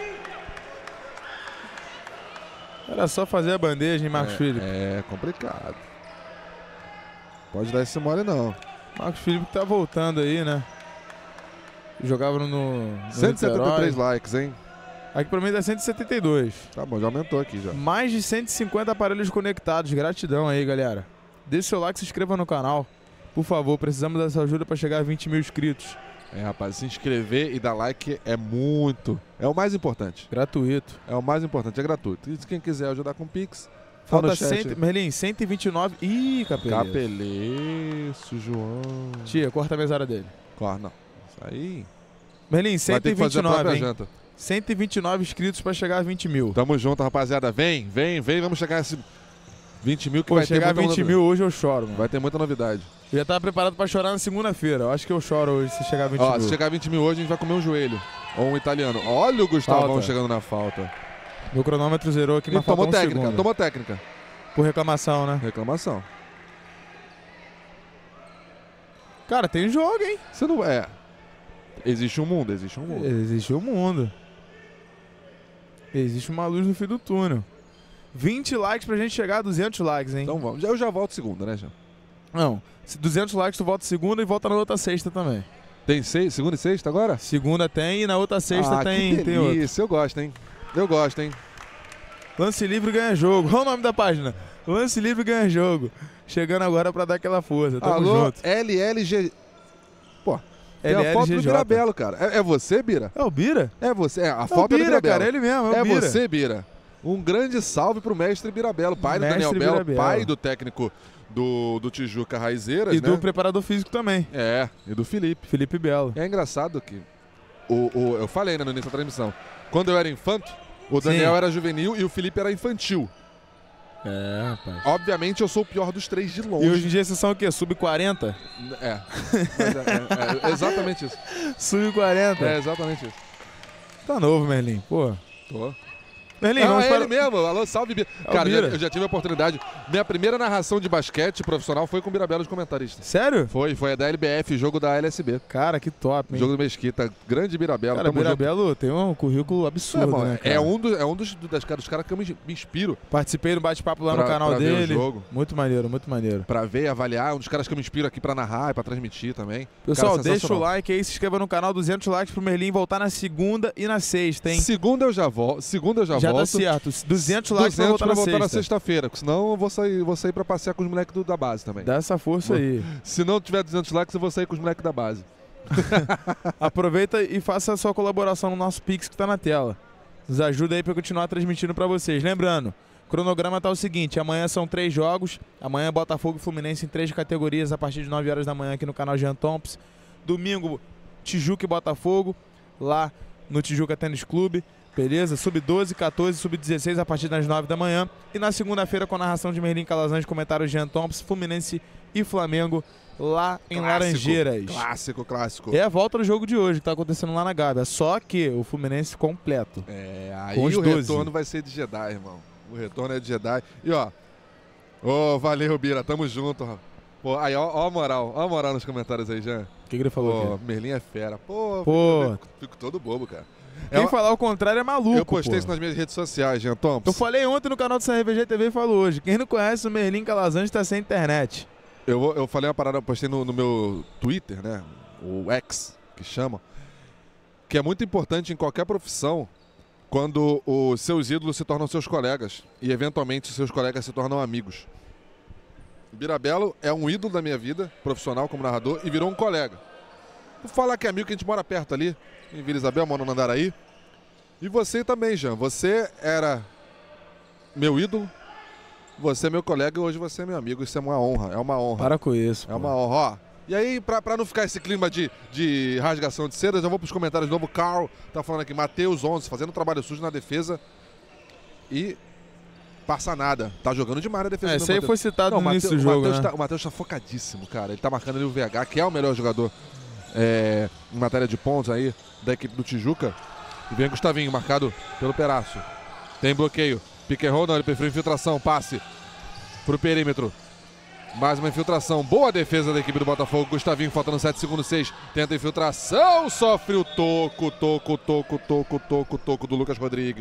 era só fazer a bandeja, hein, Marcos Felipe? É complicado. Pode dar esse mole, não. Marcos Felipe tá voltando aí, né? Jogava no 173 Niterói. likes, hein? Aqui pra mim dá 172. Tá bom, já aumentou aqui já. Mais de 150 aparelhos conectados. Gratidão aí, galera. Deixe seu like, se inscreva no canal. Por favor, precisamos dessa ajuda para chegar a 20 mil inscritos. Rapaz, se inscrever e dar like é muito. É o mais importante. Gratuito. É o mais importante, é gratuito. E quem quiser ajudar com Pix, falta Merlin, 129. Ih, Capeleço. Capeleço, João. Tia, corta a mesada dele. Corta, não. Isso aí. Merlin, Vai ter que fazer a 129, própria hein? janta. 129 inscritos pra chegar a 20 mil. Tamo junto, rapaziada. Vem. Vamos chegar a esse 20 mil que Pô, vai ter chegar a muita 20 mil hoje eu choro, mano. Vai ter muita novidade. Eu já tava preparado pra chorar na segunda-feira. Eu acho que eu choro hoje se chegar a 20 mil. Se chegar a 20 mil hoje, a gente vai comer um joelho. Ou um italiano. Olha o Gustavão Falta. chegando na falta. Meu cronômetro zerou aqui, mas Tomou faltou um técnica, segundo. tomou técnica. Por reclamação, né? Reclamação. Cara, tem jogo, hein? Você não... Existe um mundo, existe um mundo. Existe um mundo. Existe uma luz no fim do túnel. 20 likes pra gente chegar a 200 likes, hein? Então vamos. Eu já volto segunda, né, Jean? Não, se 200 likes tu volta segunda e volta na outra sexta também. Tem segunda e sexta agora? Segunda tem e na outra sexta tem, que tem outra. delícia, eu gosto, hein? Eu gosto, hein? Lance livre ganha jogo. Olha o nome da página. Lance livre ganha jogo. Chegando agora pra dar aquela força. Tamo Alô, junto. LLG... Pô, tem a foto do LLGJ. Birabelo, cara. É você, Bira? É o Bira? É você. A É o foto do Bira, Birabelo. cara. Ele mesmo, é o É Bira. você, Bira. Um grande salve pro mestre Birabelo, pai do Mestre Daniel Belo, Birabelo. pai do técnico do Tijuca Raizeiras, E né? do preparador físico também. E do Felipe. Felipe Belo. É engraçado que eu falei, né, no início da transmissão. Quando eu era infanto, o Daniel era juvenil e o Felipe era infantil. É, rapaz. Obviamente eu sou o pior dos três de longe. E hoje em dia vocês são o quê? Sub-40? É exatamente isso. Sub-40? É exatamente isso. Tá novo, Merlin. Pô. Tô. Merlin, Não, vamos é para... ele mesmo. Alô, salve, Bira. É o Cara, Bira. eu já tive a oportunidade. Minha primeira narração de basquete profissional foi com o Birabelo de comentarista. Sério? Foi a da LBF, jogo da LSB. Cara, que top, hein? Jogo do Mesquita. Grande Birabelo. Cara, tamo junto. Birabelo tem um currículo absurdo, irmão, né, cara? é um dos caras que eu me inspiro Participei do bate-papo lá Pra- no canal pra ver o dele. jogo. Muito maneiro, muito maneiro. pra ver e avaliar. Um dos caras que eu me inspiro aqui pra narrar e pra transmitir também. Pessoal, Cara, deixa o sensacional. like aí, se inscreva no canal, 200 likes pro Merlin voltar na segunda e na sexta, hein? Segunda eu já volto. Já volto. tá certo. 200 likes pra voltar pra na voltar na sexta. sexta-feira, porque senão eu vou sair pra passear com os moleques da base também. Dá essa força aí. Se não tiver 200 likes, eu vou sair com os moleques da base. Aproveita e faça a sua colaboração no nosso Pix que tá na tela. Nos ajuda aí pra continuar transmitindo pra vocês. Lembrando, o cronograma tá o seguinte, amanhã são 3 jogos. Amanhã Botafogo e Fluminense em 3 categorias a partir de 9 horas da manhã aqui no canal Jean Thompson. Domingo, Tijuca e Botafogo, lá no Tijuca Tênis Clube. Beleza? Sub-12, 14, Sub-16 a partir das 9 da manhã. E na segunda-feira com a narração de Merlin Calazans, comentário Jean Thompson, Fluminense e Flamengo lá em Laranjeiras. Clássico. É a volta do jogo de hoje que tá acontecendo lá na Gávea. Só que o Fluminense completo. Aí Com os o 12. retorno vai ser de Jedi, irmão. O retorno é de Jedi. E ó, valeu, Bira, tamo junto. Pô, aí ó a moral nos comentários aí, Jean. O que ele falou aqui? Merlin é fera. Pô. Fico todo bobo, cara. Quem falar o contrário é maluco. Eu postei pô. isso nas minhas redes sociais, Jean Thompson. Eu falei ontem no canal do CRVG TV e falo hoje. Quem não conhece o Merlin Calazans tá sem internet. Eu falei uma parada, eu postei no meu Twitter, né? O X, que chama. Que é muito importante em qualquer profissão quando os seus ídolos se tornam seus colegas. E eventualmente os seus colegas se tornam amigos. Birabelo é um ídolo da minha vida, profissional como narrador, e virou um colega. Vou falar que é amigo, que a gente mora perto ali, em Vila Isabel, mora no Andaraí. E você também, Jean. Você era meu ídolo, você é meu colega e hoje você é meu amigo. Isso é uma honra, é uma honra. Para com isso. É uma honra, ó. E aí, pra não ficar esse clima de rasgação de seda, já vou pros comentários de novo. Carl tá falando aqui, Matheus 11, fazendo trabalho sujo na defesa. E passa nada. Tá jogando demais na defesa. Isso aí foi citado no início do jogo, né? O Matheus tá focadíssimo, cara. Ele tá marcando ali o VH, que é o melhor jogador em matéria de pontos aí da equipe do Tijuca. E vem Gustavinho, marcado pelo Peraço. Tem bloqueio. Pick and roll, não, ele prefere infiltração. Passe pro perímetro. Mais uma infiltração. Boa defesa da equipe do Botafogo. Gustavinho, faltando 7 segundos, 6. Tenta infiltração. Sofre o toco do Lucas Rodrigues.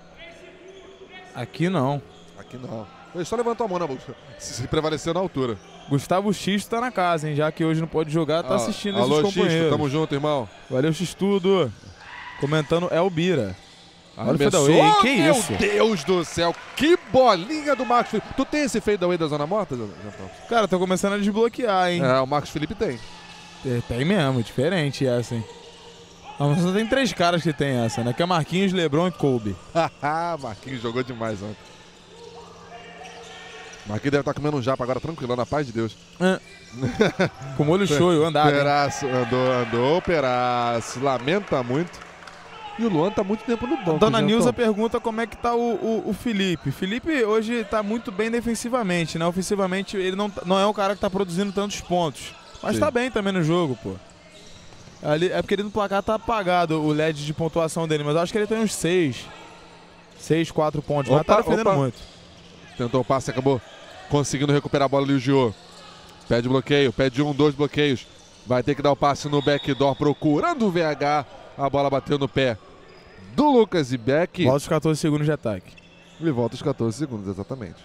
Aqui não. Aqui não. Ele só levantou a mão na boca. Se prevaleceu na altura. Gustavo Xisto tá na casa, hein? Já que hoje não pode jogar, tá assistindo esses companheiros. Xisto, tamo junto, irmão. Valeu, Xistudo. Comentando é o Bira. Olha o Arremessou, fadeaway, hein? Que isso? Meu Deus do céu, que bolinha do Marcos Felipe. Tu tem esse fadeaway da Zona Morta, Jean Thompson? Cara, tô começando a desbloquear, hein? O Marcos Felipe tem. Tem mesmo, diferente essa, hein? Mas só tem 3 caras que tem essa, né? Que é Marquinhos, LeBron e Kobe. Marquinhos jogou demais ontem. Marquinhos deve estar comendo um japa agora, tranquilo, na paz de Deus. Com molho show, andado. Peraço, andou, Peraço. Lamenta muito. E o Luan tá muito tempo no banco. Dona Nilza pergunta como é que tá o Felipe. Felipe hoje tá muito bem defensivamente, né? Ofensivamente ele não é um cara que tá produzindo tantos pontos. Mas tá bem também no jogo, pô. Ali, é porque ele no placar tá apagado o LED de pontuação dele, mas eu acho que ele tem uns 6, 4 pontos. Mas tá defendendo muito. Tentou o passe, acabou conseguindo recuperar a bola ali o Gio. Pede bloqueio, pede 2 bloqueios. Vai ter que dar o passe no backdoor procurando o VH. A bola bateu no pé do Lucas Zibek. Volta os 14 segundos de ataque. E volta os 14 segundos, exatamente.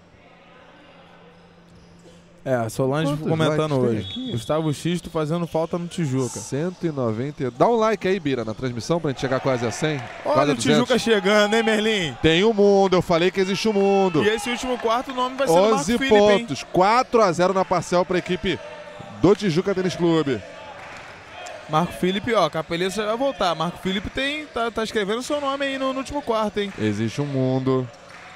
A Solange comentando hoje. Gustavo Xisto fazendo falta no Tijuca. 190. Dá um like aí, Bira, na transmissão pra gente chegar quase a 100. Olha o Tijuca chegando, hein, Merlin? Tem o mundo, eu falei que existe o mundo. E esse último quarto, o nome vai ser o Marco Felipe, 11 pontos, 4-0 na parcial pra equipe do Tijuca Tênis Clube. Marco Felipe, ó, Capeleza vai voltar. Marco Felipe tá escrevendo seu nome aí no último quarto, hein? Existe um mundo.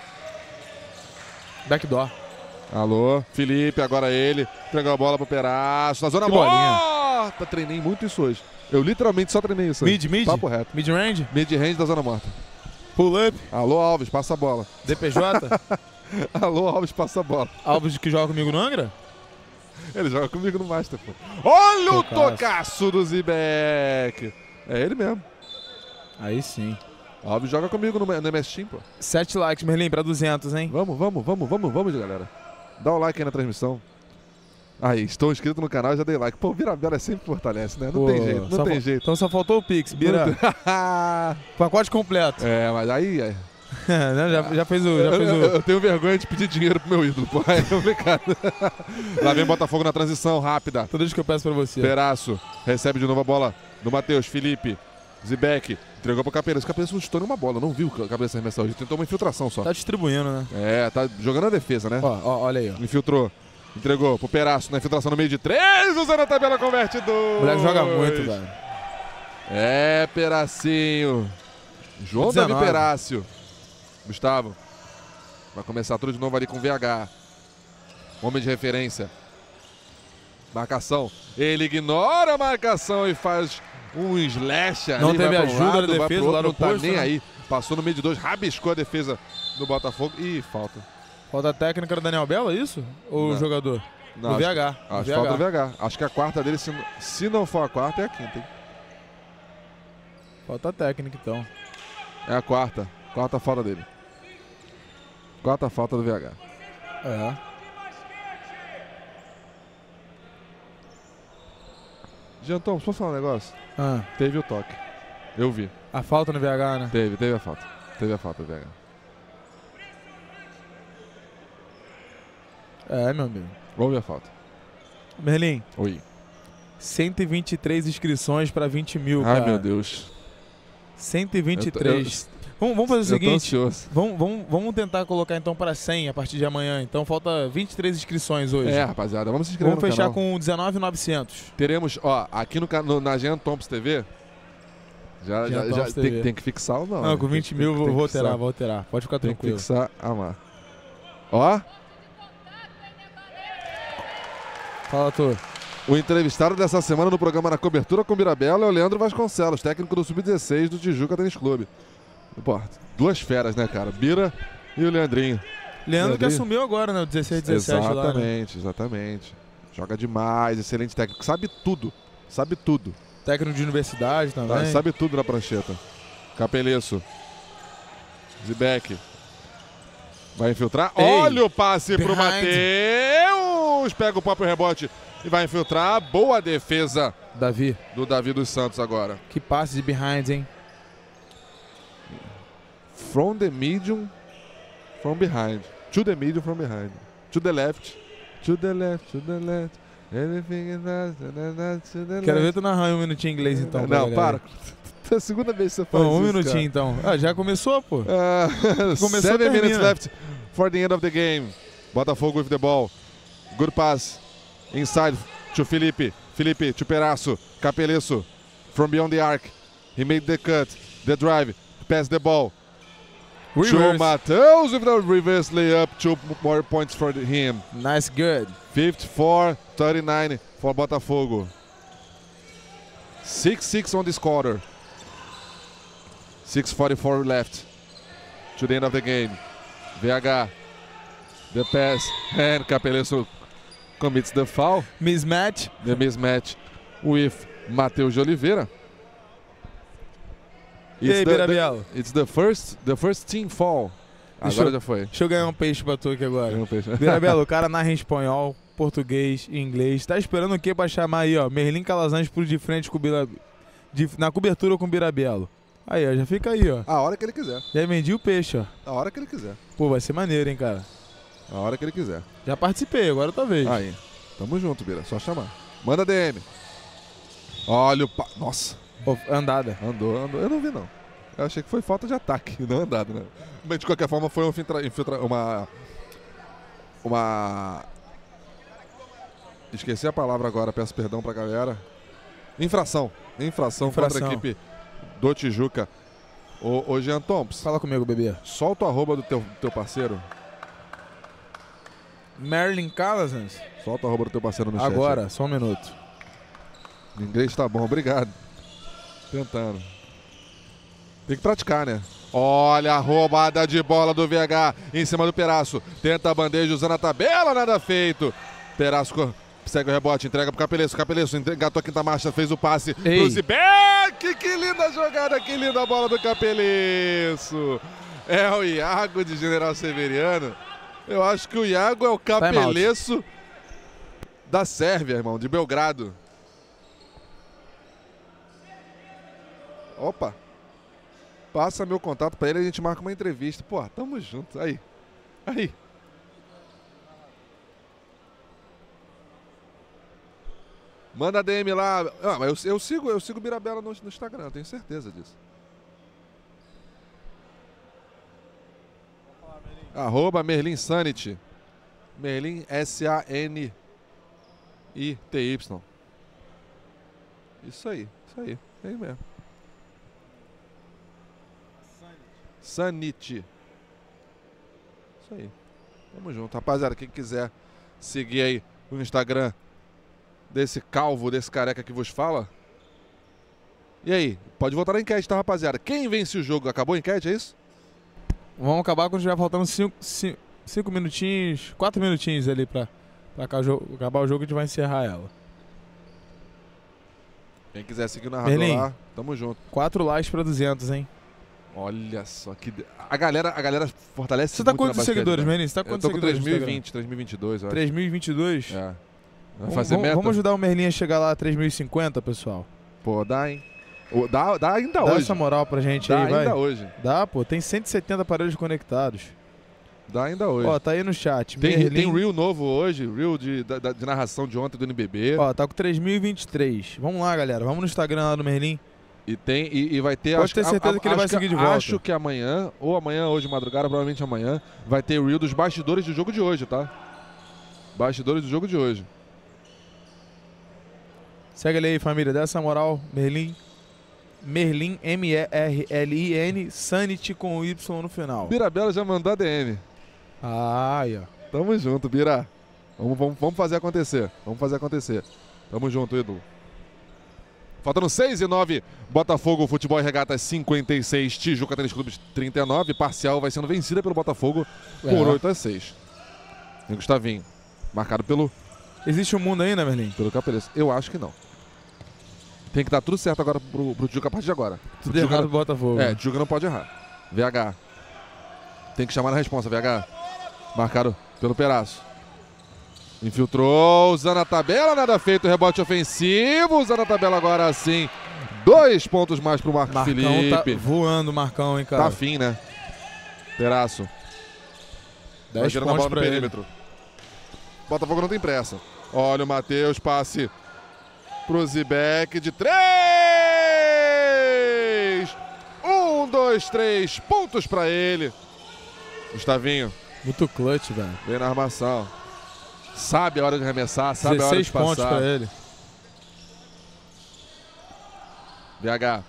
Backdoor. Alô, Felipe, agora ele. Entregou a bola pro Peraço. Na zona morta. Treinei muito isso hoje. Eu literalmente só treinei isso. Mid? Papo reto. Mid-range? Mid-range da zona morta. Pull-up? Alô, Alves, passa a bola. DPJ? Alô, Alves, passa a bola. Alves que joga comigo no Angra? Ele joga comigo no Master, pô. Olha o tocaço do Zibek. É ele mesmo. Aí sim. Alves joga comigo no MS Team, pô. 7 likes, Merlin, pra 200, hein? Vamos, galera. Dá o like aí na transmissão. Aí, estou inscrito no canal e já dei like. Pô, Bira Bela sempre fortalece, né? Não tem jeito, não tem jeito. Então só faltou o Pix, Bira. Pacote completo. Mas aí... já fez o... Eu tenho vergonha de pedir dinheiro pro meu ídolo, pô. É complicado. Lá vem Botafogo na transição rápida. Tudo isso que eu peço pra você. Peraço recebe de novo a bola do Matheus. Felipe. Zibek. Entregou pro Capeleza. O Capeleza não estourou uma bola. Não viu o Capeleza arremessar hoje. Tentou uma infiltração só. Tá distribuindo, né? Tá jogando a defesa, né? Ó, olha aí, ó. Infiltrou. Entregou pro Peraço na infiltração no meio de 3. Usando a tabela, converte 2. O moleque joga muito, velho. Peracinho. João Davi Perácio. Gustavo. Vai começar tudo de novo ali com o VH. Homem de referência. Marcação. Ele ignora a marcação e faz um slash ali. Não teve ajuda na defesa lá no posto. Não tá nem aí. Passou no meio de 2, rabiscou a defesa do Botafogo. Ih, falta. Falta técnica do Daniel Bela, é isso? Ou o jogador? Não, o VH. Acho que falta o VH. Acho que a quarta dele, se não for a quarta, é a quinta, hein? Falta técnica, então. É a quarta. Quarta falta dele. Quarta falta do VH. Jantão, posso falar um negócio? Teve o toque. Eu vi. A falta no VH, né? Teve a falta. Teve a falta do VH. Meu amigo. Houve a falta. Merlin. Oi. 123 inscrições pra 20 mil, cara. Ai, meu Deus. 123. Vamos fazer o seguinte. Eu tô ansioso. Vamos tentar colocar então para 100 a partir de amanhã. Então falta 23 inscrições hoje. Rapaziada, vamos se inscrever no canal. Vamos fechar com 19.900. Teremos, aqui na Jean Thompson TV. Já tem que fixar ou não? Não, com 20 mil vou alterar. Pode ficar tranquilo. Tem que fixar, amar. Ó. Fala, Tô. O entrevistado dessa semana no programa Na Cobertura com Birabella é o Leandro Vasconcelos, técnico do Sub-16 do Tijuca Tênis Clube. Pô, 2 feras, né, cara? Bira e o Leandrinho. Leandro que assumiu agora, né? O 16-17 lá, né? Exatamente. Joga demais, excelente técnico. Sabe tudo. Técnico de universidade também. Sabe tudo na prancheta. Capeleço. Zibek. Vai infiltrar. Olha o passe pro Matheus. Pega o próprio rebote e vai infiltrar. Boa defesa. Do Davi dos Santos agora. Que passe de behind, hein? From the medium, from behind. To the medium, from behind. To the left. To the left, to the left. Anything is to the left. Quero ver tu narrar um minutinho em inglês então. Não, para. É a segunda vez que você faz isso, um minutinho então. Já começou, pô. Começou, 7 minutes left for the end of the game. Botafogo with the ball. Good pass. Inside to Felipe. Felipe to Perasso. Capeleço from beyond the arc. He made the cut. The drive. Pass the ball. To Matheus with the reverse layup. 2 more points for him. Nice, good. 54-39 for Botafogo. 6-6 on this quarter. 6:44 left to the end of the game. VH. The pass. And Capeleço commits the foul. Mismatch. The mismatch with Matheus de Oliveira. E aí, Birabielo? It's the first team foul. Agora já foi. Deixa eu ganhar um peixe pra tu aqui agora. Um peixe. Birabielo, o cara narra em espanhol, português e inglês. Tá esperando o quê pra chamar aí, ó? Merlin Calazans por de frente com o na cobertura com o Birabielo. Aí, ó, já fica aí, ó. A hora que ele quiser. Já vendi o peixe, ó. A hora que ele quiser. Pô, vai ser maneiro, hein, cara. A hora que ele quiser. Já participei, agora tua vez. Aí. Tamo junto, Bira. Só chamar. Manda DM. Olha o... Nossa. Pô, andada. Andou. Eu não vi, não. Eu achei que foi falta de ataque, não andada, né? Mas de qualquer forma foi uma... Esqueci a palavra agora, peço perdão pra galera. Infração contra a equipe do Tijuca. Ô Jean Thompson. Fala comigo, bebê. Solta o arroba do teu parceiro. Merlin Calazans. Solta o arroba do teu parceiro no chat. Agora, só um minuto. O inglês tá bom, obrigado. Tentando. Tem que praticar, né? Olha a roubada de bola do VH em cima do Perasso. Tenta a bandeja usando a tabela, nada feito. Perasso segue o rebote, entrega pro Capeleço. Capeleço engatou a quinta marcha, fez o passe pro Zibek. Que linda jogada, que linda bola do Capeleço. É o Iago de General Severiano. Eu acho que o Iago é o Capeleço da Sérvia, irmão, de Belgrado. Opa. Passa meu contato pra ele e a gente marca uma entrevista. Pô, tamo junto. Aí. Manda DM lá. Ah, mas eu sigo o Birabella no Instagram, eu tenho certeza disso. @ Merlin Sanity. Merlin SANITY. Isso aí. É aí mesmo. Sanity. Isso aí. Tamo junto. Rapaziada, quem quiser seguir aí o Instagram desse calvo, desse careca que vos fala. E aí? Pode votar na enquete, tá, rapaziada? Quem vence o jogo? Acabou a enquete, é isso? Vamos acabar quando estiver faltando 5 minutinhos, 4 minutinhos ali pra acabar o jogo, a gente vai encerrar ela. Quem quiser seguir o narrador Merlin, lá, tamo junto. 4 likes pra 200, hein? Olha só que... A galera fortalece Você tá muito quantos seguidores, Merlin? Você tá quantos seguidores? Eu tô com 3020, 3022, eu acho. 3022? É. Vai fazer meta? Vamos ajudar o Merlin a chegar lá a 3050, pessoal? Pô, dá, hein? Dá ainda hoje. Dá essa moral pra gente aí, vai. Dá ainda hoje. Dá, pô. Tem 170 aparelhos conectados. Dá ainda hoje. Ó, tá aí no chat. Tem Reel novo hoje, Reel de narração de ontem do NBB. Ó, tá com 3023. Vamos lá, galera. Vamos no Instagram lá do Merlin. E vai ter... Pode ter certeza que ele vai seguir de volta. Acho que amanhã, hoje de madrugada, provavelmente amanhã, vai ter o Reel dos bastidores do jogo de hoje, tá? Bastidores do jogo de hoje. Segue ele aí, família. Dá essa moral, Merlin. Merlin, MERLIN, Sanity com Y no final. Birabella já mandou a DM. Ah, aí, ó. Tamo junto, Bira. Vamos fazer acontecer. Tamo junto, ídolo. Faltando 6 e 9, Botafogo, Futebol e Regatas 56, Tijuca Tênis Clubes 39. Parcial vai sendo vencida pelo Botafogo por 8-6. Tem Gustavinho, marcado pelo... Existe um mundo ainda, Merlin? Pelo Capeleço. Eu acho que não. Tem que dar tudo certo agora pro Tijuca a partir de agora. Tudo errado pro Botafogo. É, Tijuca não pode errar. VH. Tem que chamar na responsa, VH. Marcado pelo Perasso. Infiltrou, usando a tabela, nada feito, rebote ofensivo, usando a tabela agora sim. 2 pontos mais pro Marcos Felipe. Tá voando o Marcão, hein, cara. Tá afim, né? Perasso. 10 pontos bola no pra perímetro. Botafogo não tem pressa. Olha o Matheus, passe pro Zibek de 3! 1, 2, 3 pontos pra ele. Gustavinho. Muito clutch, velho. Vem na armação. Sabe a hora de arremessar, sabe a hora de passar. 16 pontos pra ele. VH.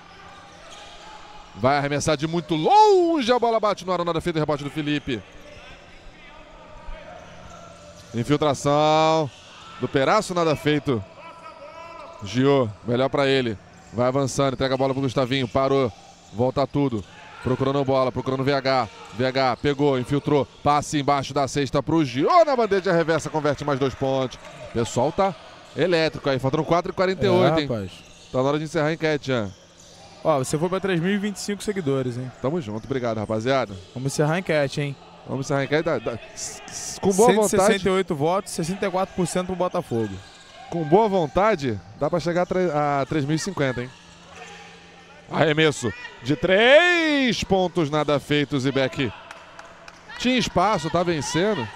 Vai arremessar de muito longe. A bola bate no ar, nada feito. Rebote do Felipe. Infiltração do Peraço, nada feito. Gio, melhor pra ele. Vai avançando, entrega a bola pro Gustavinho. Parou, volta tudo. Procurando bola, procurando VH. VH pegou, infiltrou. Passe embaixo da cesta pro Gio. Na bandeja reversa, converte mais 2 pontos. O pessoal tá elétrico aí. Faltando 4h48, hein? Rapaz. Tá na hora de encerrar a enquete, Jean. Ó, você foi pra 3.025 seguidores, hein? Tamo junto, obrigado, rapaziada. Vamos encerrar a enquete, hein? Vamos encerrar a enquete. Com boa vontade. 168 votos, 64% pro Botafogo. Com boa vontade, dá pra chegar a 3.050, hein? Arremesso de 3 pontos, nada feito, Zibek. Tinha espaço, tá vencendo.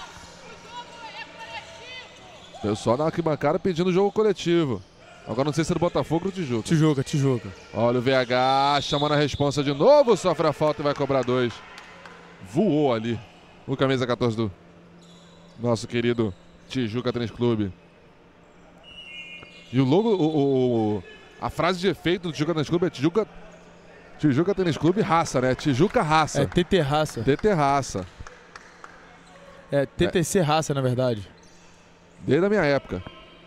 Pessoal na arquibancada pedindo jogo coletivo. Agora não sei se é do Botafogo ou do Tijuca. Tijuca, Tijuca. Olha o VH chamando a responsa de novo, sofre a falta e vai cobrar 2. Voou ali o camisa 14 do nosso querido Tijuca Tênis Clube. E o logo, a frase de efeito do Tijuca Tênis Clube é Tijuca Tênis Clube raça, né? Tijuca raça. É TT Raça. TT raça. É TTC Raça, na verdade. Desde a minha época.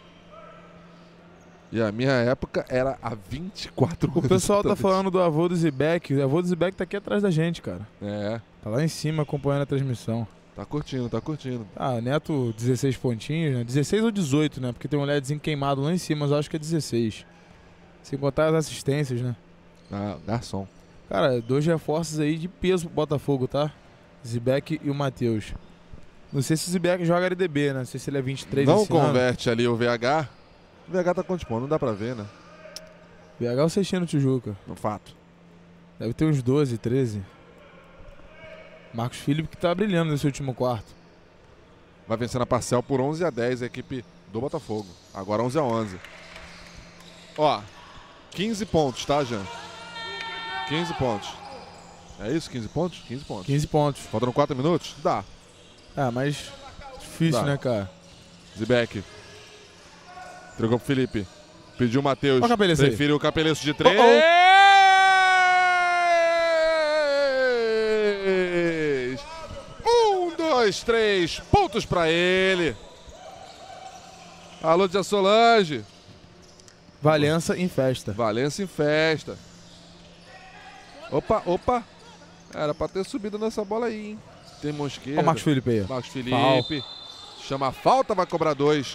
E a minha época era há 24 anos. O pessoal tá falando do avô do Zibek. O avô do Zibek tá aqui atrás da gente, cara. É. Tá lá em cima acompanhando a transmissão. Tá curtindo, tá curtindo. Ah, Neto 16 pontinhos, né? 16 ou 18, né? Porque tem um LEDzinho queimado lá em cima, mas eu acho que é 16. Sem contar as assistências, né? Ah, garçom. Cara, 2 reforços aí de peso pro Botafogo, tá? Zibek e o Matheus. Não sei se o Zibek joga LDB, né? Não sei se ele é 23 Não esse converte ali o VH. O VH tá quantos pontos? Não dá pra ver, né? VH é o sextinho no Tijuca. No fato. Deve ter uns 12, 13. Marcos Felipe que tá brilhando nesse último quarto. Vai vencendo a parcial por 11-10 a equipe do Botafogo. Agora 11-11. Ó, 15 pontos, tá, Jean? 15 pontos. É isso? 15 pontos? 15 pontos. 15 pontos. Faltando 4 minutos? Dá. Ah, mas difícil, Dá. né, cara? Zibek. Entregou pro Felipe. Pediu o Matheus. Ó o Capeleço aí. Preferiu o Capeleço de 3. 1, 2, 3. Pontos pra ele. Alô, Tia Solange. Valença em festa. Valença em festa. Opa, opa. Era pra ter subido nessa bola aí, hein? Tem Mosqueira. Ó o Marcos Felipe aí. Ó. Marcos Felipe. Chama a falta, vai cobrar 2.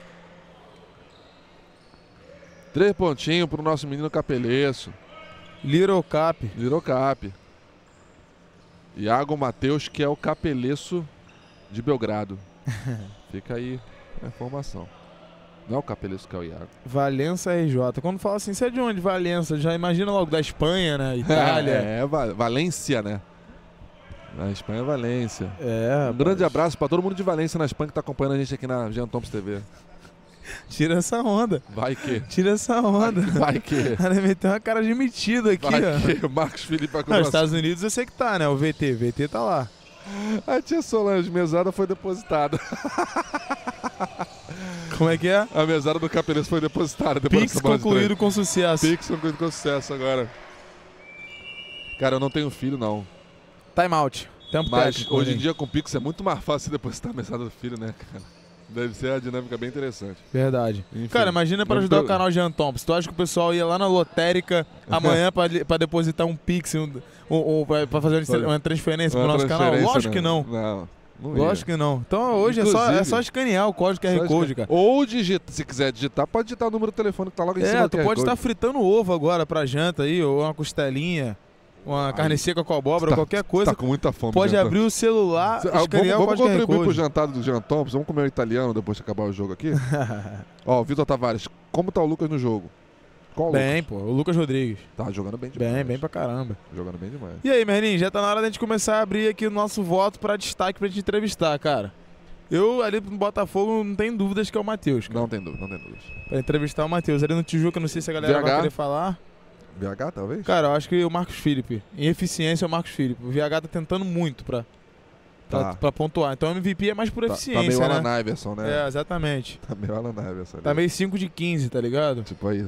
3 pontinhos pro nosso menino Capeleço. Little Cap. Little Cap. Iago Matheus, que é o Capeleço de Belgrado. Fica aí a informação. Não é o Capeleço que é o Iago. Valença RJ. Quando fala assim, você é de onde? Valença. Já imagina logo da Espanha, né? Itália. É, Valência, né? Na Espanha é Valência. É. Um grande abraço pra todo mundo de Valência na Espanha que tá acompanhando a gente aqui na Jean Thompson TV. Tira essa onda. Vai que. Tira essa onda. Vai que. Ela meteu uma cara de metido aqui, Vai ó. que. Marcos Felipe vai Nos Estados Unidos eu sei que tá, né? O VT. VT tá lá. A tia Solange, mesada foi depositada. Como é que é? A mesada do Capeleço foi depositada. Depois Pix dessa bola de três. concluído com sucesso. Pix concluído com sucesso agora. Cara, eu não tenho filho, não. Time out. Tempo Mas técnico, hoje em gente. dia com o Pix é muito mais fácil depositar a mesada do filho, né, cara? Deve ser uma dinâmica bem interessante. Verdade. Enfim. Cara, imagina pra Vamos ajudar pro- o canal Jean Thompson. Tu acha que o pessoal ia lá na lotérica amanhã pra depositar um Pix pra fazer uma transferência pro Uma nosso canal? transferência, Lógico que não. Não ia. Lógico que não. Então hoje é Inclusive- só escanear o código QR Code, cara. Ou digita, se quiser digitar, pode digitar o número do telefone que tá logo em cima É, do tu QR pode Code. estar fritando ovo agora pra janta aí, ou uma costelinha, uma carne seca com abóbora, Tá- qualquer coisa. Tá com muita fome. Pode Jean abrir o celular, Thompson. escanear o Vamos código QR contribuir pro Code. jantar do Jean Thompson. Vamos comer um italiano depois de acabar o jogo aqui. Ó, Vitor Tavares, como tá o Lucas no jogo? Qual Bem, pô, o Lucas Rodrigues. Lucas? Tá jogando bem demais. Bem pra caramba. Jogando bem demais. E aí, Merlin, já tá na hora da gente começar a abrir aqui o nosso voto pra destaque pra gente entrevistar, cara. Eu, ali no Botafogo, não tenho dúvidas que é o Matheus, cara. Não tem dúvida, não tem dúvida. Pra entrevistar o Matheus. Ali no Tijuca, não sei se a galera vai VH. querer falar. VH, talvez? Cara, eu acho que o Marcos Felipe. Em eficiência, é o Marcos Felipe. O VH tá tentando muito pra pontuar. Então o MVP é mais por Tá eficiência, meio né? Alan Iverson, né? É, exatamente. Tá meio Alan Iverson. Tá meio 5 de 15, tá ligado? Tipo, é isso.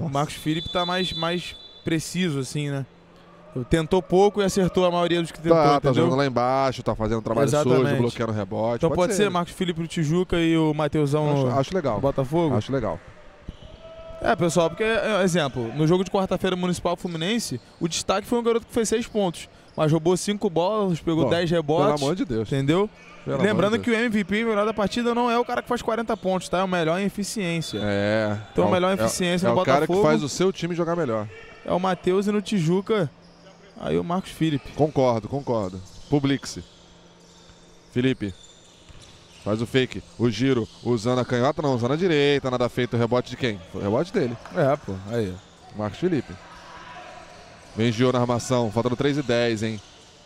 O Marcos Felipe tá mais preciso, assim, né? Tentou pouco e acertou a maioria dos que tentou, tá jogando lá embaixo, tá fazendo trabalho sujo, bloqueando rebote. Então pode ser Marcos Felipe pro Tijuca e o Mateusão acho legal. no Botafogo? Acho legal. Pessoal, porque, exemplo, no jogo de quarta-feira Municipal Fluminense, o destaque foi um garoto que fez 6 pontos, mas roubou 5 bolas, pegou 10 rebotes. Pelo amor de Deus. Entendeu? Lembrando que o MVP, melhor da partida, não é o cara que faz 40 pontos, tá? É o melhor em eficiência. Então o melhor em eficiência no Botafogo. É o cara que faz o seu time jogar melhor. É o Matheus e no Tijuca, aí o Marcos Felipe. Concordo. Publique-se. Felipe. Faz o fake, o giro, usando a canhota, não, usando a direita, nada feito, o rebote de quem? Foi o rebote dele. Aí. Marcos Felipe. Vem Gio na armação, faltando 3:10, hein?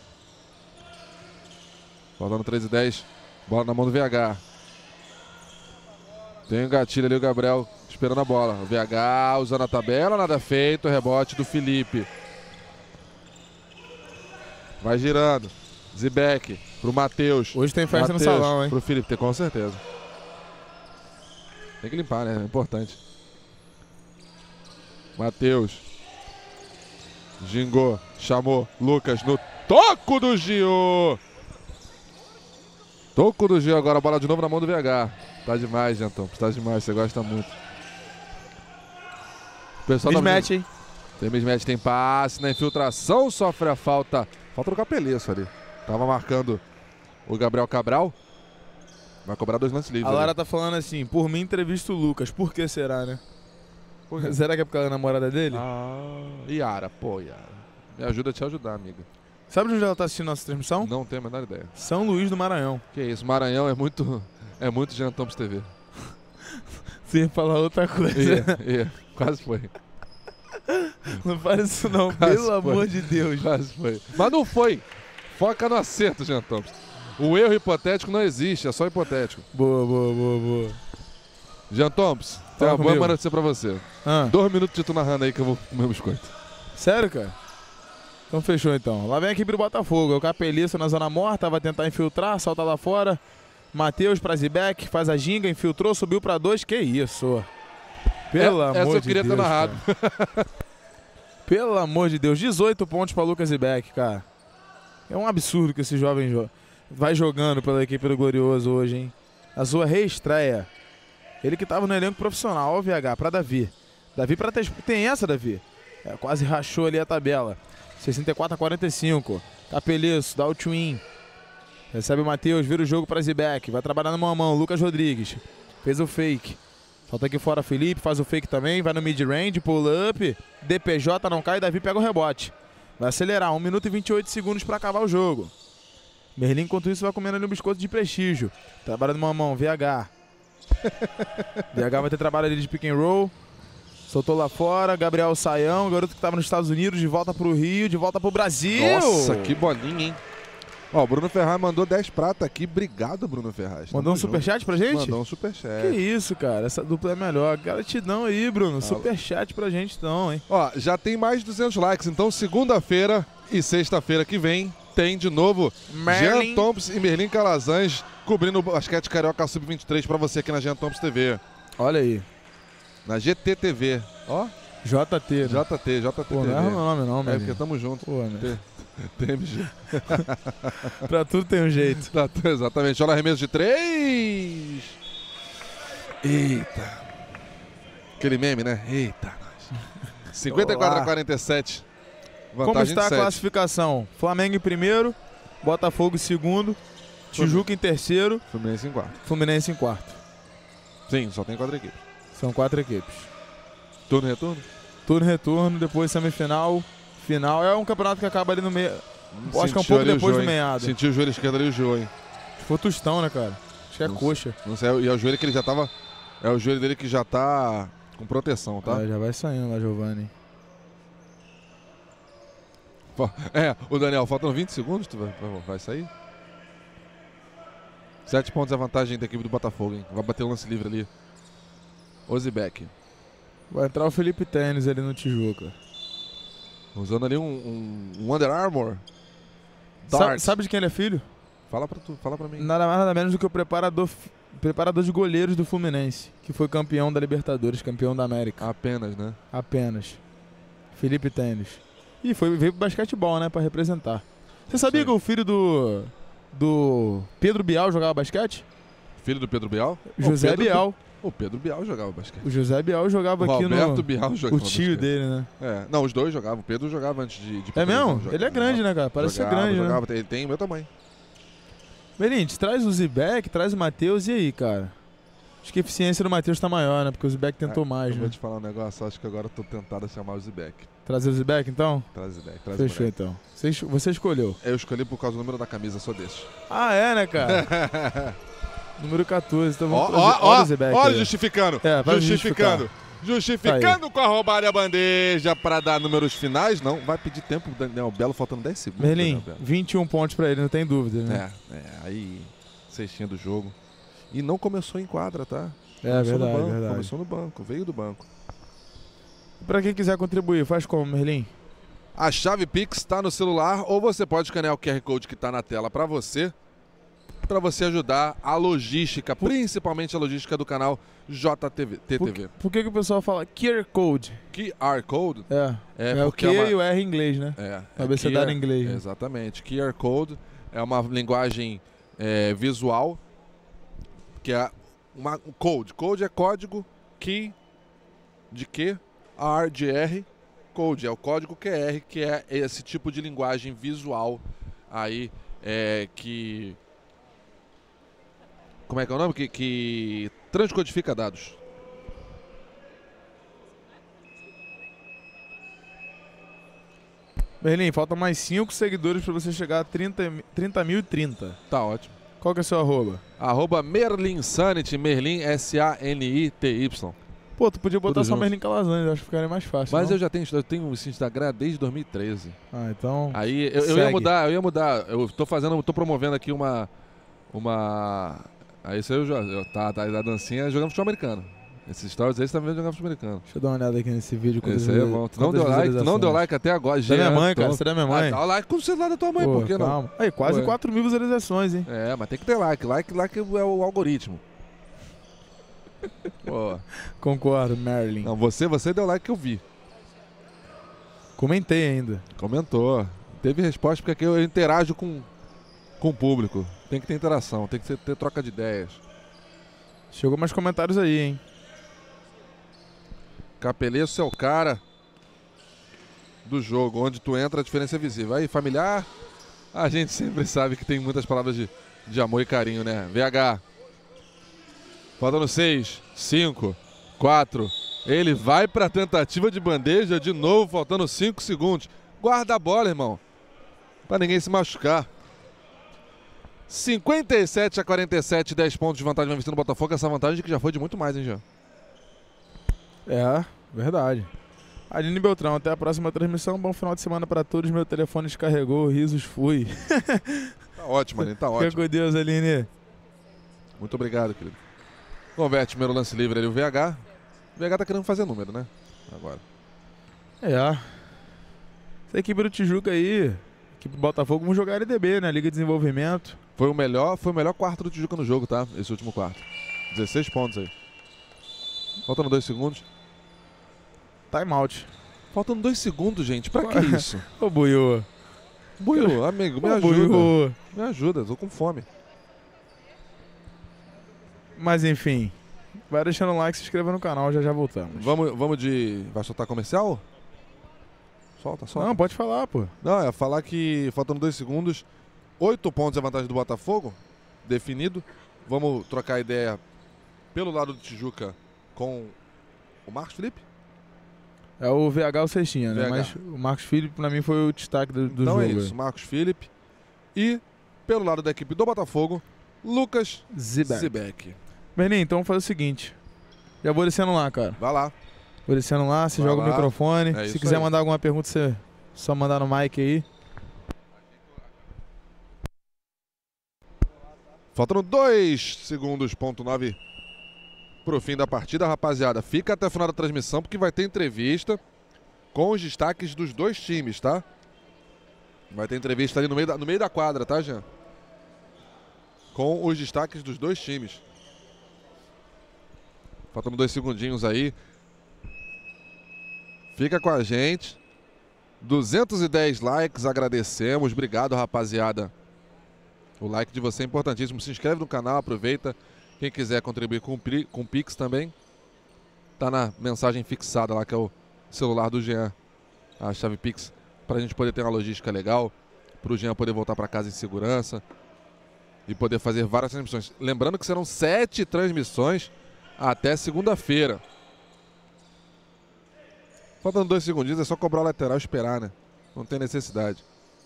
Faltando 3:10, bola na mão do VH. Tem um gatilho ali, o Gabriel esperando a bola. O VH usando a tabela, nada feito, rebote do Felipe. Vai girando. Zibek pro Matheus. Hoje tem festa no salão, hein? Pro Felipe, com certeza. Tem que limpar, né? É importante. Matheus. Gingou. Chamou. Lucas no toco do Gio. Toco do Gio agora. Bola de novo na mão do VH. Tá demais, Gentão. Tá demais. Você gosta muito. Mismatch, hein? Tem mismatch, tem passe na infiltração. Sofre a falta. Falta do Capeleço ali. Tava marcando o Gabriel Cabral. Vai cobrar 2 lances livres. A Lara tá falando assim, por mim entrevista o Lucas. Por que será, né? Será que é por causa da namorada dele? Yara. Me ajuda a te ajudar, amiga. Sabe onde ela tá assistindo nossa transmissão? Não tenho a menor ideia. São Luís do Maranhão. Que isso, Maranhão é muito Jean Thompson TV. Você ia falar outra coisa. Quase foi. Não faz isso não, pelo amor de Deus. Quase foi. Mas não foi. Foca no acerto, Jean Thompson. O erro hipotético não existe, é só hipotético. Boa. Jean Thompson, tem uma boa notícia pra você. 2 minutos de tu narrando aí que eu vou comer um biscoito. Sério, cara? Então fechou então. Lá vem a equipe do Botafogo. É o Capeliço na zona morta, vai tentar infiltrar, salta lá fora. Matheus pra Zibek, faz a ginga, infiltrou, subiu pra 2. Que isso? Pelo amor de Deus. Essa eu queria ter narrado. Pelo amor de Deus. 18 pontos pra Lucas Zibek, cara. É um absurdo que esse jovem vai jogando pela equipe do Glorioso hoje, hein? A sua reestreia. Ele que tava no elenco profissional. Ó o VH pra Davi. Davi pra tem essa, Davi. Quase rachou ali a tabela. 64-45. Capeliço, dá o twin. Recebe o Matheus, vira o jogo pra Zibek. Vai trabalhar no mão a mão. Lucas Rodrigues. Fez o fake. Falta aqui fora Felipe, faz o fake também. Vai no mid-range, pull up. DPJ não cai, Davi pega o rebote. Vai acelerar, 1 minuto e 28 segundos para acabar o jogo. Merlin, enquanto isso, vai comendo ali um biscoito de prestígio. Trabalha no mão a mão, VH. VH vai ter trabalho ali de pick and roll. Soltou lá fora, Gabriel Saião, garoto que estava nos Estados Unidos, de volta pro Rio, de volta pro Brasil. Nossa, que bolinha, hein? Ó, o Bruno Ferraz mandou 10 prata aqui. Obrigado, Bruno Ferraz. Mandou um superchat pra gente? Mandou um superchat. Que isso, cara. Essa dupla é melhor. Gratidão aí, Bruno. Superchat pra gente então, hein? Ó, já tem mais de 200 likes. Então, segunda-feira e sexta-feira que vem tem de novo Jean Thompson e Merlin Calazans cobrindo o basquete Carioca Sub-23 pra você aqui na Jean Thompson TV. Olha aí. Na GTTV. Ó. JT, né? JT Pô, não é meu nome não, né? É porque tamo junto. Pô, né? TMG. Pra tudo tem um jeito. Exatamente. Olha o arremesso de 3. Eita. Aquele meme, né? Eita. 54-47. Como está a classificação? Flamengo em primeiro, Botafogo em segundo, Tijuca em terceiro, Fluminense em quarto. Sim, só tem 4 equipes. São 4 equipes. Turno e retorno? Turno e retorno, depois semifinal. Final é um campeonato que acaba ali no meio. Acho que é um pouco depois do meado. Sentiu o joelho esquerdo ali o joelho, hein? Foi Tostão, né, cara? Acho que é coxa. Não sei, e é o joelho que ele já tava. É o joelho dele que já tá com proteção, tá? Já vai saindo lá, Giovanni. O Daniel, faltam 20 segundos, tu vai sair? 7 pontos a vantagem da equipe do Botafogo, hein? Vai bater o lance livre ali. Ozibek. Vai entrar o Felipe Tênis ali no Tijuca. Usando ali um Under Armour. Sabe de quem ele é filho? Fala pra mim. Nada mais nada menos do que o preparador preparador de goleiros do Fluminense, que foi campeão da Libertadores, campeão da América. Apenas, né? Apenas. Felipe Tênis. E veio pro basquetebol, né, pra representar. Você sabia que o filho do Pedro Bial jogava basquete? Filho do Pedro Bial? José Bial. O Pedro Bial jogava basquete. O José Bial jogava aqui no... Roberto Bial jogava o tio basquete. dele, né? É, não, os dois jogavam. O Pedro jogava antes de É mesmo? Ele é grande, né, cara? Parece ser grande, jogava. né? Ele tem o meu tamanho. Merinte, traz o Zibek, traz o Matheus, e aí, cara? Acho que a eficiência do Matheus tá maior, né? Porque o Zibek tentou mais, Eu né? vou te falar um negócio, acho que agora eu tô tentado a chamar o Zibek. Trazer o Zibek, então? Traz o Zibek, traz Fechou, o então. Você escolheu. Eu escolhi por causa do número da camisa, sou desse. Ah, é, né, cara? Número 14, então vamos Ó, o Zibek. olha, justificando. Vai Justificando. Justificando Tá com a roubada a bandeja pra dar números finais. Não, vai pedir tempo pro Daniel Belo, faltando 10 segundos. Merlin, 21 pontos pra ele, não tem dúvida, né? Aí, cestinha do jogo. E não começou em quadra, tá? É verdade, verdade. Começou no banco, veio do banco. Pra quem quiser contribuir, faz como, Merlin? A chave Pix está no celular ou você pode escanear o QR Code que está na tela para você ajudar a logística, principalmente a logística do canal JTV. Por que o pessoal fala QR Code? QR Code? É o Q e o R em inglês, né? É abecedário em inglês. Exatamente. QR Code é uma linguagem visual, que é um code. Code é código, key de quê? R de R, code é o código QR, que é esse tipo de linguagem visual aí que... Como é que é o nome? Que transcodifica dados. Merlin, faltam mais 5 seguidores pra você chegar a 30.030. Tá ótimo. Qual que é o seu arroba? Arroba Merlinsanity, Merlin S-A-N-I-T-Y. Pô, tu podia botar Tudo só junto. Merlin Calazans, eu acho que ficaria mais fácil. Mas não? eu tenho esse Instagram desde 2013. Ah, então... Aí eu ia mudar. Eu tô promovendo aqui uma... Aí isso aí tá a dancinha jogando futebol americano. Esses stories aí você tá vendo jogando futebol americano. Deixa eu dar uma olhada aqui nesse vídeo. Esse aí é bom. Tu não deu like até agora. Você é minha mãe, cara. Você é minha mãe. Dá o like com o celular da tua mãe, por que não? Aí, quase 4.000 visualizações, hein? É, mas tem que ter like. Like é o algoritmo. Pô. Concordo, Merlin. Não, você deu like que eu vi. Comentei ainda. Comentou. Teve resposta porque aqui eu interajo com o público. Tem que ter interação, tem que ter troca de ideias. Chegou mais comentários aí, hein? Capeleço é o cara do jogo, onde tu entra a diferença é visível. Aí, familiar, a gente sempre sabe que tem muitas palavras de amor e carinho, né? VH. Faltando 6, 5, 4. Ele vai pra tentativa de bandeja de novo, faltando 5 segundos. Guarda a bola, irmão. Pra ninguém se machucar. 57-47, 10 pontos de vantagem vai vencendo o Botafogo. Essa vantagem que já foi de muito mais, hein, Jean? É, verdade. Aline Beltrão, até a próxima transmissão. Bom final de semana pra todos. Meu telefone descarregou, risos fui. Tá ótimo, Aline, tá ótimo. Fica com Deus, Aline. Muito obrigado, querido. Converte primeiro lance livre ali o VH. O VH tá querendo fazer número, né? Agora. Essa equipe do Tijuca aí, equipe do Botafogo, vamos jogar LDB, né? Liga de Desenvolvimento. Foi o melhor quarto do Tijuca no jogo, tá? Esse último quarto. 16 pontos aí. Faltando 2 segundos. Time out. Faltando 2 segundos, gente. Pra que isso? Ô, Buiú. Buiú, amigo, me Ô, ajuda. Buiú. Me ajuda, tô com fome. Mas enfim, vai deixando o like, se inscreva no canal, já voltamos. Vamos de... Vai soltar comercial? Solta. Não, pode falar, pô. Não, é falar que faltando 2 segundos, 8 pontos é a vantagem do Botafogo, definido. Vamos trocar ideia pelo lado do Tijuca com o Marcos Felipe? É o VH ou Cestinha, né? VH. Mas o Marcos Felipe, pra mim, foi o destaque do Então jogo. é isso, Marcos Felipe. E, pelo lado da equipe do Botafogo, Lucas Zibek. Berlim, então vamos fazer o seguinte. Já vou descendo lá, cara. Vai lá. Vou descendo lá, você Vai joga lá. o microfone. É Se isso quiser aí. mandar alguma pergunta, você só mandar no mic aí. Faltando 2 segundos, ponto 9 pro fim da partida, rapaziada. Fica até o final da transmissão porque vai ter entrevista com os destaques dos dois times, tá? Vai ter entrevista ali no meio da quadra, tá, Jean? Com os destaques dos dois times. Faltando 2 segundinhos aí. Fica com a gente. 210 likes, agradecemos. Obrigado, rapaziada. O like de você é importantíssimo. Se inscreve no canal, aproveita. Quem quiser contribuir com o Pix também, tá na mensagem fixada lá, que é o celular do Jean. A chave Pix, pra gente poder ter uma logística legal, pro Jean poder voltar para casa em segurança e poder fazer várias transmissões. Lembrando que serão 7 transmissões até segunda-feira. Faltando 2 segundinhos, é só cobrar o lateral e esperar, né? Não tem necessidade.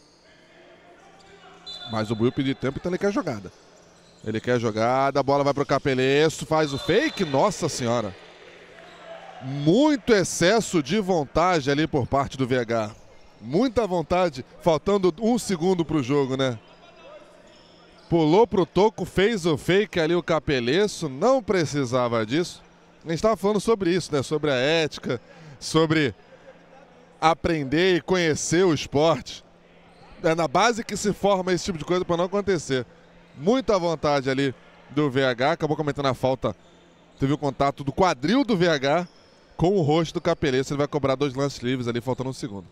Mas o Buiu pediu tempo, então ele quer jogada. Ele quer jogada, a bola vai pro Capeleço, faz o fake, nossa senhora. Muito excesso de vontade ali por parte do VH. Muita vontade, faltando 1 segundo pro jogo, né? Pulou pro toco, fez o fake ali o Capeleço, não precisava disso. A gente estava falando sobre isso, né? Sobre a ética, sobre aprender e conhecer o esporte. É na base que se forma esse tipo de coisa para não acontecer. Muita vontade ali do VH, acabou cometendo a falta. Teve o contato do quadril do VH com o rosto do Capeleço. Ele vai cobrar 2 lances livres ali, faltando 1 segundo.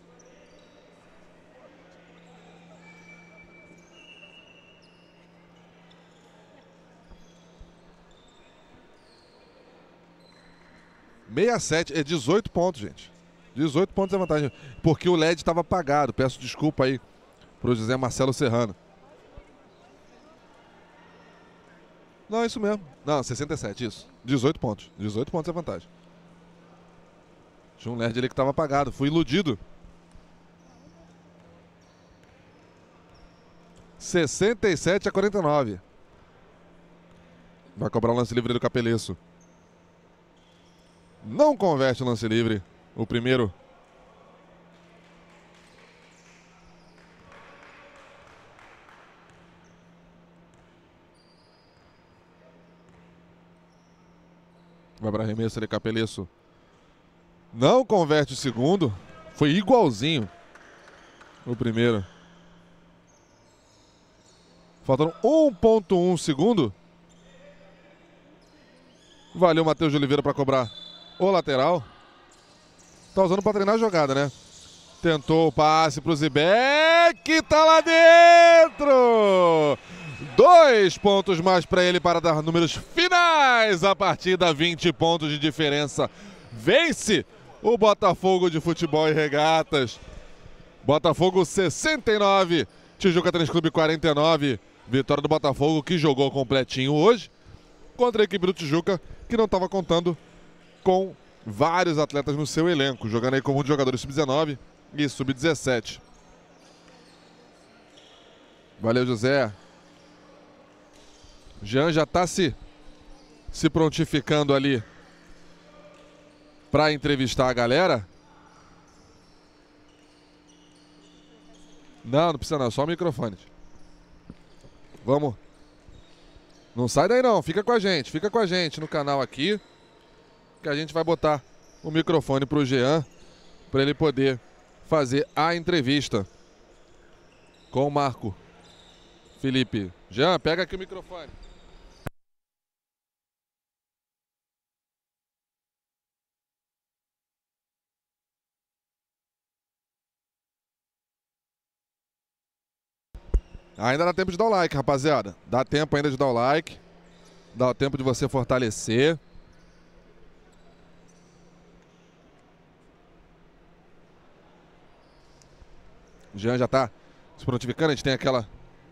É 18 pontos, gente. 18 pontos é vantagem. Porque o LED estava apagado. Peço desculpa aí pro José Marcelo Serrano. Não, é isso mesmo. Não, 67, isso. 18 pontos. 18 pontos é vantagem. Tinha um LED ali que estava apagado. Fui iludido. 67-49. Vai cobrar o lance livre do Capeleço. Não converte o lance livre. O primeiro. Vai para arremesso ali, Capeleço. Não converte o segundo. Foi igualzinho o primeiro. Faltando 1.1 segundo. Valeu, Matheus de Oliveira, para cobrar o lateral. Tá usando para treinar a jogada, né? Tentou o passe pro Zibek. Tá lá dentro! 2 pontos mais para ele para dar números finais. A partida, 20 pontos de diferença. Vence o Botafogo de Futebol e Regatas. Botafogo 69, Tijuca Tênis Clube 49. Vitória do Botafogo, que jogou completinho hoje contra a equipe do Tijuca, que não estava contando com vários atletas no seu elenco, jogando aí com muitos jogadores sub-19 e sub-17. Valeu, José. Jean já está se prontificando ali para entrevistar a galera. Não precisa não, só o microfone. Vamos. Não sai daí não, fica com a gente no canal aqui, que a gente vai botar o microfone pro Jean, para ele poder fazer a entrevista com o Marco Felipe. Jean, pega aqui o microfone. Ainda dá tempo de dar o like, rapaziada. Dá tempo ainda de dar o like. Dá tempo de você fortalecer. O Jean já tá se prontificando. A gente tem aquela...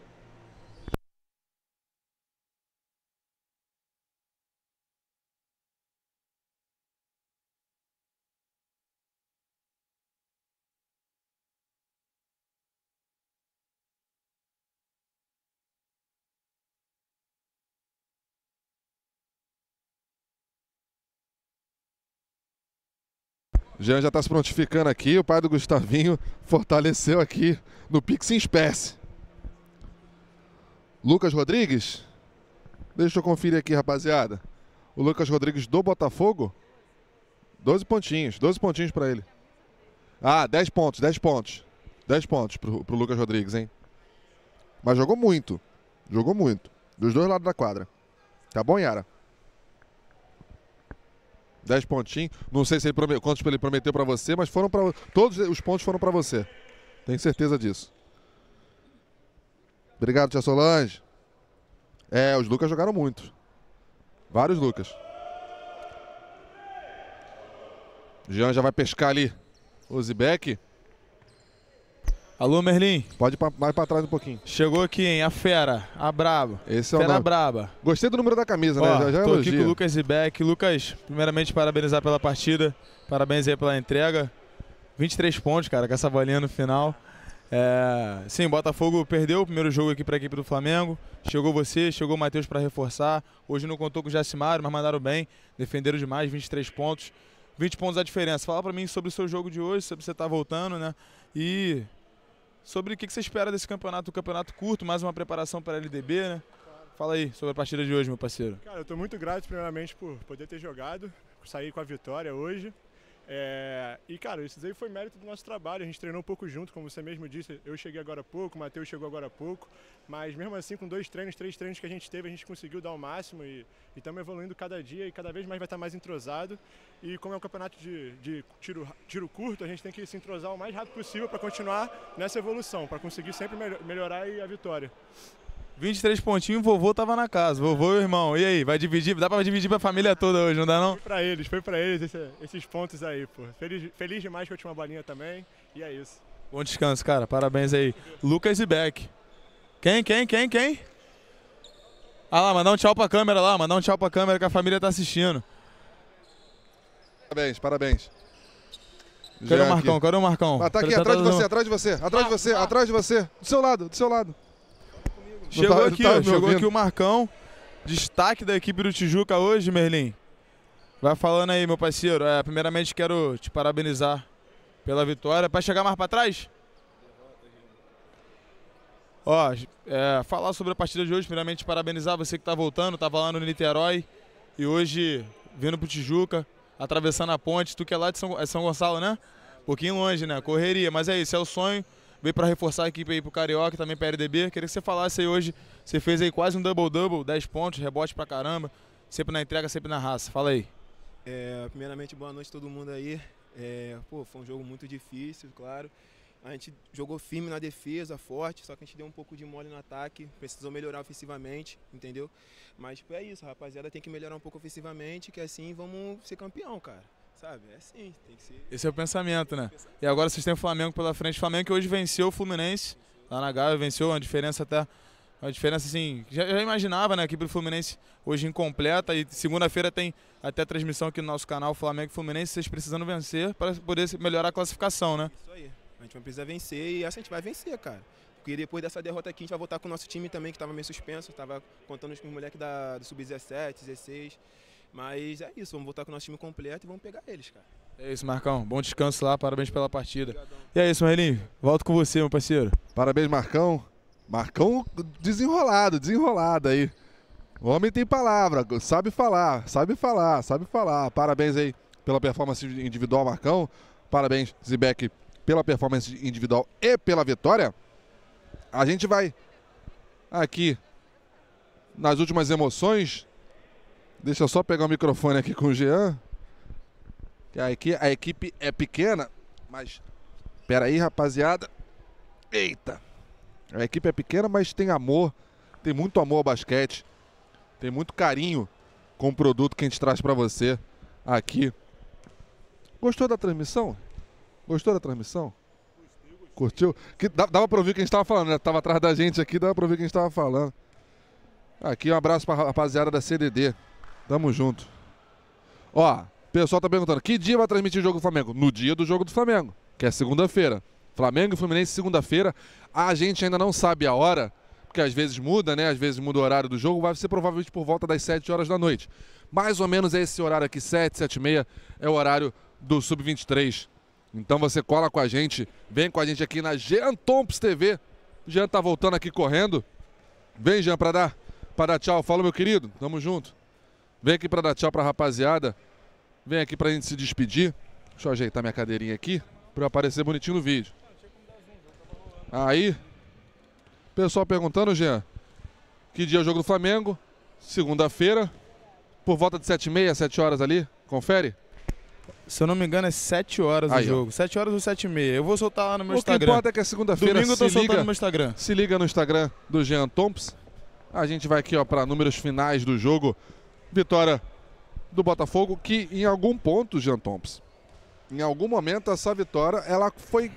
Jean já está se prontificando aqui. O pai do Gustavinho fortaleceu aqui no Pix em espécie. Lucas Rodrigues. Deixa eu conferir aqui, rapaziada. O Lucas Rodrigues do Botafogo. 12 pontinhos para ele. Ah, 10 pontos. 10 pontos pro Lucas Rodrigues, hein? Mas jogou muito. Dos dois lados da quadra. Tá bom, Yara? 10 pontinhos. Não sei se ele quantos ele prometeu para você, mas todos os pontos foram para você. Tenho certeza disso. Obrigado, tia Solange. Os Lucas jogaram muito. Vários Lucas. Jean já vai pescar ali o Zibek. Alô, Merlin. Pode ir mais pra trás um pouquinho. Chegou aqui, hein? A fera, a braba. Esse é o fera nome. Braba. Gostei do número da camisa, né? Já Tô elogio. aqui com o Lucas Zibek. Lucas, primeiramente, parabenizar pela partida. Parabéns aí pela entrega. 23 pontos, cara, com essa bolinha no final. Sim, o Botafogo perdeu o primeiro jogo aqui para a equipe do Flamengo. Chegou você, chegou o Matheus para reforçar. Hoje não contou com o Jacimário, mas mandaram bem. Defenderam demais, 23 pontos. 20 pontos a diferença. Fala para mim sobre o seu jogo de hoje, sobre você estar voltando, né? E sobre o que você espera desse campeonato, curto, mais uma preparação para a LDB, né? Fala aí sobre a partida de hoje, meu parceiro. Cara, eu estou muito grato primeiramente por poder ter jogado, por sair com a vitória hoje. E, cara, isso aí foi mérito do nosso trabalho, a gente treinou um pouco junto, como você mesmo disse, eu cheguei agora há pouco, o Matheus chegou agora há pouco, mas mesmo assim com 2 treinos, 3 treinos que a gente teve, a gente conseguiu dar o máximo e estamos evoluindo cada dia e cada vez mais vai estar mais entrosado. E como é um campeonato de tiro curto, a gente tem que se entrosar o mais rápido possível para continuar nessa evolução, para conseguir sempre melhorar a vitória. 23 pontinhos, vovô tava na casa, vovô e o irmão. E aí, vai dividir? Dá pra dividir pra família toda hoje, não dá não? Foi pra eles esses pontos aí, pô. Feliz demais que eu tinha uma bolinha também, e é isso. Bom descanso, cara, parabéns aí. Lucas Zibek. Quem? Ah lá, mandar um tchau pra câmera lá, que a família tá assistindo. Parabéns. Cadê o Marcão? Tá aqui, atrás de você. Do seu lado. Chegou aqui o Marcão, destaque da equipe do Tijuca hoje, Merlin. Vai falando aí, meu parceiro. Primeiramente quero te parabenizar pela vitória. Para chegar mais para trás? Falar sobre a partida de hoje, primeiramente parabenizar você que tá voltando, estava lá no Niterói e hoje vindo pro Tijuca, atravessando a ponte. Tu que é lá de São Gonçalo, né? Um pouquinho longe, né? Correria, mas é isso, é o sonho. Veio para reforçar a equipe aí pro Carioca e também pra LDB. Queria que você falasse aí hoje, você fez aí quase um double-double, 10 pontos, rebote pra caramba, sempre na entrega, sempre na raça. Fala aí. Primeiramente, boa noite a todo mundo aí. Foi um jogo muito difícil, claro. A gente jogou firme na defesa, forte, só que a gente deu um pouco de mole no ataque, precisou melhorar ofensivamente, entendeu? Mas é isso, a rapaziada tem que melhorar um pouco ofensivamente, que assim vamos ser campeão, cara. Sabe? É assim, tem que ser. Esse é o pensamento, né? E agora vocês têm o Flamengo pela frente. O Flamengo que hoje venceu o Fluminense lá na Gávea, venceu uma diferença assim, já imaginava, né? A equipe do Fluminense hoje incompleta e segunda-feira tem até transmissão aqui no nosso canal Flamengo e Fluminense, vocês precisando vencer para poder melhorar a classificação, né? Isso aí. A gente vai precisar vencer e essa a gente vai vencer, cara. Porque depois dessa derrota aqui a gente vai voltar com o nosso time também, que estava meio suspenso, estava contando com os moleques do Sub-17, 16. Mas é isso, vamos voltar com o nosso time completo e vamos pegar eles, cara. É isso, Marcão. Bom descanso lá, parabéns pela partida. Obrigadão. E é isso, Marlinho. Volto com você, meu parceiro. Parabéns, Marcão. Marcão desenrolado aí. O homem tem palavra, sabe falar. Parabéns aí pela performance individual, Marcão. Parabéns, Zibek, pela performance individual e pela vitória. A gente vai aqui nas últimas emoções. Deixa eu só pegar o microfone aqui com o Jean. Que a equipe é pequena, mas... Pera aí, rapaziada. Eita! A equipe é pequena, mas tem amor. Tem muito amor ao basquete. Tem muito carinho com o produto que a gente traz pra você aqui. Gostou da transmissão? Curtiu? Dava pra ouvir o que a gente tava falando, né? Tava atrás da gente aqui, dava pra ouvir o que a gente tava falando. Aqui, um abraço pra rapaziada da CDD. Tamo junto. O pessoal tá perguntando, que dia vai transmitir o jogo do Flamengo? No dia do jogo do Flamengo, que é segunda-feira. Flamengo e Fluminense, segunda-feira. A gente ainda não sabe a hora, porque às vezes muda, né? Às vezes muda o horário do jogo. Vai ser provavelmente por volta das 7 horas da noite. Mais ou menos é esse horário aqui, 7, 7h30, é o horário do Sub-23. Então você cola com a gente, vem com a gente aqui na Jean Thompson TV. O Jean tá voltando aqui correndo. Vem, Jean, pra dar tchau. Fala, meu querido, tamo junto. Vem aqui pra dar tchau pra rapaziada. Vem aqui pra gente se despedir. Deixa eu ajeitar minha cadeirinha aqui pra eu aparecer bonitinho no vídeo. Aí, pessoal perguntando, Jean, que dia é o jogo do Flamengo? Segunda-feira, por volta de 7h30, 7 horas ali. Confere? Se eu não me engano, é 7 horas Aí, o jogo. 7 horas ou 7h30. Eu vou soltar lá no meu Instagram. O que importa é que é segunda-feira. Domingo eu tô se soltando liga, no meu Instagram. Se liga no Instagram do Jean Thompson. A gente vai aqui, ó, para números finais do jogo. Vitória do Botafogo, que em algum ponto, Jean Thompson, em algum momento essa vitória, ela foi...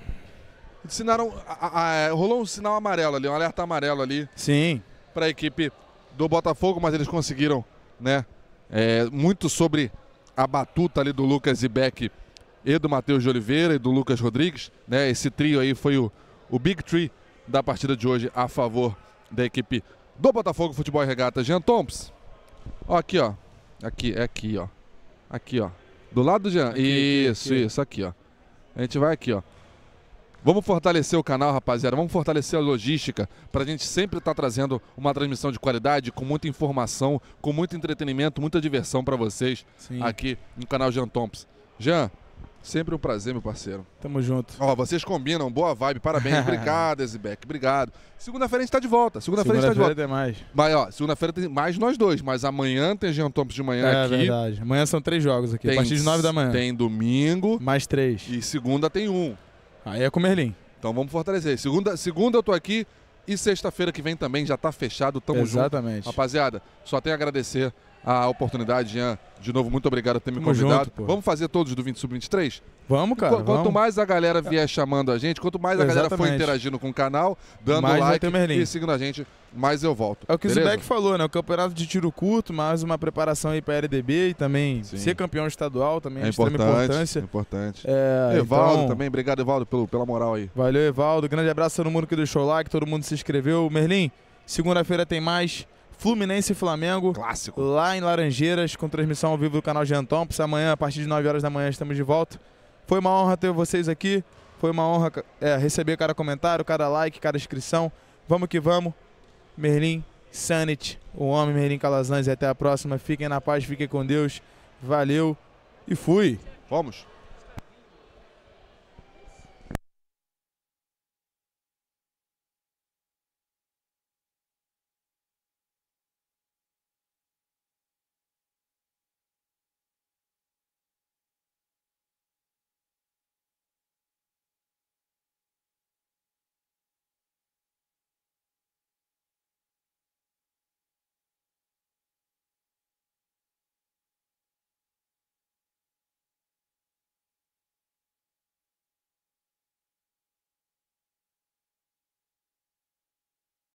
rolou um sinal amarelo ali, um alerta amarelo ali. Sim. Para a equipe do Botafogo, mas eles conseguiram, né, muito sobre a batuta ali do Lucas Ibeck e do Matheus de Oliveira e do Lucas Rodrigues, né? Esse trio aí foi o Big Tree da partida de hoje a favor da equipe do Botafogo Futebol e Regata. Jean Thompson, ó, aqui, ó. Aqui, ó. Aqui, ó. Do lado do Jean. Aqui. Isso aqui, ó. A gente vai aqui, ó. Vamos fortalecer o canal, rapaziada. Vamos fortalecer a logística para a gente sempre estar trazendo uma transmissão de qualidade, com muita informação, com muito entretenimento, muita diversão para vocês. Sim. Aqui no canal Jean Thompson. Jean, sempre um prazer, meu parceiro. Tamo junto. Ó, vocês combinam, boa vibe, parabéns. Obrigado, Ezibeck, obrigado. Segunda-feira a gente tá de volta. Segunda-feira a gente tá de volta. Tem mais. Mas, ó, segunda-feira tem mais nós dois, mas amanhã tem Jean Thompson de manhã aqui. É verdade. Amanhã são 3 jogos aqui, a partir de 9 da manhã. Tem domingo. Mais 3. E segunda tem 1. Aí é com o Merlin. Então vamos fortalecer. Segunda eu tô aqui e sexta-feira que vem também já tá fechado. Tamo junto. Exatamente. Rapaziada, só tenho a agradecer a oportunidade, Jean. De novo, muito obrigado por ter me convidado. Junto, vamos fazer todos do 20 Sub-23? Vamos, cara. Quanto mais a galera vier chamando a gente, quanto mais a galera for interagindo com o canal, dando mais like e seguindo a gente, mais eu volto. É o que o Zibeck falou, né? O campeonato de tiro curto, mais uma preparação aí pra LDB e também ser campeão estadual também é de extrema importância. É importante. Evaldo então... também, obrigado, Evaldo, pela moral aí. Valeu, Evaldo. Grande abraço a todo mundo que deixou o like, todo mundo se inscreveu. Merlin, segunda-feira tem mais Fluminense e Flamengo. Clássico. Lá em Laranjeiras, com transmissão ao vivo do canal Jean Thompson. Amanhã, a partir de 9 horas da manhã, estamos de volta. Foi uma honra ter vocês aqui. Foi uma honra receber cada comentário, cada like, cada inscrição. Vamos que vamos. Merlin Sanit, o homem Merlin Calazans. E até a próxima. Fiquem na paz, fiquem com Deus. Valeu e fui. Vamos.